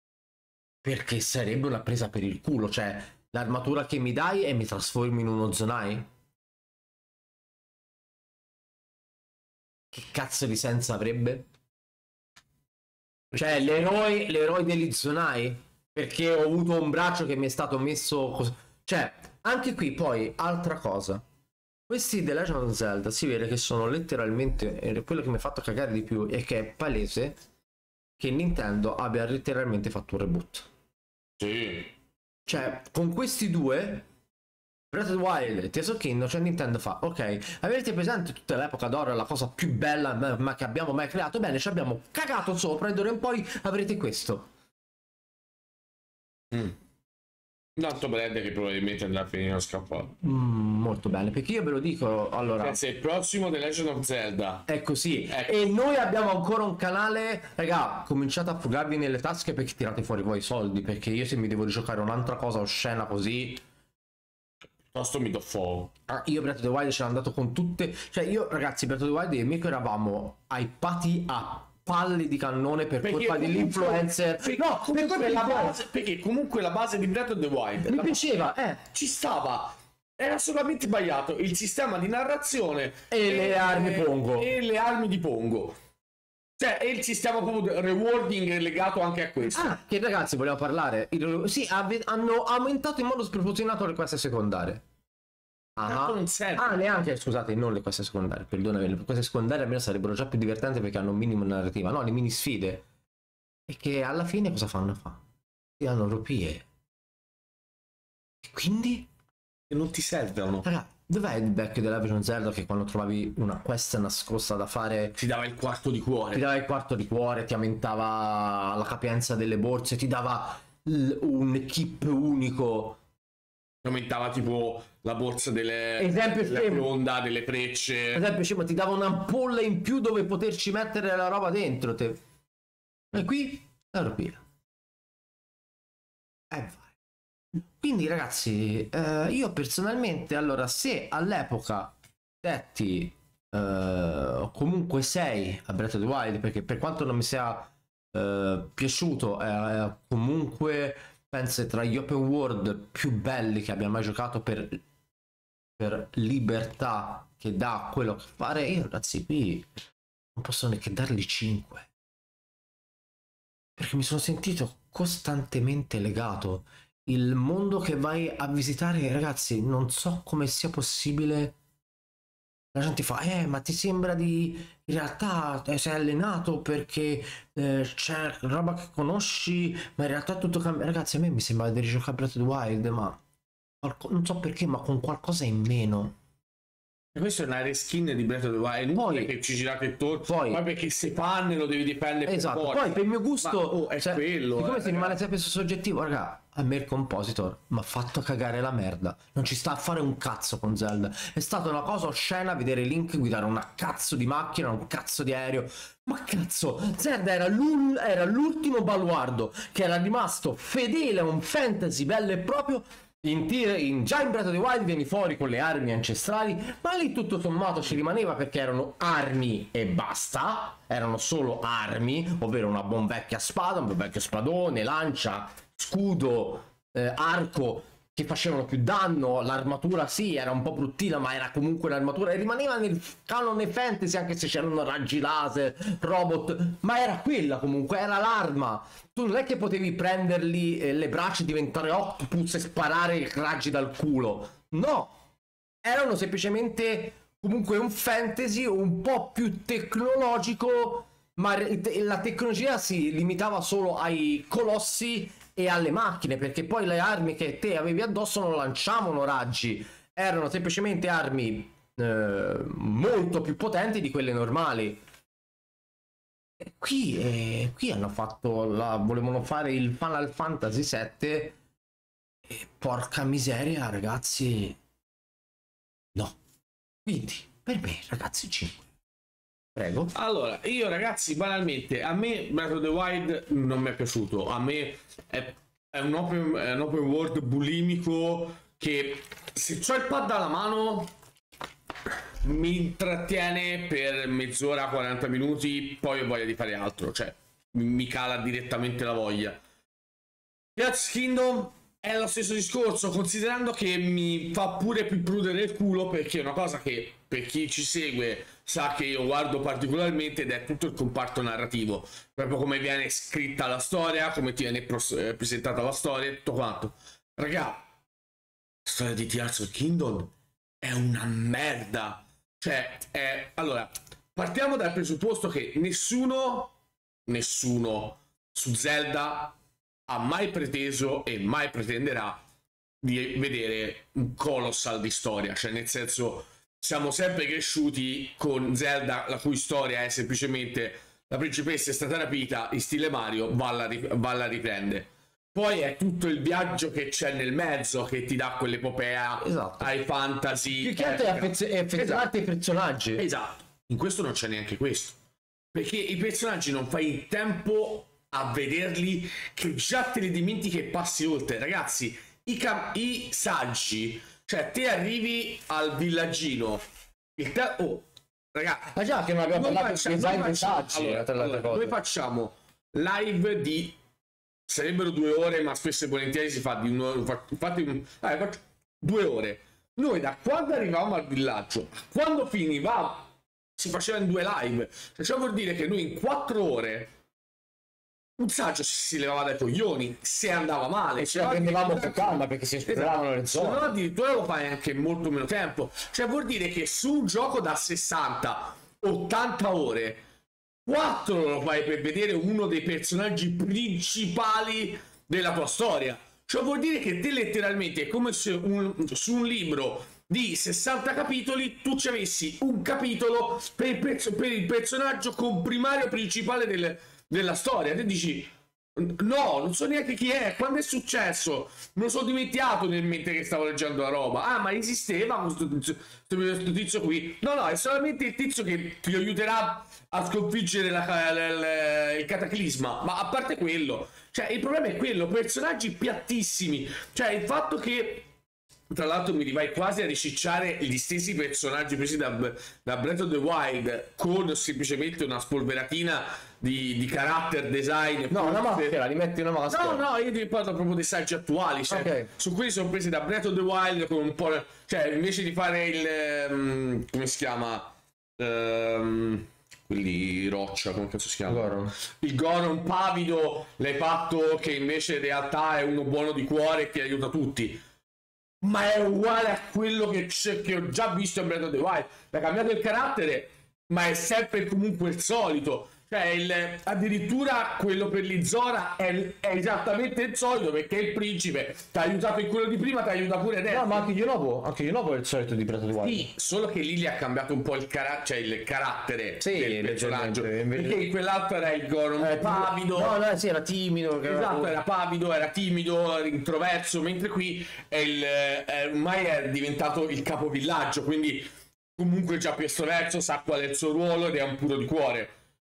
perché sarebbe una presa per il culo, cioè l'armatura che mi dai e mi trasformi in uno Zonai? Che cazzo di senso avrebbe? Cioè l'eroe, l'eroe degli Zonai? Perché ho avuto un braccio che mi è stato messo cos- cioè Anche qui poi, altra cosa. Questi The Legend of Zelda si vede che sono letteralmente, eh, quello che mi ha fatto cagare di più è che è palese che Nintendo abbia letteralmente fatto un reboot. Sì. Cioè, con questi due, Breath of the Wild e Tears of the Kingdom, cioè Nintendo fa, ok, avete presente tutta l'epoca d'oro, la cosa più bella ma, ma che abbiamo mai creato? Bene, ci abbiamo cagato sopra e d'ora in poi avrete questo. Mm. Tanto Brad che probabilmente andrà a finire lo scappato. Mm, molto bene, perché io ve lo dico, allora... Ragazzi, il prossimo The Legend of Zelda. È così. Ecco. E noi abbiamo ancora un canale, raga, cominciate a frugarvi nelle tasche perché tirate fuori voi i soldi, perché io se mi devo giocare un'altra cosa oscena così... Piuttosto mi do fuoco. Ah, io Breath of the Wild ce l'ho andato con tutte, cioè io ragazzi Breath of the Wild e Mirko eravamo hypati a palle di cannone per Perché colpa comunque- dell'influencer. Perché, No, per comunque colpa la di base, perché comunque la base di Breath of the Wild mi la- piaceva, eh. ci stava. Era solamente sbagliato il sistema di narrazione E le armi Pongo. e le armi di Pongo. Cioè, e il sistema proprio rewarding è legato anche a questo. Ah, che ragazzi vogliamo parlare. Il- Sì, ave- hanno aumentato in modo sproporzionato le queste secondarie. Ah, Tanto non serve. ah, neanche, scusate, non le queste secondarie, perdonami, le queste secondarie almeno sarebbero già più divertenti perché hanno un minimo narrativa, no, le mini sfide. E che alla fine cosa fanno? Fa? Ti danno ropie. E quindi? E non ti servono. Raga, dov'è il vecchio della Legend of Zelda che quando trovavi una quest nascosta da fare Ti dava il quarto di cuore. ti dava il quarto di cuore, ti aumentava la capienza delle borse, ti dava l- un equip unico. Aumentava tipo la borsa delle Esempio della scemo. fronda, delle frecce. Per esempio, cioè, ti dava un'ampolla in più dove poterci mettere la roba dentro. Te. E qui la ropina. E vai. Quindi, ragazzi, eh, io personalmente, allora, se all'epoca detti eh, comunque sei a Breath of the Wild, perché per quanto non mi sia eh, piaciuto, è comunque penso tra gli open world più belli che abbia mai giocato per, per libertà che dà quello che fare. Io ragazzi qui non posso neanche dargli cinque perché mi sono sentito costantemente legato. Il mondo che vai a visitare, ragazzi, non so come sia possibile. La gente fa, eh, ma ti sembra di... In realtà eh, sei allenato perché eh, c'è roba che conosci, ma in realtà tutto cambia. Ragazzi, a me mi sembra di rigiocare Breath of the Wild, ma... qualco- Non so perché, ma con qualcosa in meno. E questo è una reskin di Breath of the Wild. Non Poi- è che ci girate intorno. poi- ma perché se panne lo devi dipendere per Esatto, forza. poi per il mio gusto... Ma, oh, è cioè, quello. siccome eh, si rimane sempre su soggettivo, raga, a me il compositor mi ha fatto cagare la merda. Non ci sta a fare un cazzo con Zelda. È stata una cosa oscena vedere Link guidare una cazzo di macchina, un cazzo di aereo. Ma cazzo, Zelda era, l'ul- era l'ultimo baluardo che era rimasto fedele a un fantasy bello e proprio. In, tir- in già in Breath of the Wild vieni fuori con le armi ancestrali, ma lì tutto sommato ci rimaneva perché erano armi e basta, erano solo armi, ovvero una buon vecchia spada, un buon vecchio spadone, lancia, scudo, eh, arco che facevano più danno, l'armatura sì era un po' bruttina ma era comunque l'armatura e rimaneva nel canone fantasy anche se c'erano raggi laser, robot, ma era quella comunque, era l'arma. Tu non è che potevi prenderli eh, le braccia, diventare octopus e sparare raggi dal culo, no, erano semplicemente comunque un fantasy un po' più tecnologico, ma re- la tecnologia si limitava solo ai colossi e alle macchine, perché poi le armi che te avevi addosso non lanciavano raggi, erano semplicemente armi eh, molto più potenti di quelle normali. E qui, eh, qui hanno fatto la, volevano fare il Final Fantasy sette e porca miseria ragazzi, no. Quindi per me ragazzi cinque, prego. Allora, io ragazzi, banalmente, a me Breath of the Wild non mi è piaciuto. A me è, è un, open, è un open world bulimico che se c'ho il pad alla mano mi intrattiene per mezz'ora, quaranta minuti, poi ho voglia di fare altro. Cioè, mi, mi cala direttamente la voglia. Tears Kingdom è lo stesso discorso, considerando che mi fa pure più prudere il culo, perché è una cosa che per chi ci segue sa che io guardo particolarmente, ed è tutto il comparto narrativo, proprio come viene scritta la storia, come ti viene pros- eh, presentata la storia e tutto quanto. Raga, storia di Tears of the Kingdom è una merda. Cioè, è... allora, partiamo dal presupposto che nessuno, nessuno su Zelda ha mai preteso e mai pretenderà di vedere un colossal di storia. Cioè, nel senso, siamo sempre cresciuti con Zelda la cui storia è semplicemente la principessa è stata rapita in stile Mario, va alla, va alla riprende. Poi è tutto il viaggio che c'è nel mezzo che ti dà quell'epopea, esatto, ai fantasy. Più che altro è affez- è affezionarti ai personaggi. Esatto. In questo non c'è neanche questo. Perché i personaggi non fai in tempo a vederli che già te li dimentichi e passi oltre. Ragazzi, i, cam- i saggi, cioè te arrivi al villaggino, il te- oh, ragazzi, Ma già che non abbiamo noi parlato facciamo- di design noi dei facciamo- saggi, allora, tra le altre allora, cose. noi facciamo live di sarebbero due ore, ma spesso e volentieri si fa di un'ora. Infatti, un- eh, faccio due ore. Noi da quando arrivavamo al villaggio a quando finivamo si faceva in due live. Cioè, ciò vuol dire che noi in quattro ore un saggio si levava dai coglioni se andava male. E ce la prendevamo con calma perché si esploravano le Se no, zone. addirittura lo fai anche molto meno tempo. Cioè vuol dire che su un gioco da sessanta ottanta ore, quattro lo fai per vedere uno dei personaggi principali della tua storia. Cioè vuol dire che te letteralmente è come se un, su un libro di sessanta capitoli tu ci avessi un capitolo per il, perso- per il personaggio comprimario principale del- della storia. Te dici no, non so neanche chi è, quando è successo, me lo sono dimenticato nel mentre che stavo leggendo la roba. Ah, ma esisteva questo tizio, questo tizio qui? No, no, è solamente il tizio che ti aiuterà a sconfiggere la- la- la- il cataclisma. Ma a parte quello, cioè il problema è quello, personaggi piattissimi. Cioè il fatto che tra l'altro mi vai quasi a ricicciare gli stessi personaggi presi da, da Breath of the Wild con semplicemente una spolveratina di, di character design. No, una forse- maschera, li metti una maschera. No, no, io ti parlo proprio dei saggi attuali. Cioè, Ok. su quelli sono presi da Breath of the Wild con un po'. Cioè, invece di fare il. ehm, come si chiama? Ehm, quelli roccia, come cazzo si chiama? Goron. Il Goron pavido, l'hai fatto che invece in realtà è uno buono di cuore che aiuta tutti. Ma è uguale a quello che, c'è- che ho già visto in Breath of the Wild. Ha cambiato il carattere, ma è sempre comunque il solito. Cioè, il- addirittura quello per l'Izora è, è esattamente il solito, perché il principe ti ha aiutato in quello di prima, ti aiuta pure adesso. No, ma anche Yonobo, anche Yonobo è il solito di Breath of the Wild. Sì, solo che lì gli ha cambiato un po' il, cara- cioè il carattere Sì, del personaggio. leggermente. Perché in quell'altro era il Goron Eh, pavido. No, no, sì, era timido. che Esatto, aveva- era pavido, era timido, era introverso, mentre qui è il, è, ormai è diventato il capovillaggio, quindi comunque già più estroverso, sa qual è il suo ruolo ed è un puro di cuore.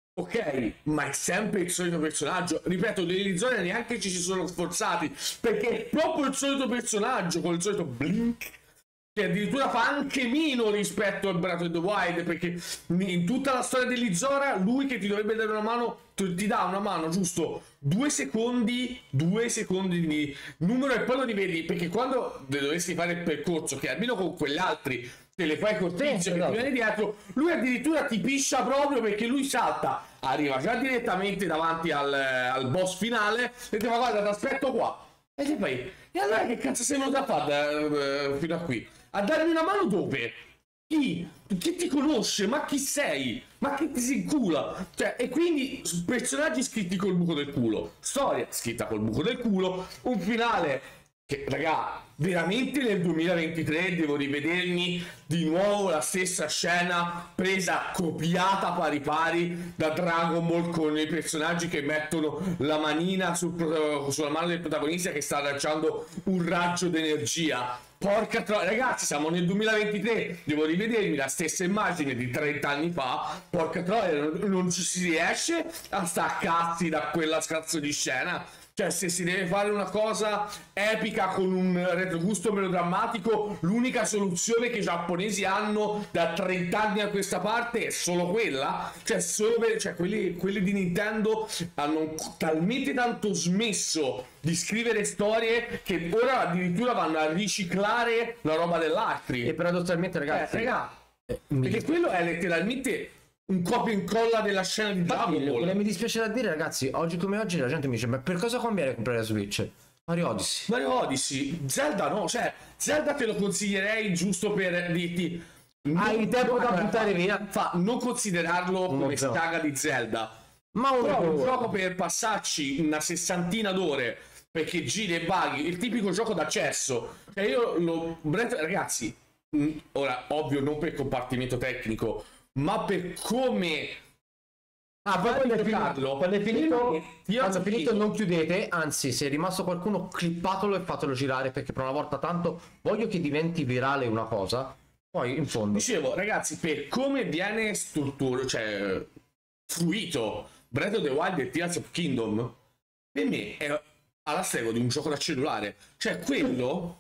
Ok, ma è sempre il solito personaggio. Ripeto, nelle zone neanche ci si sono sforzati, perché è proprio il solito personaggio con il solito blink, che addirittura fa anche meno rispetto al Breath of the Wild, perché in tutta la storia dell'Izora lui che ti dovrebbe dare una mano ti ti dà una mano giusto due secondi due secondi di numero e poi lo rivedi, perché quando dovresti fare il percorso che almeno con quegli altri te le fai col tizio che esatto. ti viene dietro, lui addirittura ti piscia proprio perché lui salta, arriva già direttamente davanti al, al boss finale e ti fa guarda ti aspetto qua e ti fai e allora che cazzo sei venuto a fare da- eh, fino a qui a darmi una mano dove? Chi? Chi ti conosce? Ma chi sei? Ma che ti si incula? Cioè, e quindi personaggi scritti col buco del culo, storia scritta col buco del culo, un finale che, raga, veramente nel duemilaventitré devo rivedermi di nuovo la stessa scena presa, copiata pari pari da Dragon Ball con i personaggi che mettono la manina sul pro- sulla mano del protagonista che sta lanciando un raggio d'energia. Porca tro- ragazzi, siamo nel duemilaventitré, devo rivedermi la stessa immagine di trenta anni fa. Porca troia, non, non ci si riesce a staccarsi da quella cazzo di scena. Cioè, se si deve fare una cosa epica con un retrogusto melodrammatico, l'unica soluzione che i giapponesi hanno da trenta anni a questa parte è solo quella. Cioè, solo per- cioè quelli, quelli di Nintendo hanno talmente tanto smesso di scrivere storie che ora addirittura vanno a riciclare la roba dell'altri. E paradossalmente, Eh, ragazzi, raga, eh, mi perché quello è letteralmente un copia e incolla della scena di Infatti, Dragon quello Ball. che mi dispiace da dire, ragazzi, oggi come oggi la gente mi dice: ma per cosa cambiare e comprare la Switch? Mario Odyssey. Mario Odyssey, Zelda no, cioè Zelda te lo consiglierei giusto per dirti Hai tempo da buttare via. fa, non considerarlo Non come so. saga di Zelda, Ma un però un gioco gioco per passarci una sessantina d'ore perché giri e bughi, il tipico gioco d'accesso. Cioè io lo Breath- ragazzi, mh, ora ovvio non per compartimento tecnico, ma per come Ah, poi quando è giocarlo. finito, quando è finito, Io quando è ho finito finito. non chiudete, anzi se è rimasto qualcuno clippatelo e fatelo girare perché per una volta tanto voglio che diventi virale una cosa, poi in fondo. Dicevo, ragazzi, per come viene strutturato, cioè fruito Breath of the Wild e Tears of Kingdom, per me è alla stregua di un gioco da cellulare. Cioè, quello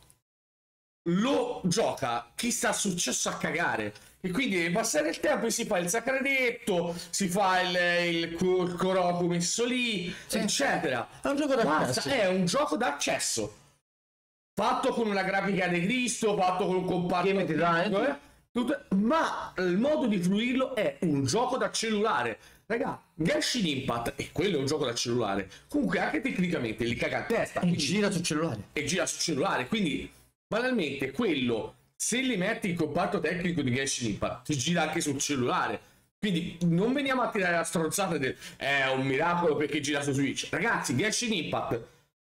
lo gioca chi sta successo a cagare. E quindi deve passare il tempo e si fa il sacradetto, si fa il, il, co- il Koroku messo lì, Sì. eccetera. È un gioco d'accesso. Basta, è un gioco d'accesso. Fatto con una grafica di Cristo, fatto con un comparto Game design. eh, tutto- ma il modo di fruirlo è un gioco da cellulare. Raga, Genshin Impact, e quello è un gioco da cellulare. Comunque anche tecnicamente li caga a testa. E quindi- gira sul cellulare. e gira sul cellulare, quindi banalmente quello, se li metti in comparto tecnico di Genshin Impact, ti gira anche sul cellulare. Quindi non veniamo a tirare la stronzata del è un miracolo perché gira su Switch. Ragazzi, Genshin Impact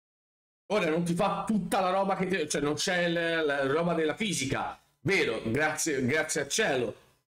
ora non ti fa tutta la roba che ti- cioè non c'è la, la roba della fisica, vero, grazie, grazie al cielo,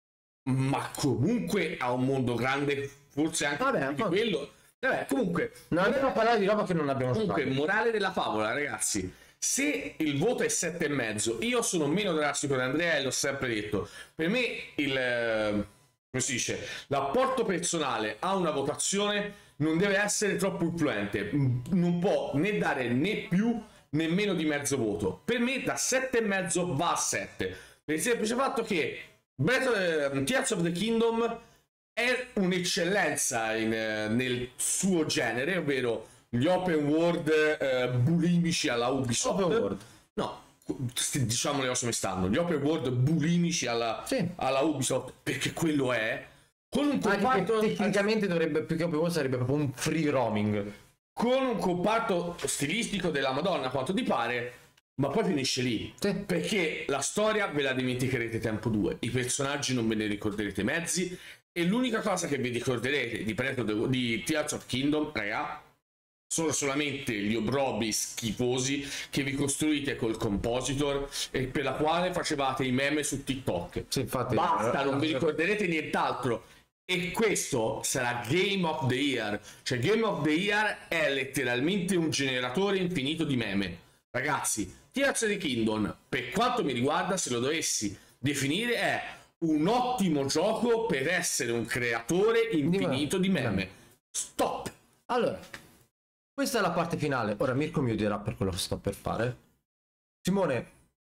ma comunque ha un mondo grande, forse anche Vabbè, più di ma- quello. Vabbè, comunque Non andiamo a parlare di roba che non abbiamo Comunque, giocato. morale della favola, ragazzi. Se il voto è sette e mezzo, io sono meno drastico di Andrea e l'ho sempre detto. Per me il eh, come si dice, l'apporto personale a una votazione non deve essere troppo influente. M- Non può né dare né più né meno di mezzo voto. Per me da sette e mezzo va a sette. Per il semplice fatto che Breath of the- Tears of the Kingdom è un'eccellenza in, eh, nel suo genere, ovvero gli open world eh, bulimici alla Ubisoft. Open world. No, sti- diciamo le cose come stanno. Gli open world bulimici alla, Sì. alla Ubisoft, perché quello è. Con un Anche comparto, che tecnicamente dovrebbe, più che open world sarebbe proprio un free roaming. con un comparto stilistico della Madonna, a quanto ti pare, ma poi finisce lì. Sì. Perché la storia ve la dimenticherete tempo due, i personaggi non ve ne ricorderete mezzi, e l'unica cosa che vi ricorderete di, Breath of the- di Tears of Kingdom, raga, sono solamente gli obrobi schifosi che vi costruite col compositor e per la quale facevate i meme su TikTok. Sì, infatti. Basta, non vi ricorderete nient'altro. E questo sarà Game of the Year. Cioè Game of the Year è letteralmente un generatore infinito di meme. Ragazzi, Tears of the Kingdom, per quanto mi riguarda, se lo dovessi definire, è un ottimo gioco per essere un creatore infinito di meme. Stop! Allora, questa è la parte finale. Ora Mirko mi odierà per quello che sto per fare. Simone,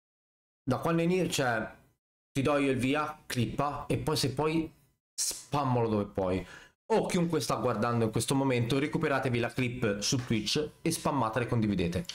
da quando inizia, cioè, ti do io il via, clippa, e poi se poi spammalo dove puoi. O chiunque sta guardando in questo momento, recuperatevi la clip su Twitch e spammatela e condividete.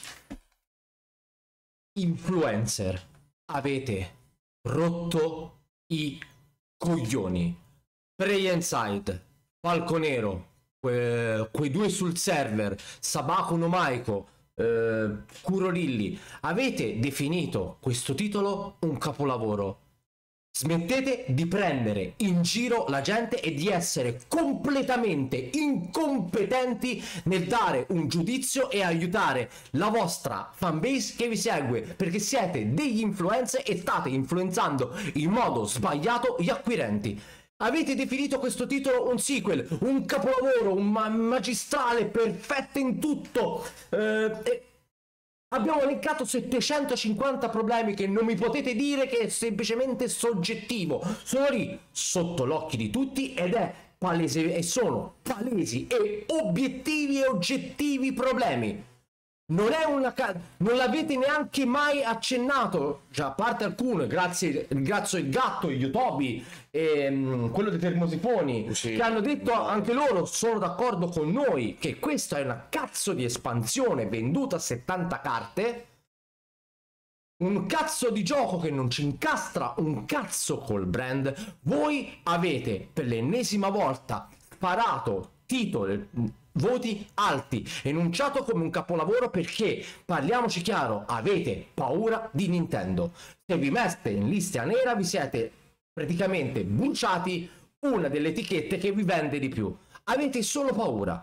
Influencer, avete rotto i coglioni. Prey Inside, Falco Nero, que- quei due sul server, Sabaku no Maiko, eh, Kurorilli, avete definito questo titolo un capolavoro. Smettete di prendere in giro la gente e di essere completamente incompetenti nel dare un giudizio e aiutare la vostra fanbase che vi segue, perché siete degli influencer e state influenzando in modo sbagliato gli acquirenti. Avete definito questo titolo un sequel, un capolavoro, un ma- magistrale, perfetto in tutto. Eh, e- Abbiamo elencato settecentocinquanta problemi che non mi potete dire che è semplicemente soggettivo. Sono lì sotto l'occhio di tutti ed è palese e sono palesi e obiettivi e oggettivi problemi. Non è una ca- non l'avete neanche mai accennato, cioè, a parte alcune, grazie grazie il gatto, Yotobi e mm, quello dei termosifoni, Sì. che hanno detto anche loro, sono d'accordo con noi, che questa è una cazzo di espansione venduta a settanta carte, un cazzo di gioco che non ci incastra un cazzo col brand. Voi avete per l'ennesima volta sparato titoli voti alti, enunciato come un capolavoro perché, parliamoci chiaro, avete paura di Nintendo. Se vi mette in lista nera vi siete praticamente bruciati una delle etichette che vi vende di più. Avete solo paura.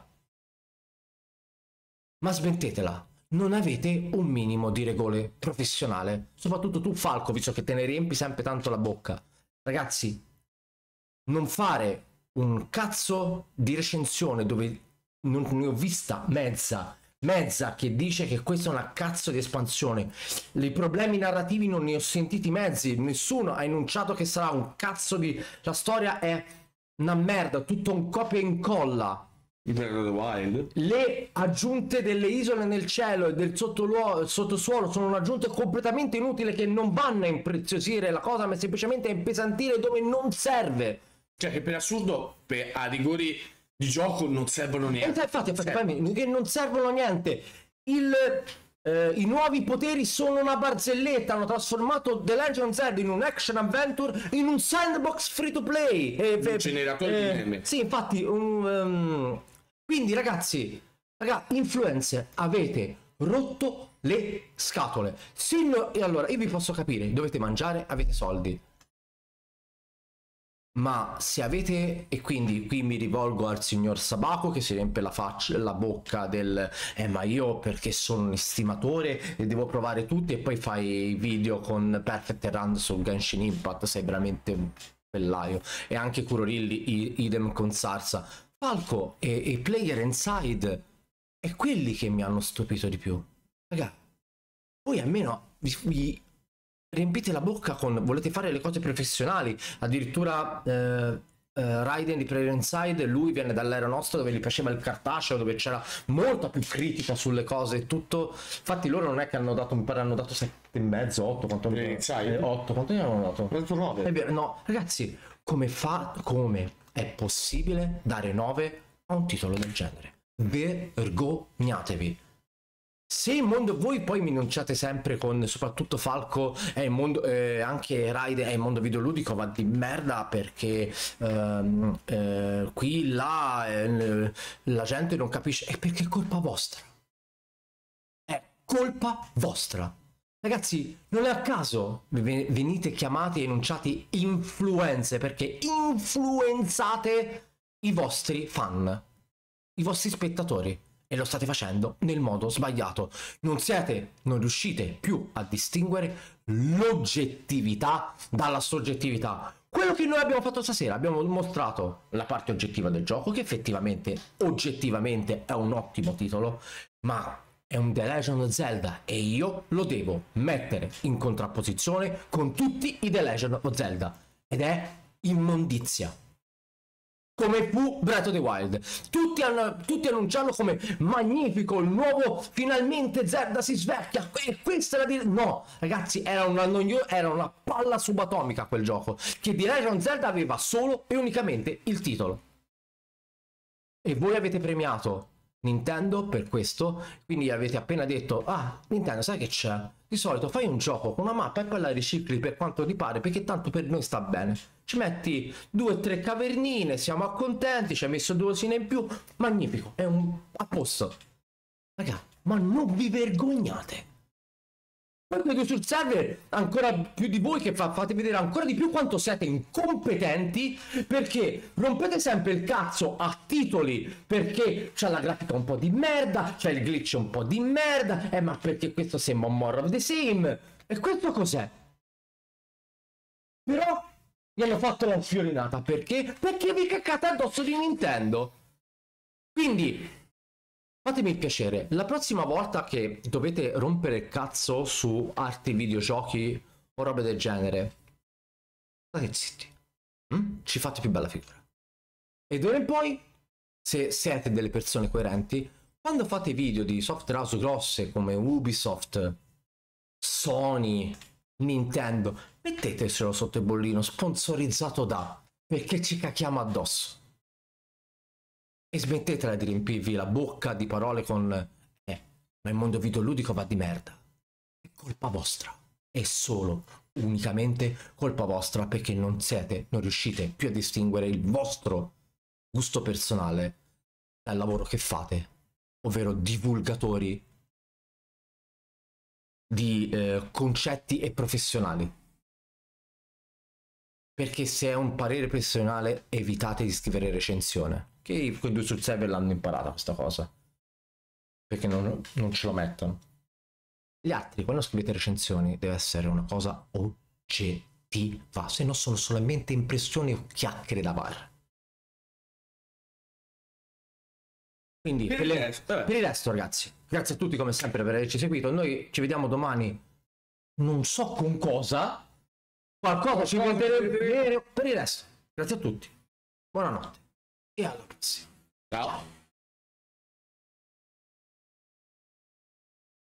Ma smettetela. Non avete un minimo di regole professionale. Soprattutto tu, Falco, visto che te ne riempi sempre tanto la bocca. Ragazzi, non fare un cazzo di recensione dove non ne ho vista mezza, mezza che dice che questa è una cazzo di espansione. I problemi narrativi non ne ho sentiti mezzi. Nessuno ha enunciato che sarà un cazzo di... La storia è una merda, tutto un copia e incolla. Di Breath of the Wild. Le aggiunte delle isole nel cielo e del sottoluo- sottosuolo sono un'aggiunta completamente inutile che non vanno a impreziosire la cosa, ma semplicemente a impesantire dove non serve. Cioè che per assurdo, per, a rigori di gioco non servono E niente. infatti, infatti che non servono a niente. Il, eh, I nuovi poteri sono una barzelletta. Hanno trasformato The Legend of Zelda in un action adventure in un sandbox free to play. E, Un generatore di meme. Sì, infatti, un, um, quindi ragazzi, ragazzi, influencer, avete rotto le scatole. Se no, e allora io vi posso capire, dovete mangiare, avete soldi. Ma se avete, e quindi qui mi rivolgo al signor Sabaco che si riempie la faccia, la bocca del eh ma io perché sono un estimatore e devo provare tutti, e poi fai video con Perfect Run su Genshin Impact, sei veramente un pellaio. E anche Kurorilli, i- idem con Sarsa. Falco e, e Player Inside è quelli che mi hanno stupito di più. Raga, voi almeno vi, vi riempite la bocca con volete fare le cose professionali. Addirittura eh, eh, Raiden di Player Inside, lui viene dall'era nostra dove gli piaceva il cartaceo, dove c'era molta più critica sulle cose e tutto. Infatti loro non è che hanno dato, mi pare hanno dato sette e mezzo, otto, quanto Player Inside? eh, otto, quanto ne hanno dato? Quanto nove? È vero, no, ragazzi, come fa, come è possibile dare nove a un titolo del genere? Vergognatevi. Se il mondo, voi poi mi enunciate sempre con, soprattutto Falco, è il mondo, eh, anche Raiden è il mondo videoludico, va di merda perché ehm, eh, qui, là, eh, la gente non capisce, è perché è colpa vostra. È colpa vostra. Ragazzi, non è a caso ve- venite chiamati e enunciati influenze, perché influenzate i vostri fan, i vostri spettatori, e lo state facendo nel modo sbagliato. Non siete, non riuscite più a distinguere l'oggettività dalla soggettività. Quello che noi abbiamo fatto stasera, abbiamo mostrato la parte oggettiva del gioco, che effettivamente, oggettivamente è un ottimo titolo, ma è un The Legend of Zelda e io lo devo mettere in contrapposizione con tutti i The Legend of Zelda, ed è immondizia. Come fu Breath of the Wild. Tutti, hanno, tutti annunciano come magnifico, il nuovo, finalmente Zelda si svecchia, e questa è la di... No, ragazzi, era una, noio... era una palla subatomica quel gioco, che di Legend of Zelda aveva solo e unicamente il titolo. E voi avete premiato Nintendo per questo, quindi avete appena detto: ah, Nintendo, sai che c'è? Di solito fai un gioco con una mappa e poi la ricicli per quanto ti pare, perché tanto per noi sta bene. Ci metti due o tre cavernine, siamo accontenti, ci hai messo due osine in più, magnifico, è un a posto. Raga, ma non vi vergognate? Poi vedo sul server ancora più di voi che fa, fate vedere ancora di più quanto siete incompetenti, perché rompete sempre il cazzo a titoli perché c'è la grafica un po' di merda, c'è il glitch un po' di merda, eh ma perché questo sembra un more of the same, e questo cos'è? Però mi hanno fatto la fiorinata, perché? Perché vi caccate addosso di Nintendo. Quindi fatemi il piacere, la prossima volta che dovete rompere il cazzo su altri videogiochi o robe del genere, state zitti, mm? Ci fate più bella figura. E d'ora in poi, se siete delle persone coerenti, quando fate video di software house grosse come Ubisoft, Sony, Nintendo, metteteselo sotto il bollino sponsorizzato da, perché ci cacchiamo addosso. E smettetela di riempirvi la bocca di parole con eh, ma il mondo videoludico va di merda. È colpa vostra. È solo, unicamente colpa vostra, perché non siete, non riuscite più a distinguere il vostro gusto personale dal lavoro che fate, ovvero divulgatori di eh, concetti e professionali. Perché se è un parere professionale evitate di scrivere recensione, che quei due sul server l'hanno imparata questa cosa, perché non, non ce lo mettono. Gli altri, quando scrivete recensioni, deve essere una cosa oggettiva, se no sono solamente impressioni o chiacchiere da bar. Quindi per, Per il le- resto, eh. per il resto, ragazzi, grazie a tutti come sempre per averci seguito. Noi ci vediamo domani, non so con cosa, qualcosa ci vedremo. Per il resto, grazie a tutti, buonanotte e alla prossima. Ciao.